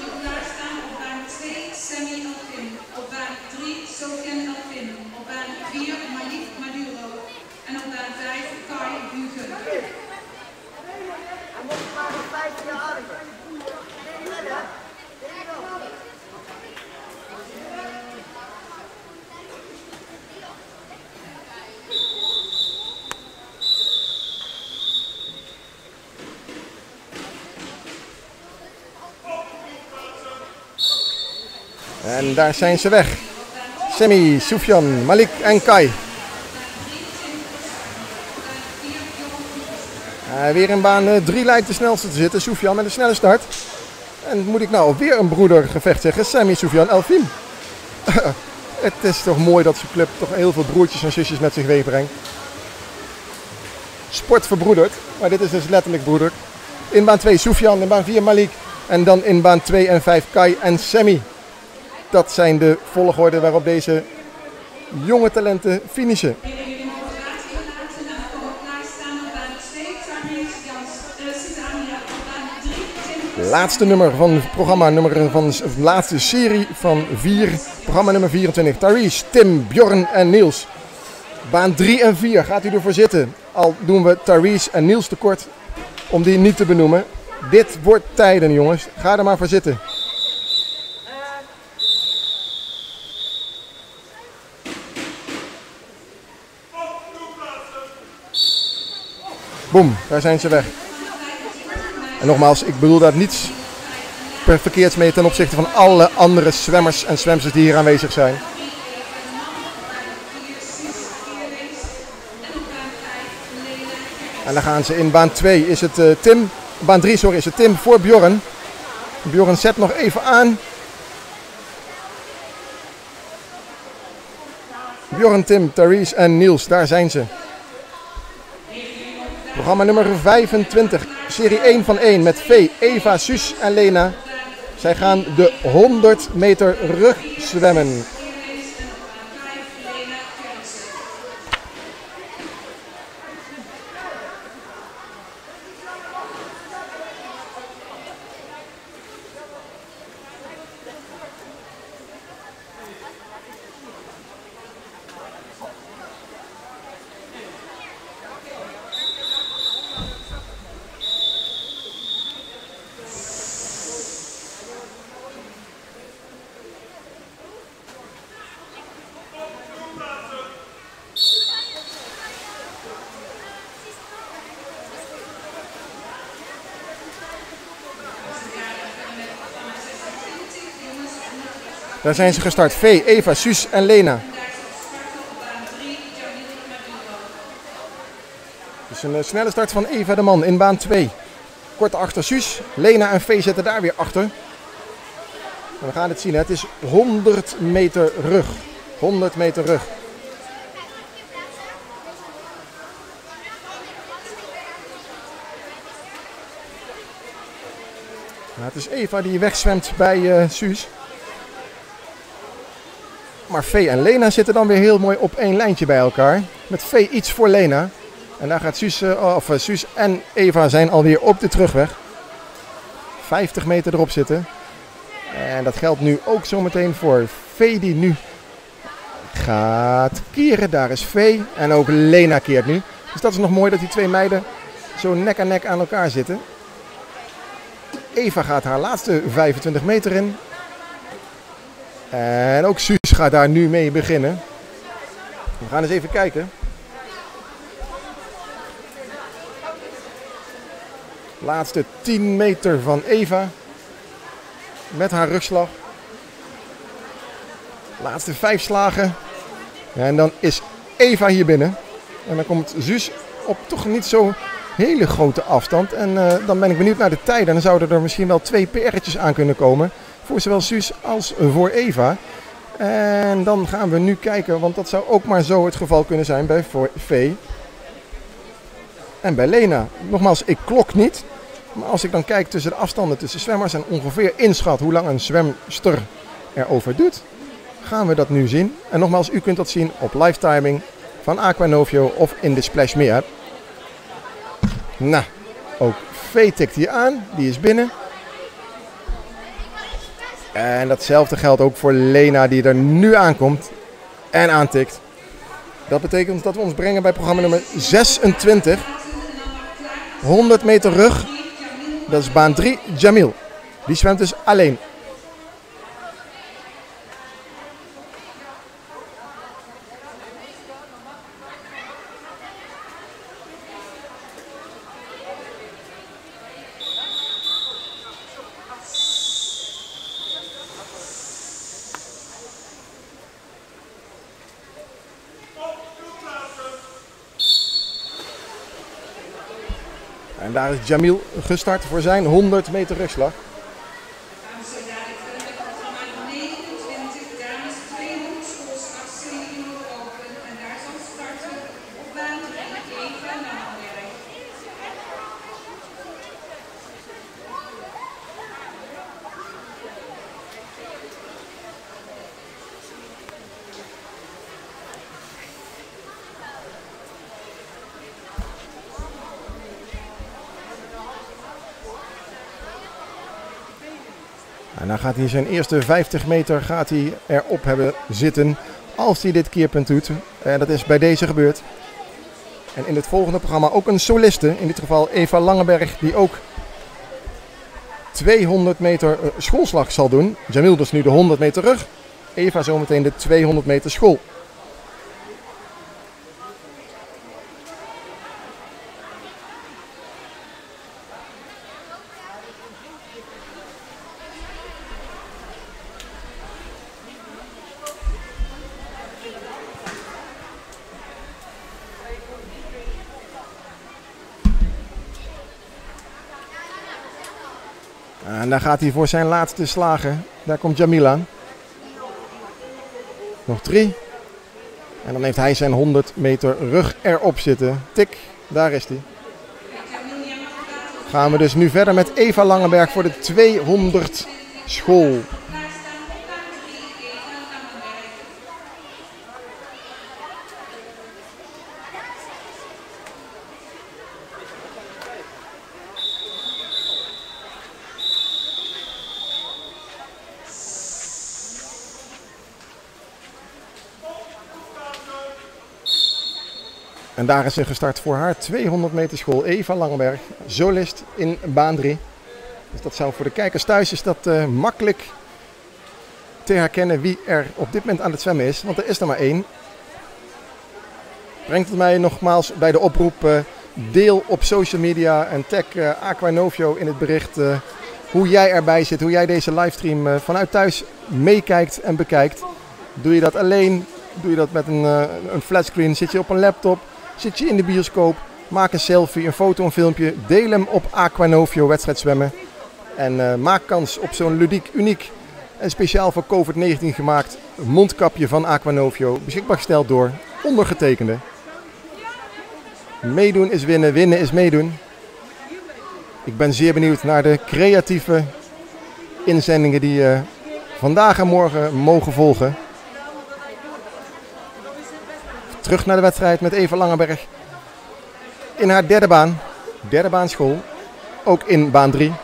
En daar zijn ze weg. Semi, Sufjan, Malik en Kai. Uh, weer in baan drie lijkt de snelste te zitten. Sufjan met een snelle start. En moet ik nou weer een broedergevecht zeggen. Semi, Sufjan, Elfim. Het is toch mooi dat zo'n club toch heel veel broertjes en zusjes met zich meebrengt. Sport verbroederd, maar dit is dus letterlijk broeder. In baan twee Sufjan, in baan vier Malik. En dan in baan twee en vijf Kai en Semi. Dat zijn de volgorde waarop deze jonge talenten finishen. Laatste nummer van het programma, nummer van de laatste serie van vier, programma nummer vierentwintig. Tarice, Tim, Bjorn en Niels. Baan drie en vier gaat u ervoor zitten. Al doen we Tarice en Niels tekort om die niet te benoemen. Dit wordt tijden, jongens. Ga er maar voor zitten. Boom, daar zijn ze weg. En nogmaals, ik bedoel daar niets verkeerds mee ten opzichte van alle andere zwemmers en zwemsters die hier aanwezig zijn. En dan gaan ze in baan twee is het uh, Tim, baan drie sorry is het Tim voor Bjorn. Bjorn zet nog even aan. Bjorn, Tim, Therese en Niels, daar zijn ze. Programma nummer vijfentwintig, serie één van één met Vee, Eva, Suus en Lena. Zij gaan de honderd meter rug zwemmen. Daar zijn ze gestart. Vee, Eva, Suus en Lena. Dus een snelle start van Eva de Man in baan twee. Kort achter Suus. Lena en Vee zitten daar weer achter. En we gaan het zien. Hè. Het is honderd meter rug. honderd meter rug. Nou, het is Eva die wegzwemt bij uh, Suus. Maar Vee en Lena zitten dan weer heel mooi op één lijntje bij elkaar. Met Vee iets voor Lena. En daar gaat Suus, uh, of uh, Suus en Eva zijn alweer op de terugweg. vijftig meter erop zitten. En dat geldt nu ook zometeen voor Vee die nu gaat keren. Daar is Vee. En ook Lena keert nu. Dus dat is nog mooi dat die twee meiden zo nek aan nek aan elkaar zitten. Eva gaat haar laatste vijfentwintig meter in. En ook Suus gaat daar nu mee beginnen. We gaan eens even kijken. Laatste tien meter van Eva. Met haar rugslag. Laatste vijf slagen. En dan is Eva hier binnen. En dan komt Suus op toch niet zo hele grote afstand. En uh, dan ben ik benieuwd naar de tijden. En dan zouden er misschien wel twee P R'tjes aan kunnen komen. Voor zowel Suus als voor Eva. En dan gaan we nu kijken, want dat zou ook maar zo het geval kunnen zijn bij Vee. En bij Lena. Nogmaals, ik klok niet. Maar als ik dan kijk tussen de afstanden tussen zwemmers en ongeveer inschat hoe lang een zwemster erover doet, gaan we dat nu zien. En nogmaals, u kunt dat zien op live timing van Aqua Novio of in de Splash Me app. Nou, ook Vee tikt hier aan. Die is binnen. En datzelfde geldt ook voor Lena die er nu aankomt en aantikt. Dat betekent dat we ons brengen bij programma nummer zesentwintig. honderd meter rug. Dat is baan drie, Jamil. Die zwemt dus alleen. En daar is Jamil gestart voor zijn honderd meter rugslag. En dan gaat hij zijn eerste vijftig meter gaat hij erop hebben zitten als hij dit keerpunt doet. En dat is bij deze gebeurd. En in het volgende programma ook een soliste, in dit geval Eva Langeberg, die ook tweehonderd meter schoolslag zal doen. Jamil dus nu de honderd meter rug. Eva zometeen de tweehonderd meter school. En daar gaat hij voor zijn laatste slagen. Daar komt Jamil aan. Nog drie. En dan heeft hij zijn honderd meter rug erop zitten. Tik, daar is hij. Gaan we dus nu verder met Eva Langenberg voor de tweehonderd school. En daar is ze gestart voor haar tweehonderd meter school. Eva Langenberg, solist in baan drie. Dus dat zou voor de kijkers thuis is dat uh, makkelijk te herkennen wie er op dit moment aan het zwemmen is. Want er is er maar één. Brengt het mij nogmaals bij de oproep. Uh, deel op social media en tag uh, Aqua Novio in het bericht. Uh, hoe jij erbij zit, hoe jij deze livestream uh, vanuit thuis meekijkt en bekijkt. Doe je dat alleen? Doe je dat met een, uh, een flatscreen? Zit je op een laptop? Zit je in de bioscoop? Maak een selfie, een foto, een filmpje. Deel hem op Aqua Novio wedstrijd zwemmen. En uh, maak kans op zo'n ludiek, uniek en speciaal voor COVID negentien gemaakt mondkapje van Aqua Novio. Beschikbaar gesteld door ondergetekende. Meedoen is winnen, winnen is meedoen. Ik ben zeer benieuwd naar de creatieve inzendingen die uh, vandaag en morgen mogen volgen. Terug naar de wedstrijd met Eva Langenberg in haar derde baan, derde baanschool, ook in baan drie.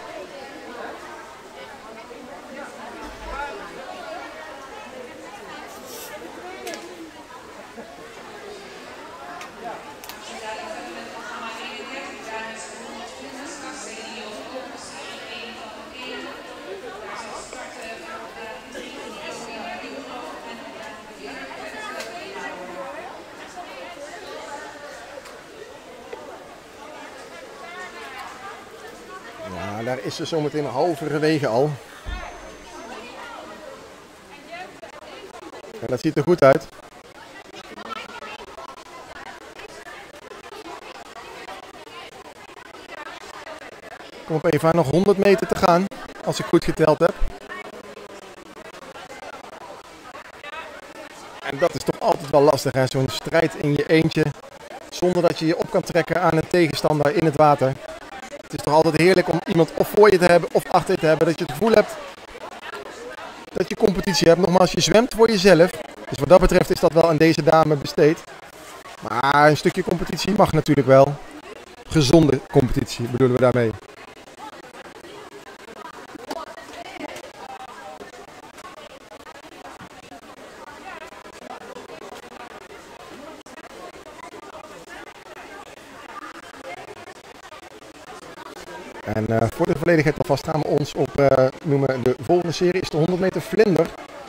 Ja, daar is ze zometeen halverwege al. En dat ziet er goed uit. Kom op Eva, nog honderd meter te gaan, als ik goed geteld heb. En dat is toch altijd wel lastig, hè? Zo'n strijd in je eentje, zonder dat je je op kan trekken aan een tegenstander in het water. Het is toch altijd heerlijk om iemand of voor je te hebben of achter je te hebben. Dat je het gevoel hebt dat je competitie hebt. Nogmaals, je zwemt voor jezelf. Dus wat dat betreft is dat wel aan deze dame besteed. Maar een stukje competitie mag natuurlijk wel. Gezonde competitie bedoelen we daarmee. En uh, voor de volledigheid alvast gaan we ons op uh, noemen de volgende serie is de honderd meter vlinder.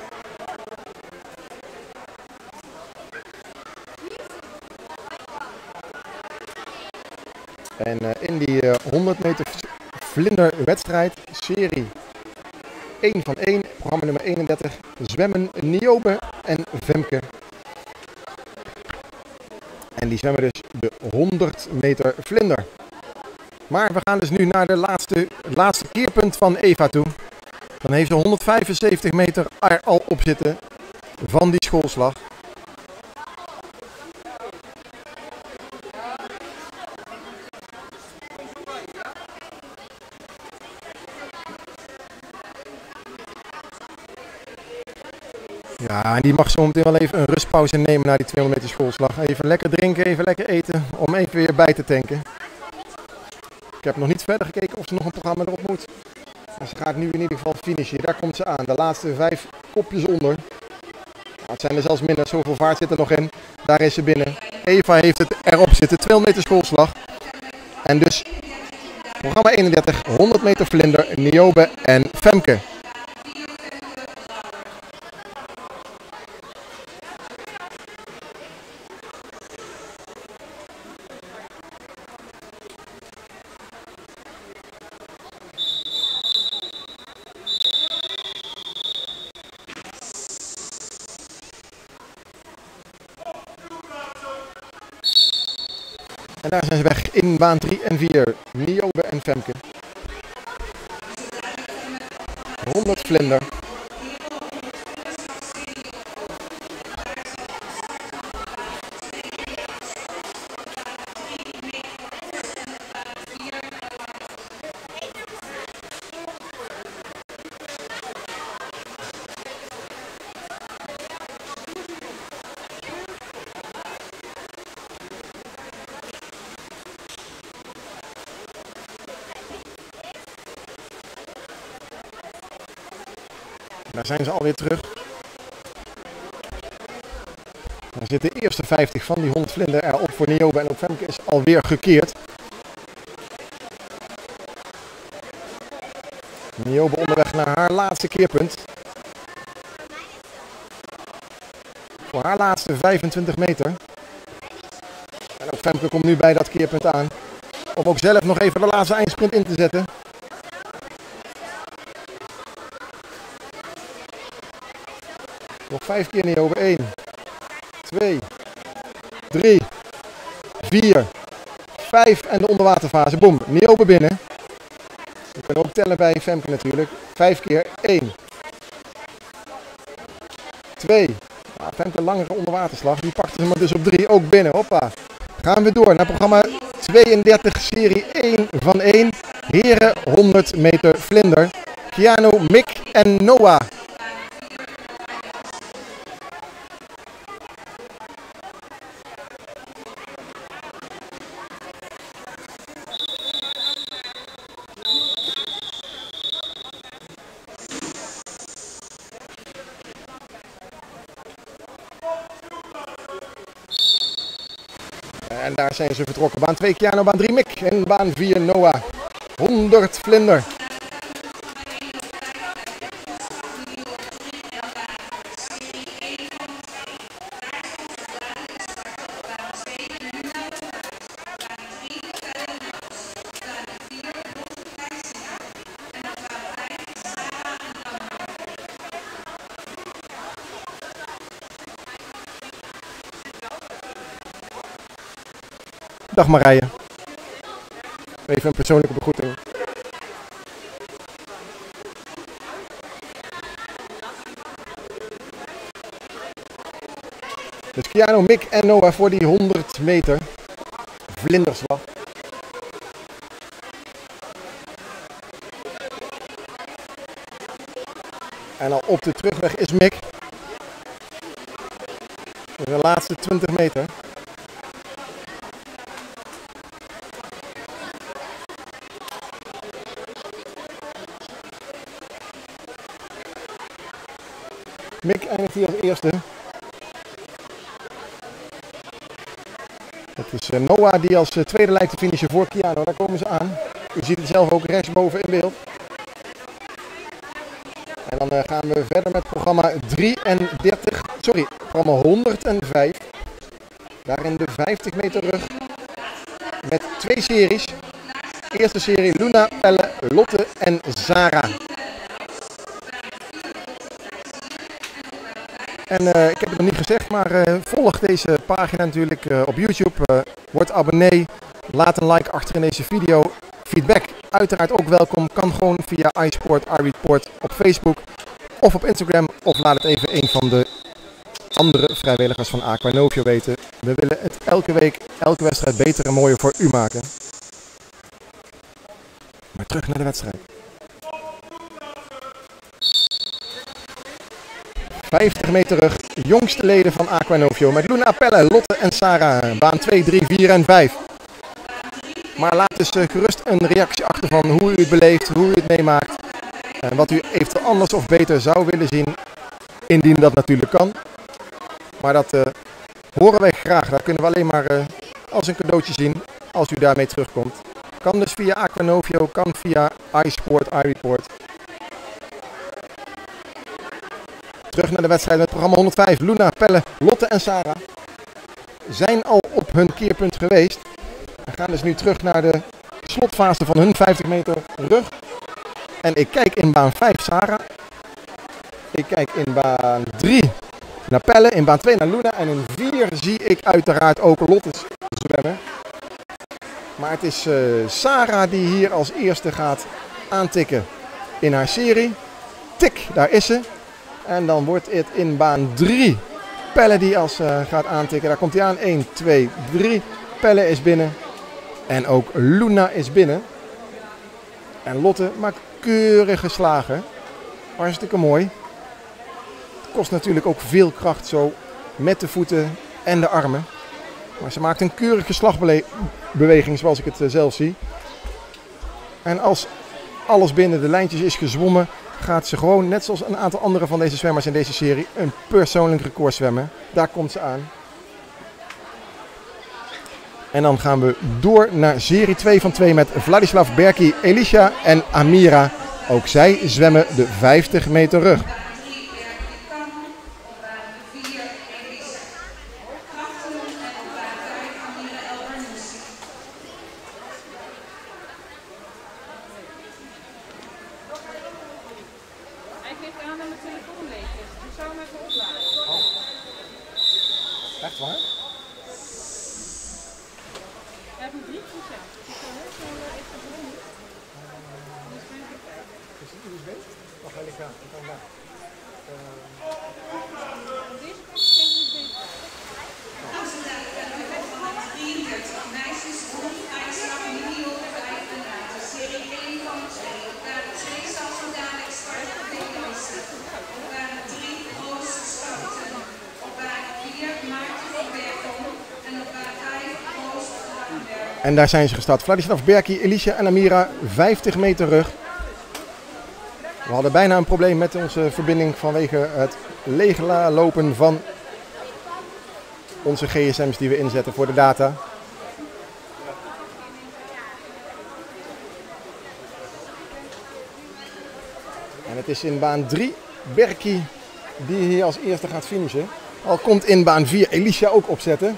En uh, in die uh, honderd meter vlinder wedstrijd, serie één van één, programma nummer eenendertig, zwemmen Niobe en Femke. En die zwemmen dus de honderd meter vlinder. Maar we gaan dus nu naar de laatste, laatste keerpunt van Eva toe. Dan heeft ze honderdvijfenzeventig meter er al op zitten van die schoolslag. Ja, en die mag zo meteen wel even een rustpauze nemen na die tweehonderd meter schoolslag. Even lekker drinken, even lekker eten, om even weer bij te tanken. Ik heb nog niet verder gekeken of ze nog een programma erop moet. Maar ze gaat nu in ieder geval finishen. Daar komt ze aan. De laatste vijf kopjes onder. Nou, het zijn er zelfs minder. Zoveel vaart zit er nog in. Daar is ze binnen. Eva heeft het erop zitten. tweehonderd meter schoolslag. En dus programma eenendertig, honderd meter vlinder, Niobe en Femke. En daar zijn ze weg in baan drie en vier. Niobe en Femke. honderd vlinder. Daar zijn ze alweer terug. Dan zit de eerste vijftig van die honderd vlinder erop voor Niobe en ook Femke is alweer gekeerd. Niobe onderweg naar haar laatste keerpunt. Voor haar laatste vijfentwintig meter. En ook Femke komt nu bij dat keerpunt aan. Om ook zelf nog even de laatste eindsprint in te zetten. Nog vijf keer Niobe. één, twee, drie, vier, vijf en de onderwaterfase. Boom, Niobe binnen. We kunnen ook tellen bij Femke natuurlijk. vijf keer. één, twee. Nou, Femke langere onderwaterslag. Die pakte ze maar dus op drie. Ook binnen. Hoppa. Gaan we door naar programma tweeëndertig serie één van één. Heren honderd meter vlinder. Keanu, Mick en Noah. En daar zijn ze vertrokken. Baan twee Keanu, baan drie Mick en baan vier Noah. honderd vlinder. Dag Marije. Even een persoonlijke begroeting. Dus Keanu, Mick en Noah voor die honderd meter vlinderslag. En al op de terugweg is Mick. De laatste twintig meter. Mick eindigt hier als eerste. Het is Noah die als tweede lijkt te finishen voor Keanu. Daar komen ze aan. U ziet het zelf ook rechtsboven in beeld. En dan gaan we verder met programma drieëndertig, sorry, programma honderdvijf. Daarin de vijftig meter rug. Met twee series. Eerste serie Luna, Pelle, Lotte en Sarah. En uh, ik heb het nog niet gezegd, maar uh, volg deze pagina natuurlijk uh, op YouTube. Uh, word abonnee, laat een like achter in deze video. Feedback uiteraard ook welkom. Kan gewoon via iSport, iReport op Facebook of op Instagram. Of laat het even een van de andere vrijwilligers van Aqua Novio weten. We willen het elke week, elke wedstrijd beter en mooier voor u maken. Maar terug naar de wedstrijd. vijftig meter rug, jongste leden van Aqua Novio met Luna, Pelle, Lotte en Sarah. Baan twee, drie, vier en vijf. Maar laat dus uh, gerust een reactie achter van hoe u het beleeft, hoe u het meemaakt. En wat u eventueel anders of beter zou willen zien, indien dat natuurlijk kan. Maar dat uh, horen wij graag. Dat kunnen we alleen maar uh, als een cadeautje zien als u daarmee terugkomt. Kan dus via Aqua Novio, kan via iSport, iReport. Terug naar de wedstrijd met programma honderdvijf. Luna, Pelle, Lotte en Sarah zijn al op hun keerpunt geweest. We gaan dus nu terug naar de slotfase van hun vijftig meter rug. En ik kijk in baan vijf Sarah. Ik kijk in baan drie naar Pelle. In baan twee naar Luna. En in vier zie ik uiteraard ook Lotte zwemmen. Maar het is uh, Sarah die hier als eerste gaat aantikken in haar serie. Tik, daar is ze. En dan wordt het in baan drie Pelle die als uh, gaat aantikken. Daar komt hij aan. één, twee, drie. Pelle is binnen. En ook Luna is binnen. En Lotte maakt keurig geslagen. Hartstikke mooi. Het kost natuurlijk ook veel kracht zo met de voeten en de armen. Maar ze maakt een keurige slagbeweging zoals ik het uh, zelf zie. En als alles binnen de lijntjes is gezwommen, gaat ze gewoon, net zoals een aantal andere van deze zwemmers in deze serie, een persoonlijk record zwemmen. Daar komt ze aan. En dan gaan we door naar serie twee van twee met Vladislav Berki, Elisha en Amira. Ook zij zwemmen de vijftig meter rug. Hij geeft aan dat mijn telefoon leeg is. Ik zou hem even opladen. Oh. Echt waar? Hij heeft een drie procent. Dus ik zou heel snel even doen. Anders ben ik erbij. Is het U S B? Wacht, hij ligt aan. Ik kan daar. Deze kant is geen U S B. drieëndertig meisjes rond uitslag mini vijf en later serie één van twee. Op baan twee zal zo dadelijk starten op de Jansen. Op baan drie Roos Schouten. Op baan vier Maartje van Berkom. En op baan vijf Roos Langenberg. En daar zijn ze gestart. Vladislav Berki, Elisha en Amira, vijftig meter rug. We hadden bijna een probleem met onze verbinding vanwege het leeglopen van onze G S M's die we inzetten voor de data. En het is in baan drie Berki die hier als eerste gaat finishen. Al komt in baan vier Elisha ook opzetten.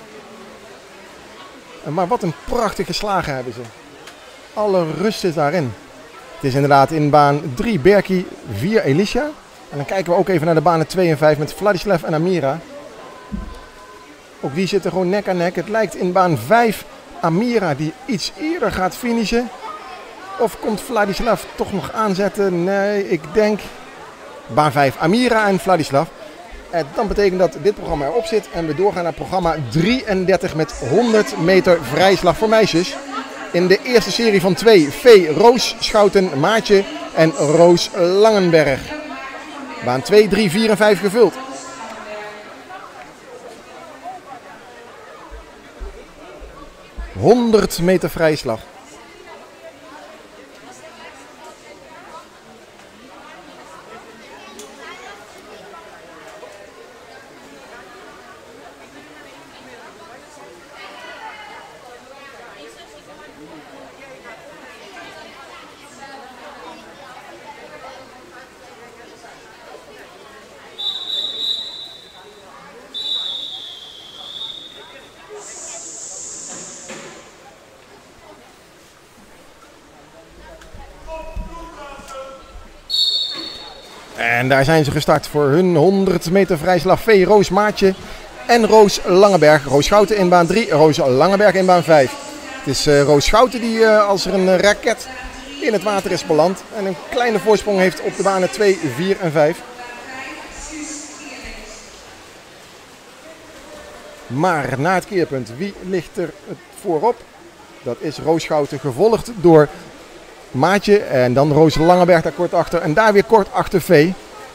Maar wat een prachtige slagen hebben ze. Alle rust zit daarin. Het is inderdaad in baan drie Berki, vier Elisha. En dan kijken we ook even naar de banen twee en vijf met Vladislav en Amira. Ook die zitten gewoon nek aan nek. Het lijkt in baan vijf Amira die iets eerder gaat finishen. Of komt Vladislav toch nog aanzetten? Nee, ik denk baan vijf Amira en Vladislav. En dan betekent dat dit programma erop zit en we doorgaan naar programma drieëndertig met honderd meter vrijslag voor meisjes. In de eerste serie van twee Vee, Roos Schouten, Maartje en Roos Langenberg. Baan twee, drie, vier en vijf gevuld. honderd meter vrijslag. En daar zijn ze gestart voor hun honderd meter vrijslag. Vee, Roos, Maartje en Roos Langenberg. Roos Schouten in baan drie, Roos Langenberg in baan vijf. Het is uh, Roos Schouten die uh, als er een uh, raket in het water is beland. En een kleine voorsprong heeft op de banen twee, vier en vijf. Maar na het keerpunt, wie ligt er voorop? Dat is Roos Schouten, gevolgd door Maatje en dan Roos Langenberg daar kort achter. En daar weer kort achter Vee.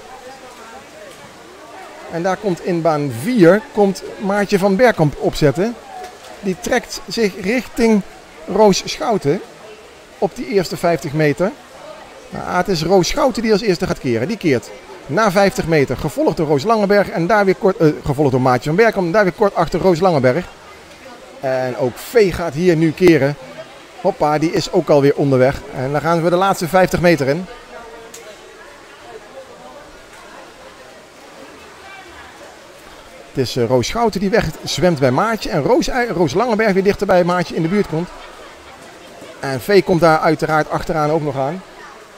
En daar komt in baan vier komt Maartje van Berkamp opzetten. Die trekt zich richting Roos Schouten op die eerste vijftig meter. Nou, het is Roos Schouten die als eerste gaat keren. Die keert na vijftig meter, gevolgd door Roos Langenberg. En daar weer kort, uh, gevolgd door Maartje van Berkamp. En daar weer kort achter Roos Langenberg. En ook Vee gaat hier nu keren. Hoppa, die is ook alweer onderweg. En dan gaan we de laatste vijftig meter in. Het is uh, Roos Schouten die weg zwemt bij Maartje. En Roos, Roos Langenberg weer dichter bij Maartje in de buurt komt. En Vee komt daar uiteraard achteraan ook nog aan.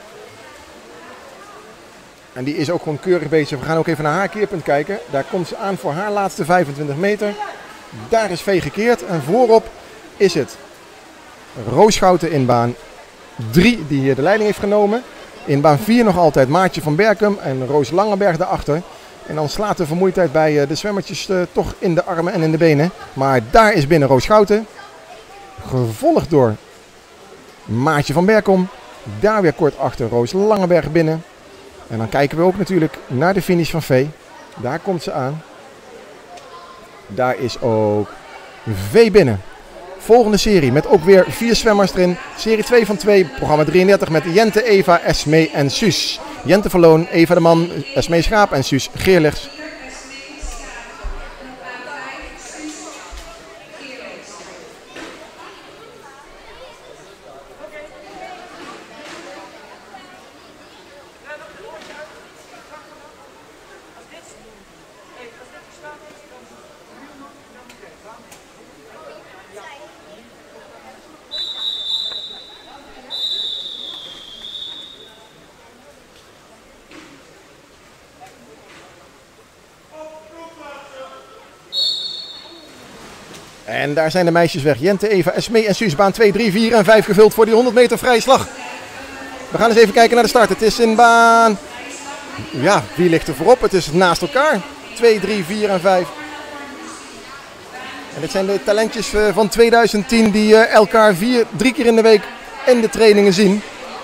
En die is ook gewoon keurig bezig. We gaan ook even naar haar keerpunt kijken. Daar komt ze aan voor haar laatste vijfentwintig meter. Daar is Vee gekeerd. En voorop is het Roos Schouten in baan drie die hier de leiding heeft genomen. In baan vier nog altijd Maartje van Berkum en Roos Langenberg daarachter. En dan slaat de vermoeidheid bij de zwemmertjes uh, toch in de armen en in de benen. Maar daar is binnen Roos Schouten. Gevolgd door Maartje van Berkom. Daar weer kort achter Roos Langenberg binnen. En dan kijken we ook natuurlijk naar de finish van Vee. Daar komt ze aan. Daar is ook Vee binnen. Volgende serie met ook weer vier zwemmers erin. Serie twee van twee, programma drieëndertig met Jente, Eva, Esmee en Suus. Jente Verloon, Eva de Man, Esmee Schaap en Suus Geerlichs. En daar zijn de meisjes weg. Jente, Eva, Esmee en Suus. Baan twee, drie, vier en vijf gevuld voor die honderd meter vrije slag. We gaan eens even kijken naar de start. Het is in baan... Ja, wie ligt er voorop? Het is naast elkaar. twee, drie, vier en vijf. En dit zijn de talentjes van tweeduizend tien die elkaar vier, drie keer in de week in de trainingen zien.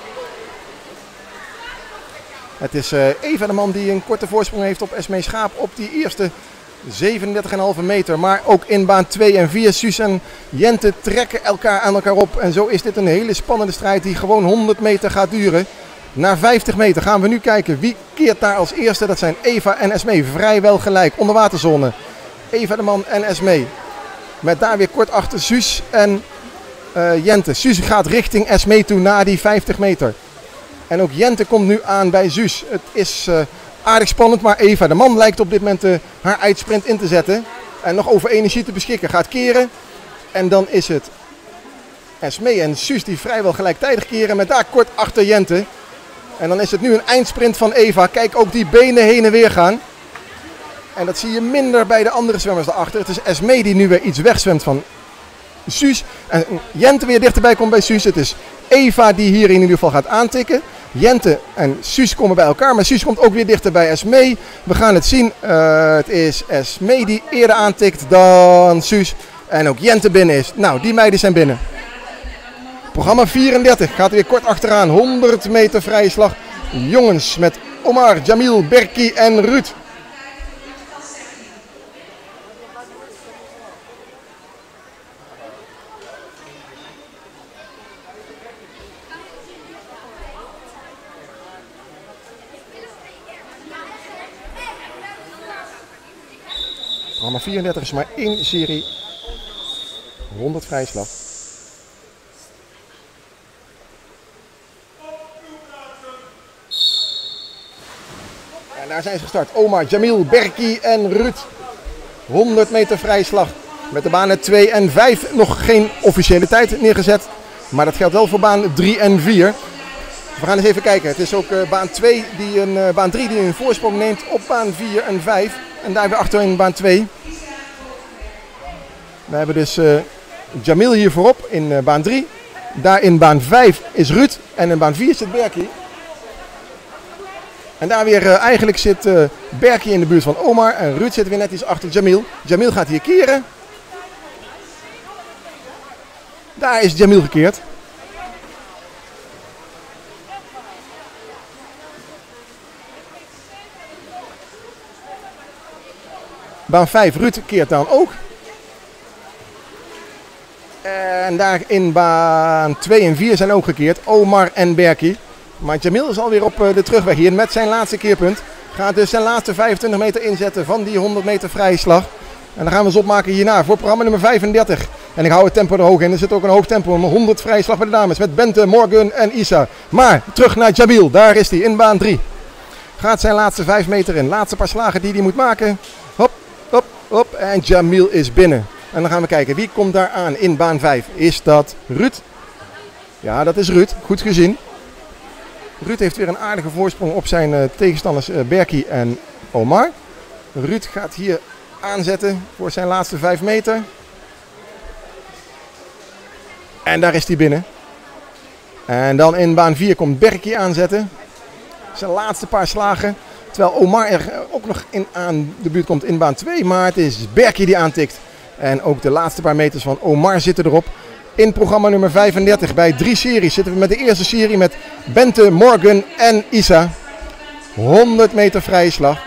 Het is Eva de Man die een korte voorsprong heeft op Esmee Schaap op die eerste zevenendertig komma vijf meter. Maar ook in baan twee en vier. Suus en Jente trekken elkaar aan elkaar op. En zo is dit een hele spannende strijd die gewoon honderd meter gaat duren. Na vijftig meter gaan we nu kijken wie keert daar als eerste. Dat zijn Eva en Esmee. Vrijwel gelijk. Onderwaterzone. Eva de Man en Esmee. Met daar weer kort achter Suus en uh, Jente. Suus gaat richting Esmee toe na die vijftig meter. En ook Jente komt nu aan bij Suus. Het is uh, aardig spannend, maar Eva de Man lijkt op dit moment uh, haar uitsprint in te zetten. En nog over energie te beschikken. Gaat keren. En dan is het Esmee en Suus die vrijwel gelijktijdig keren. Met daar kort achter Jente. En dan is het nu een eindsprint van Eva. Kijk, ook die benen heen en weer gaan. En dat zie je minder bij de andere zwemmers daarachter. Het is Esmee die nu weer iets wegzwemt van Suus. En Jente weer dichterbij komt bij Suus. Het is Eva die hier in ieder geval gaat aantikken. Jente en Suus komen bij elkaar. Maar Suus komt ook weer dichter bij Esmee. We gaan het zien. Uh, het is Esmee die eerder aantikt dan Suus. En ook Jente binnen is. Nou, die meiden zijn binnen. Programma vierendertig gaat weer kort achteraan. honderd meter vrije slag. Jongens met Omar, Jamil, Berki en Ruud. Programma vierendertig is maar één serie. honderd vrije slag. En daar zijn ze gestart. Omar, Jamil, Berki en Ruud. honderd meter vrije slag. Met de banen twee en vijf nog geen officiële tijd neergezet. Maar dat geldt wel voor baan drie en vier. We gaan eens even kijken. Het is ook uh, baan, twee die een, uh, baan drie die een voorsprong neemt op baan vier en vijf. En daar weer achter in baan twee. We hebben dus uh, Jamil hier voorop in uh, baan drie. Daar in baan vijf is Ruud. En in baan vier zit Berki. En daar weer uh, eigenlijk zit uh, Berki in de buurt van Omar. En Ruud zit weer net iets achter Jamil. Jamil gaat hier keren. Daar is Jamil gekeerd. Baan vijf, Ruud keert dan ook. En daar in baan twee en vier zijn ook gekeerd. Omar en Berki. Maar Jamil is alweer op de terugweg hier met zijn laatste keerpunt. Gaat dus zijn laatste vijfentwintig meter inzetten van die honderd meter vrije slag. En dan gaan we eens opmaken hierna voor programma nummer vijfendertig. En ik hou het tempo er hoog in. Er zit ook een hoog tempo. Een honderd vrije slag bij de dames met Bente, Morgan en Isa. Maar terug naar Jamil. Daar is hij in baan drie. Gaat zijn laatste vijf meter in. Laatste paar slagen die hij moet maken. Hop, hop, hop. En Jamil is binnen. En dan gaan we kijken. Wie komt daar aan in baan vijf? Is dat Ruud? Ja, dat is Ruud. Goed gezien. Ruud heeft weer een aardige voorsprong op zijn uh, tegenstanders uh, Berki en Omar. Ruud gaat hier aanzetten voor zijn laatste vijf meter. En daar is hij binnen. En dan in baan vier komt Berki aanzetten. Zijn laatste paar slagen. Terwijl Omar er ook nog in aan de buurt komt in baan twee. Maar het is Berki die aantikt. En ook de laatste paar meters van Omar zitten erop. In programma nummer vijfendertig bij drie series zitten we met de eerste serie met Bente, Morgan en Isa. honderd meter vrije slag.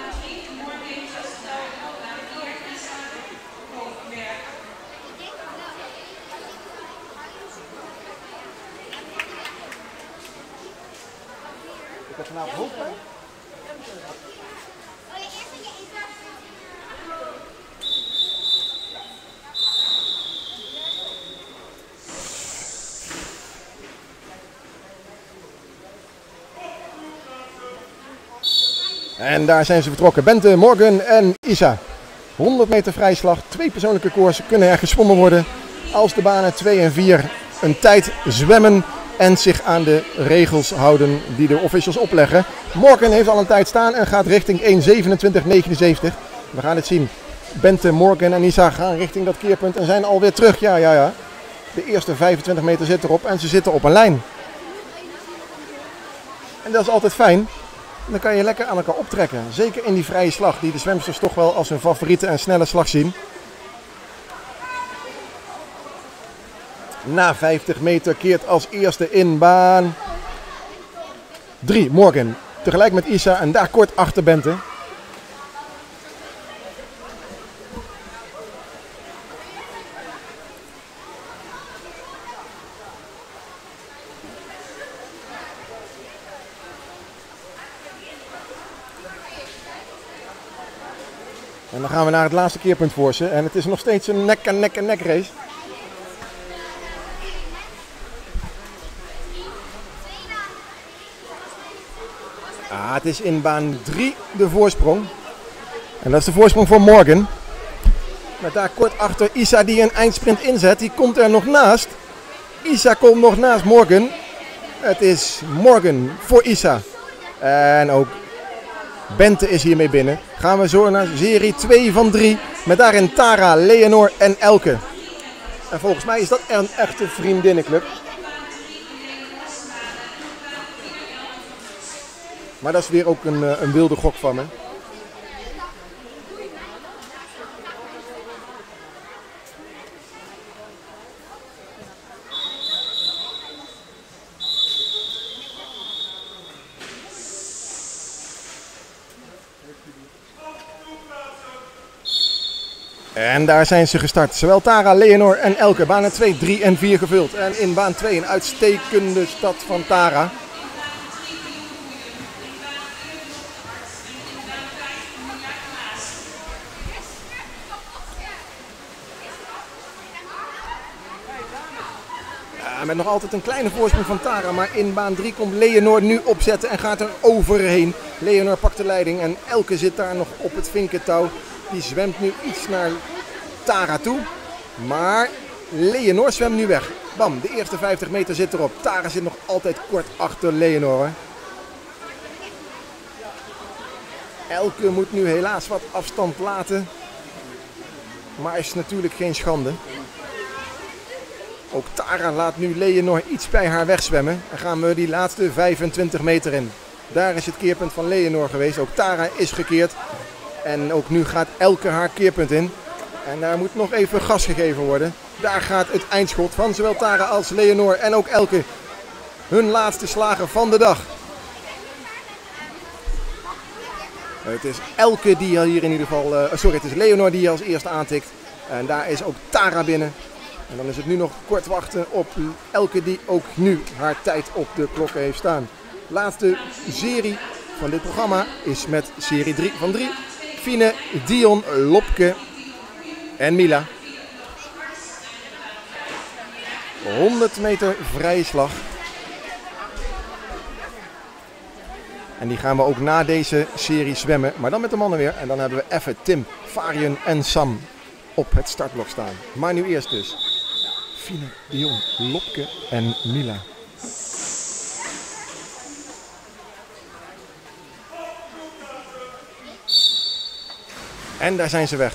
Ik heb vanavond hoofdpijn. En daar zijn ze vertrokken. Bente, Morgan en Isa. honderd meter vrijslag, twee persoonlijke koersen kunnen er geswommen worden als de banen twee en vier een tijd zwemmen en zich aan de regels houden die de officials opleggen. Morgan heeft al een tijd staan en gaat richting één zevenentwintig negenenzeventig. We gaan het zien. Bente, Morgan en Isa gaan richting dat keerpunt en zijn alweer terug. Ja, ja, ja. De eerste vijfentwintig meter zit erop en ze zitten op een lijn. En dat is altijd fijn. Dan kan je lekker aan elkaar optrekken. Zeker in die vrije slag die de zwemsters toch wel als hun favoriete en snelle slag zien. Na vijftig meter keert als eerste in baan drie Morgan. Tegelijk met Isa en daar kort achter Bente. En dan gaan we naar het laatste keerpunt voor ze. En het is nog steeds een nek en nek en nek race. Ah, het is in baan drie de voorsprong. En dat is de voorsprong voor Morgan. Met daar kort achter Isa die een eindsprint inzet. Die komt er nog naast. Isa komt nog naast Morgan. Het is Morgan voor Isa. En ook Bente is hiermee binnen. Gaan we zo naar serie twee van drie. Met daarin Tara, Leonor en Elke. En volgens mij is dat een echte vriendinnenclub. Maar dat is weer ook een, een wilde gok van me. En daar zijn ze gestart. Zowel Tara, Leonor en Elke. Banen twee, drie en vier gevuld. En in baan twee een uitstekende stad van Tara. Ja, met nog altijd een kleine voorsprong van Tara. Maar in baan drie komt Leonor nu opzetten en gaat er overheen. Leonor pakt de leiding en Elke zit daar nog op het vinkentouw. Die zwemt nu iets naar Tara toe. Maar Leonor zwemt nu weg. Bam, de eerste vijftig meter zit erop. Tara zit nog altijd kort achter Leonor. Elke moet nu helaas wat afstand laten. Maar is natuurlijk geen schande. Ook Tara laat nu Leonor iets bij haar wegzwemmen. En gaan we die laatste vijfentwintig meter in. Daar is het keerpunt van Leonor geweest. Ook Tara is gekeerd. En ook nu gaat Elke haar keerpunt in. En daar moet nog even gas gegeven worden. Daar gaat het eindschot van zowel Tara als Leonor en ook Elke. Hun laatste slagen van de dag. Het is Elke die hier in ieder geval... Uh, sorry, het is Leonor die als eerste aantikt. En daar is ook Tara binnen. En dan is het nu nog kort wachten op Elke die ook nu haar tijd op de klok heeft staan. Laatste serie van dit programma is met serie drie van drie. Fine, Dion, Lopke en Mila. honderd meter vrije slag. En die gaan we ook na deze serie zwemmen. Maar dan met de mannen weer. En dan hebben we even Tim, Varian en Sam op het startblok staan. Maar nu eerst dus Fine, Dion, Lopke en Mila. En daar zijn ze weg.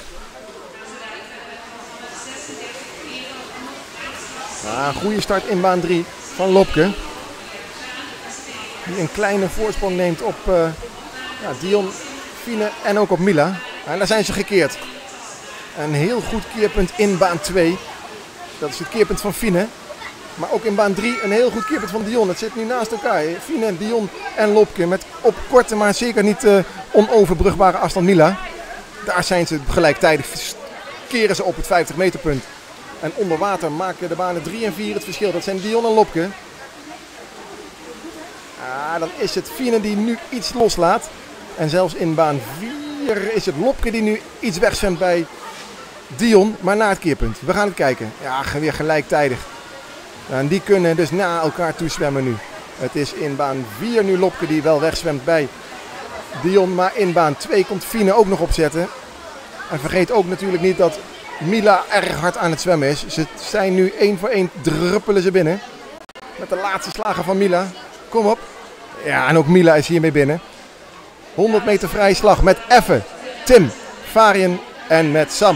Ah, een goede start in baan drie van Lopke. Die een kleine voorsprong neemt op uh, ja, Dion, Fine en ook op Mila. En daar zijn ze gekeerd. Een heel goed keerpunt in baan twee. Dat is het keerpunt van Fine. Maar ook in baan drie een heel goed keerpunt van Dion. Het zit nu naast elkaar. Fine, Dion en Lopke. Met op korte, maar zeker niet uh, onoverbrugbare afstand Mila. Daar zijn ze gelijktijdig. Keren ze op het vijftig meter punt. En onder water maken de banen drie en vier het verschil. Dat zijn Dion en Lopke. Ja, dan is het Fine die nu iets loslaat. En zelfs in baan vier is het Lopke die nu iets wegzwemt bij Dion. Maar na het keerpunt. We gaan het kijken. Ja, weer gelijktijdig. En die kunnen dus na elkaar toe zwemmen nu. Het is in baan vier nu Lopke die wel wegzwemt bij Dion. Maar in baan twee komt Fine ook nog opzetten. En vergeet ook natuurlijk niet dat Mila erg hard aan het zwemmen is. Ze zijn nu één voor één druppelen ze binnen. Met de laatste slagen van Mila. Kom op. Ja, en ook Mila is hiermee binnen. honderd meter vrije slag met Effe, Tim, Varian en met Sam.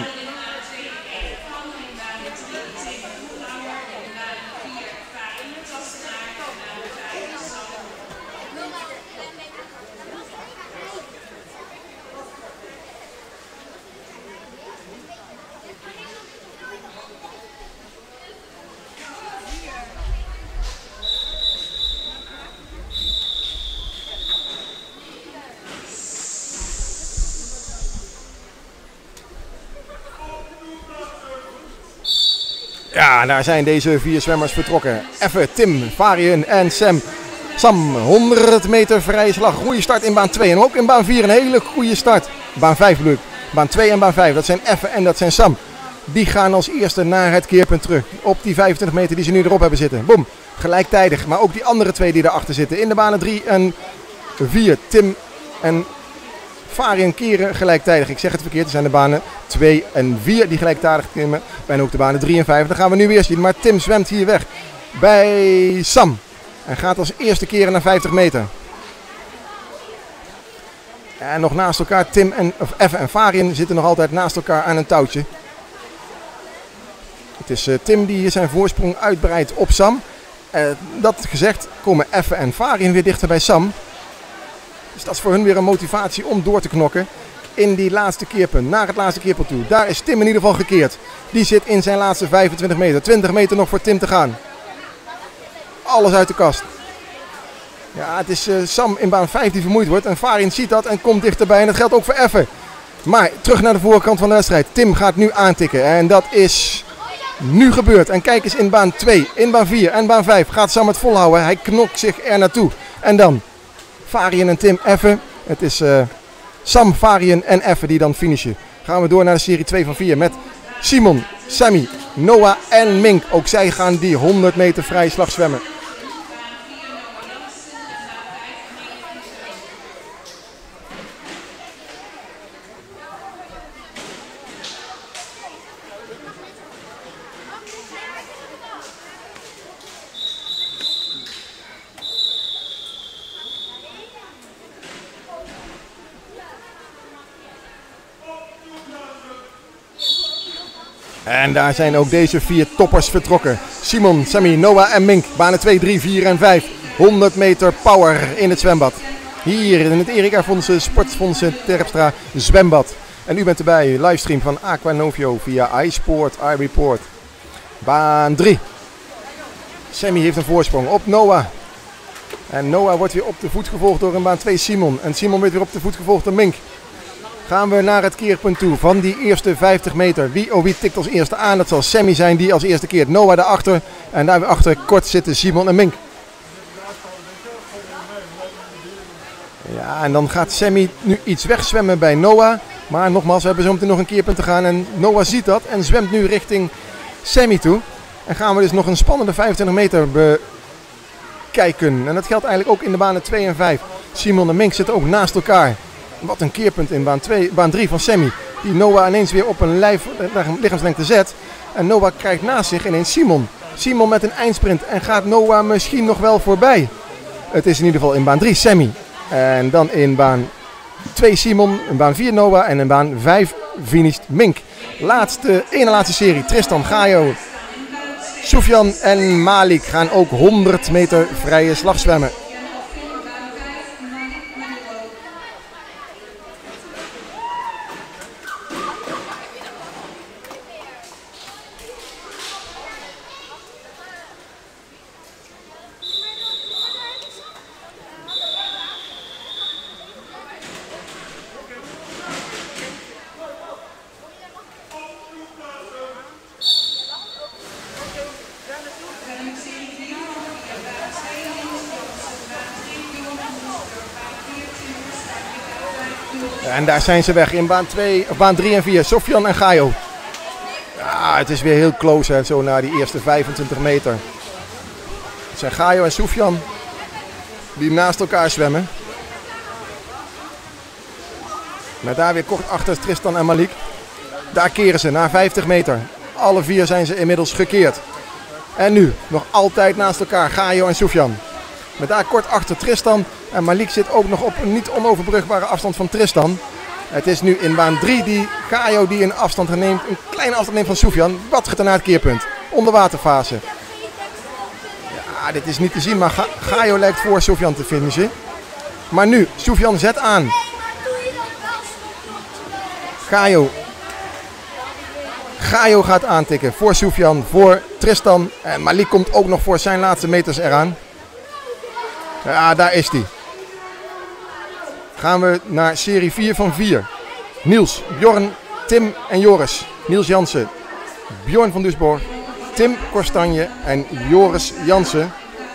Ja, daar zijn deze vier zwemmers vertrokken. Effe, Tim, Varian en Sam. Sam, honderd meter vrije slag. Goede start in baan twee. En ook in baan vier een hele goede start. Baan vijf bedoel ik. Baan twee en baan vijf. Dat zijn Effe en dat zijn Sam. Die gaan als eerste naar het keerpunt terug. Op die vijfentwintig meter die ze nu erop hebben zitten. Boom. Gelijktijdig. Maar ook die andere twee die erachter zitten. In de banen drie en vier. Tim en Varian keren gelijktijdig. Ik zeg het verkeerd. Er zijn de banen twee en vier die gelijktijdig klimmen. En ook de banen drie en vijf. Dat gaan we nu weer zien. Maar Tim zwemt hier weg bij Sam. En gaat als eerste keren naar vijftig meter. En nog naast elkaar. Tim en, of Effe en Varian zitten nog altijd naast elkaar aan een touwtje. Het is uh, Tim die zijn voorsprong uitbreidt op Sam. Uh, dat gezegd komen Effe en Varian weer dichter bij Sam. Dus dat is voor hun weer een motivatie om door te knokken in die laatste keerpunt. Naar het laatste keerpunt toe. Daar is Tim in ieder geval gekeerd. Die zit in zijn laatste vijfentwintig meter. twintig meter nog voor Tim te gaan. Alles uit de kast. Ja, het is uh, Sam in baan vijf die vermoeid wordt. En Varian ziet dat en komt dichterbij. En dat geldt ook voor Effe. Maar terug naar de voorkant van de wedstrijd. Tim gaat nu aantikken. En dat is nu gebeurd. En kijk eens in baan twee, in baan vier en baan vijf. Gaat Sam het volhouden. Hij knokt zich er naartoe. En dan Varian en Tim, Effe. Het is uh, Sam, Varian en Effe die dan finishen. Gaan we door naar de serie twee van vier met Simon, Sammy, Noah en Mink. Ook zij gaan die honderd meter vrije slag zwemmen. En daar zijn ook deze vier toppers vertrokken. Simon, Sammy, Noah en Mink. Banen twee, drie, vier en vijf. honderd meter power in het zwembad. Hier in het Erik Afonse Sportfondsen Terpstra zwembad. En u bent erbij, livestream van Aqua Novio via iSport, iReport. Baan drie. Sammy heeft een voorsprong op Noah. En Noah wordt weer op de voet gevolgd door in baan twee Simon. En Simon wordt weer op de voet gevolgd door Mink. Gaan we naar het keerpunt toe van die eerste vijftig meter. Wie oh wie tikt als eerste aan? Dat zal Sammy zijn die als eerste keert. Noah daarachter. En daar weer achter kort zitten Simon en Mink. Ja, en dan gaat Sammy nu iets wegzwemmen bij Noah. Maar nogmaals, we hebben zo meteen nog een keerpunt te gaan. En Noah ziet dat en zwemt nu richting Sammy toe. En gaan we dus nog een spannende vijfentwintig meter bekijken. En dat geldt eigenlijk ook in de banen twee en vijf. Simon en Mink zitten ook naast elkaar. Wat een keerpunt in baan, twee, baan drie van Sammy. Die Noah ineens weer op een lijf, lichaamslengte zet. En Noah krijgt naast zich ineens Simon. Simon met een eindsprint. En gaat Noah misschien nog wel voorbij. Het is in ieder geval in baan drie Sammy. En dan in baan twee Simon. In baan vier Noah. En in baan vijf finisht Mink. Laatste, ene laatste serie. Tristan, Gaio, Soufian en Malik gaan ook honderd meter vrije slag zwemmen. En daar zijn ze weg in baan, twee, of baan drie en vier. Sofian en Gaio. Ja, het is weer heel close hè, zo na die eerste vijfentwintig meter. Het zijn Gaio en Sofian die naast elkaar zwemmen. Maar daar weer kort achter Tristan en Malik. Daar keren ze na vijftig meter. Alle vier zijn ze inmiddels gekeerd. En nu nog altijd naast elkaar Gaio en Sofian. Met daar kort achter Tristan. En Malik zit ook nog op een niet onoverbrugbare afstand van Tristan. Het is nu in baan drie die Gaio die een afstand neemt. Een kleine afstand neemt van Sofian. Wat gaat er naar het keerpunt? Onderwaterfase. Ja, dit is niet te zien. Maar Ga Gaio lijkt voor Sofian te finishen. Maar nu, Sofian zet aan. Gaio. Gaio gaat aantikken voor Sofian, voor Tristan. En Malik komt ook nog voor zijn laatste meters eraan. Ja, daar is hij. Gaan we naar serie vier van vier. Niels, Bjorn, Tim en Joris. Niels Jansen, Bjorn van Dusborg, Tim Korstanje en Joris Jansen.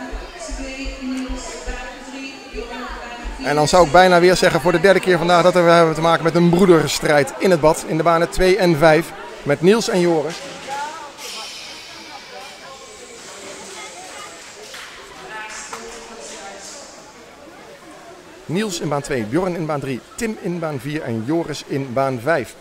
En dan zou ik bijna weer zeggen voor de derde keer vandaag dat we hebben te maken met een broederstrijd in het bad. In de banen twee en vijf met Niels en Joris. Niels in baan twee, Bjorn in baan drie, Tim in baan vier en Joris in baan vijf.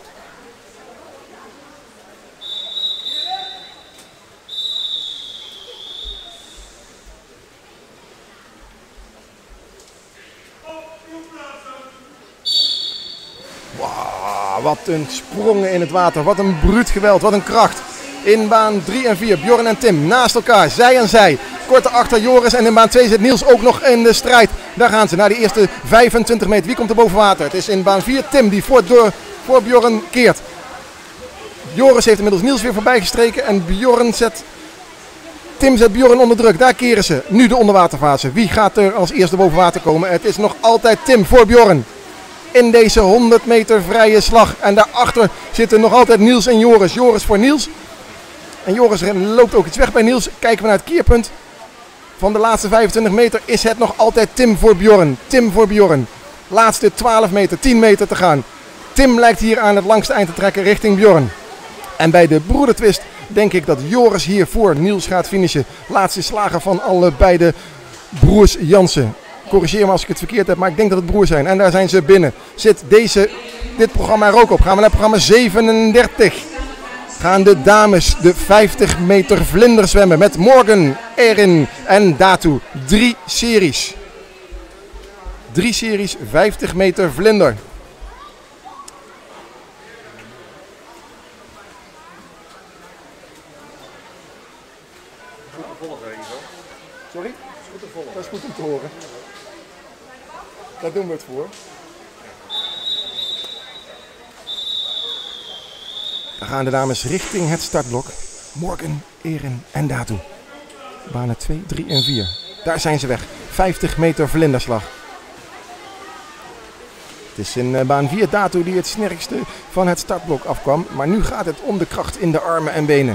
Wow, wat een sprongen in het water, wat een bruut geweld, wat een kracht. In baan drie en vier, Bjorn en Tim naast elkaar, zij aan zij. Kort achter Joris en in baan twee zit Niels ook nog in de strijd. Daar gaan ze naar de eerste vijfentwintig meter. Wie komt er boven water? Het is in baan vier Tim die voor, door, voor Bjorn keert. Joris heeft inmiddels Niels weer voorbij gestreken en Bjorn zet... Tim zet Bjorn onder druk. Daar keren ze. Nu de onderwaterfase. Wie gaat er als eerste boven water komen? Het is nog altijd Tim voor Bjorn. In deze honderd meter vrije slag. En daarachter zitten nog altijd Niels en Joris. Joris voor Niels. En Joris loopt ook iets weg bij Niels. Kijken we naar het keerpunt van de laatste vijfentwintig meter. Is het nog altijd Tim voor Bjorn. Tim voor Bjorn. Laatste twaalf meter, tien meter te gaan. Tim lijkt hier aan het langste eind te trekken richting Bjorn. En bij de broedertwist denk ik dat Joris hier voor Niels gaat finishen. Laatste slagen van allebei de broers Jansen. Corrigeer me als ik het verkeerd heb, maar ik denk dat het broers zijn. En daar zijn ze binnen. Zit deze, dit programma er ook op. Gaan we naar programma zevenendertig. Gaan de dames de vijftig meter vlinder zwemmen met Morgan, Erin en Datu. Drie series. Drie series, vijftig meter vlinder. Sorry? Dat is goed om te horen. Daar doen we het voor. Dan gaan de dames richting het startblok. Morgan, Erin en Datu. Banen twee, drie en vier. Daar zijn ze weg. vijftig meter vlinderslag. Het is in baan vier Datu die het sterkste van het startblok afkwam. Maar nu gaat het om de kracht in de armen en benen.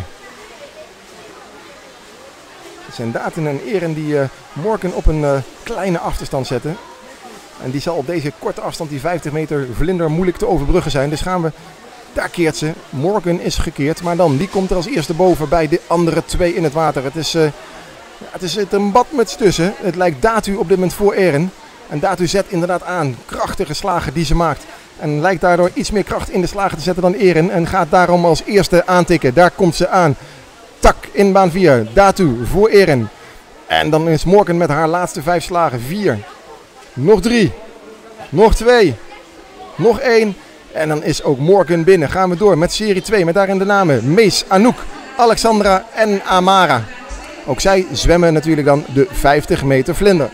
Het zijn Datu en Erin die uh, Morgan op een uh, kleine achterstand zetten. En die zal op deze korte afstand, die vijftig meter vlinder, moeilijk te overbruggen zijn. Dus gaan we... Daar keert ze. Morgan is gekeerd. Maar dan, wie komt er als eerste boven bij de andere twee in het water? Het is, uh, ja, het is een badmuts tussen. Het lijkt Datu op dit moment voor Erin. En Datu zet inderdaad aan. Krachtige slagen die ze maakt. En lijkt daardoor iets meer kracht in de slagen te zetten dan Erin. En gaat daarom als eerste aantikken. Daar komt ze aan. Tak in baan vier. Datu voor Erin. En dan is Morgan met haar laatste vijf slagen. vier. Nog drie. Nog twee. Nog één. En dan is ook Morgan binnen. Gaan we door met serie twee. Met daarin de namen Mees, Anouk, Alexandra en Amara. Ook zij zwemmen natuurlijk dan de vijftig meter vlinder.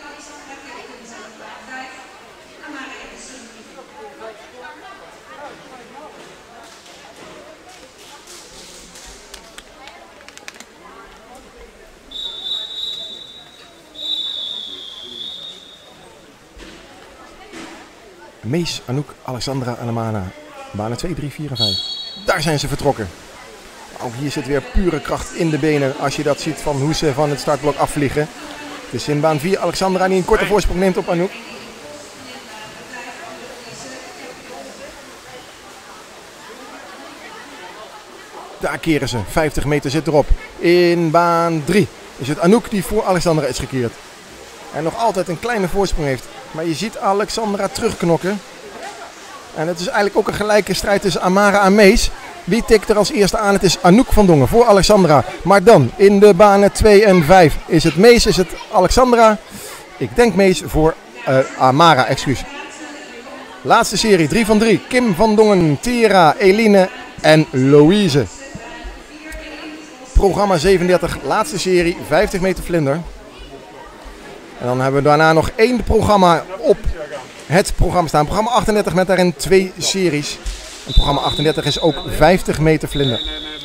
Mees, Anouk, Alexandra en Amara. Banen twee, drie, vier en vijf. Daar zijn ze vertrokken. Ook hier zit weer pure kracht in de benen als je dat ziet van hoe ze van het startblok afvliegen. Dus in baan vier Alexandra die een korte voorsprong neemt op Anouk. Daar keren ze. vijftig meter zit erop. In baan drie is het Anouk die voor Alexandra is gekeerd. En nog altijd een kleine voorsprong heeft. Maar je ziet Alexandra terugknokken. En het is eigenlijk ook een gelijke strijd tussen Amara en Mees. Wie tikt er als eerste aan? Het is Anouk van Dongen voor Alexandra. Maar dan in de banen twee en vijf is het Mees, is het Alexandra. Ik denk Mees voor uh, Amara, excuus. Laatste serie, drie van drie. Kim van Dongen, Tera, Eline en Louise. Programma zevenendertig, laatste serie, vijftig meter vlinder. En dan hebben we daarna nog één programma op het programma staan. Programma achtendertig met daarin twee series. En programma achtendertig is ook vijftig meter vlinder.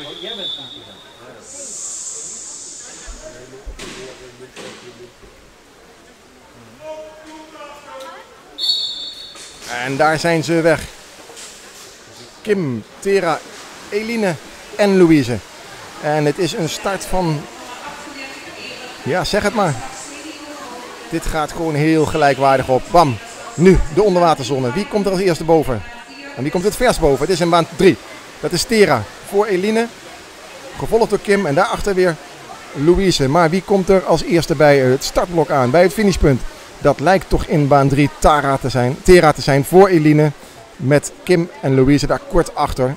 En daar zijn ze weg. Kim, Tera, Eline en Louise. En het is een start van... Ja, zeg het maar. Dit gaat gewoon heel gelijkwaardig op. Bam. Nu de onderwaterzone. Wie komt er als eerste boven? En wie komt het vers boven? Het is in baan drie. Dat is Tera voor Eline. Gevolgd door Kim. En daarachter weer Louise. Maar wie komt er als eerste bij het startblok aan? Bij het finishpunt. Dat lijkt toch in baan drie Tara te zijn. Tera te zijn voor Eline. Met Kim en Louise daar kort achter.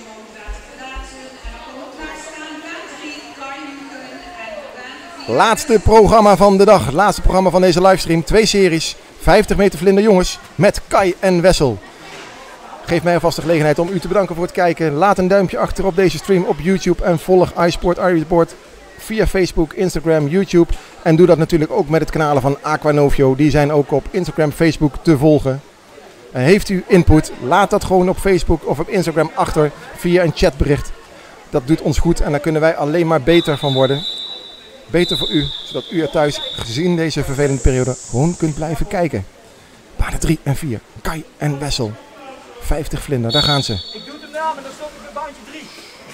Laatste programma van de dag. Laatste programma van deze livestream. Twee series. vijftig meter vlinder jongens. Met Kai en Wessel. Geef mij alvast de gelegenheid om u te bedanken voor het kijken. Laat een duimpje achter op deze stream op YouTube. En volg iSport, iReport via Facebook, Instagram, YouTube. En doe dat natuurlijk ook met het kanalen van Aquanovio. Die zijn ook op Instagram, Facebook te volgen. En heeft u input, laat dat gewoon op Facebook of op Instagram achter via een chatbericht. Dat doet ons goed en daar kunnen wij alleen maar beter van worden. Beter voor u, zodat u er thuis, gezien deze vervelende periode, gewoon kunt blijven kijken. Banen drie en vier. Kai en Wessel. vijftig vlinder, daar gaan ze. Ik doe het naam en dan stop ik bij baantje drie.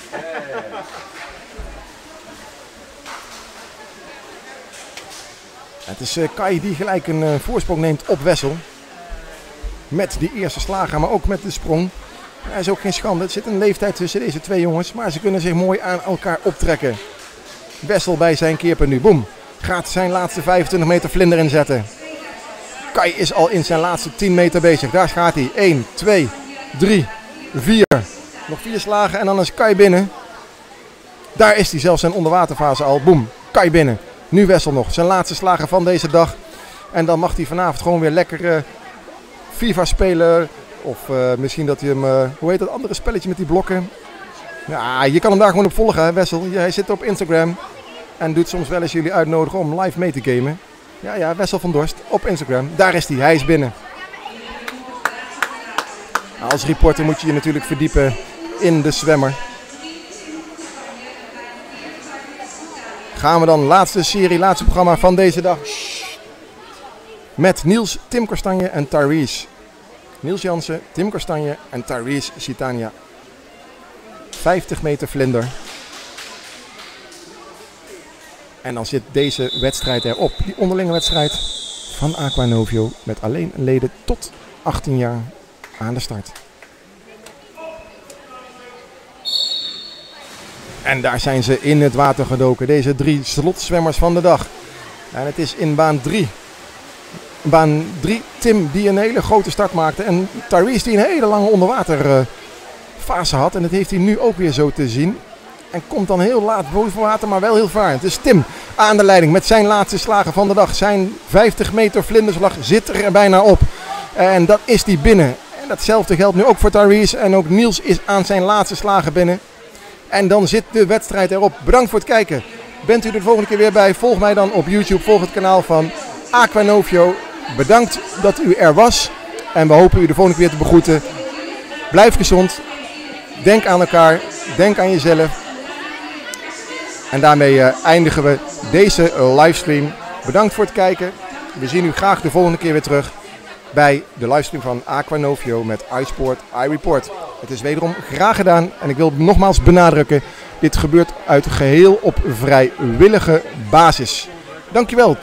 Het is uh, Kai die gelijk een uh, voorsprong neemt op Wessel. Met die eerste slager, maar ook met de sprong. Hij is ook geen schande. Er zit een leeftijd tussen deze twee jongens, maar ze kunnen zich mooi aan elkaar optrekken. Wessel bij zijn keerpunt nu. Boom. Gaat zijn laatste vijfentwintig meter vlinder inzetten. Kai is al in zijn laatste tien meter bezig. Daar gaat hij. één, twee, drie, vier. Nog vier slagen en dan is Kai binnen. Daar is hij zelfs zijn onderwaterfase al. Boom. Kai binnen. Nu Wessel nog. Zijn laatste slagen van deze dag. En dan mag hij vanavond gewoon weer lekker uh, FIFA spelen. Of uh, misschien dat hij hem... Uh, hoe heet dat andere spelletje met die blokken? Ja, je kan hem daar gewoon op volgen, hè, Wessel. Hij zit op Instagram. En doet soms wel eens jullie uitnodigen om live mee te gamen. Ja, ja, Wessel van Dorst op Instagram. Daar is hij. Hij is binnen. Als reporter moet je je natuurlijk verdiepen in de zwemmer. Gaan we dan laatste serie, laatste programma van deze dag. Met Niels, Tim Kostanje en Tyrese. Niels Jansen, Tim Kostanje en Tyrese Citania. vijftig meter vlinder. En dan zit deze wedstrijd erop. Die onderlinge wedstrijd van Aquanovio. Met alleen leden tot achttien jaar aan de start. En daar zijn ze in het water gedoken. Deze drie slotzwemmers van de dag. En het is in baan drie. Baan drie Tim die een hele grote start maakte. En Tyrese die een hele lange onderwaterfase had. En dat heeft hij nu ook weer zo te zien. En komt dan heel laat boven water, maar wel heel vaardig. Dus Tim aan de leiding met zijn laatste slagen van de dag. Zijn vijftig meter vlinderslag zit er bijna op. En dat is die binnen. En datzelfde geldt nu ook voor Tyrese. En ook Niels is aan zijn laatste slagen binnen. En dan zit de wedstrijd erop. Bedankt voor het kijken. Bent u er de volgende keer weer bij? Volg mij dan op YouTube. Volg het kanaal van Aquanovio. Bedankt dat u er was. En we hopen u de volgende keer weer te begroeten. Blijf gezond. Denk aan elkaar. Denk aan jezelf. En daarmee uh, eindigen we deze livestream. Bedankt voor het kijken. We zien u graag de volgende keer weer terug bij de livestream van Aquanovio met iSport, iReport. Het is wederom graag gedaan en ik wil nogmaals benadrukken, dit gebeurt uit geheel op vrijwillige basis. Dankjewel.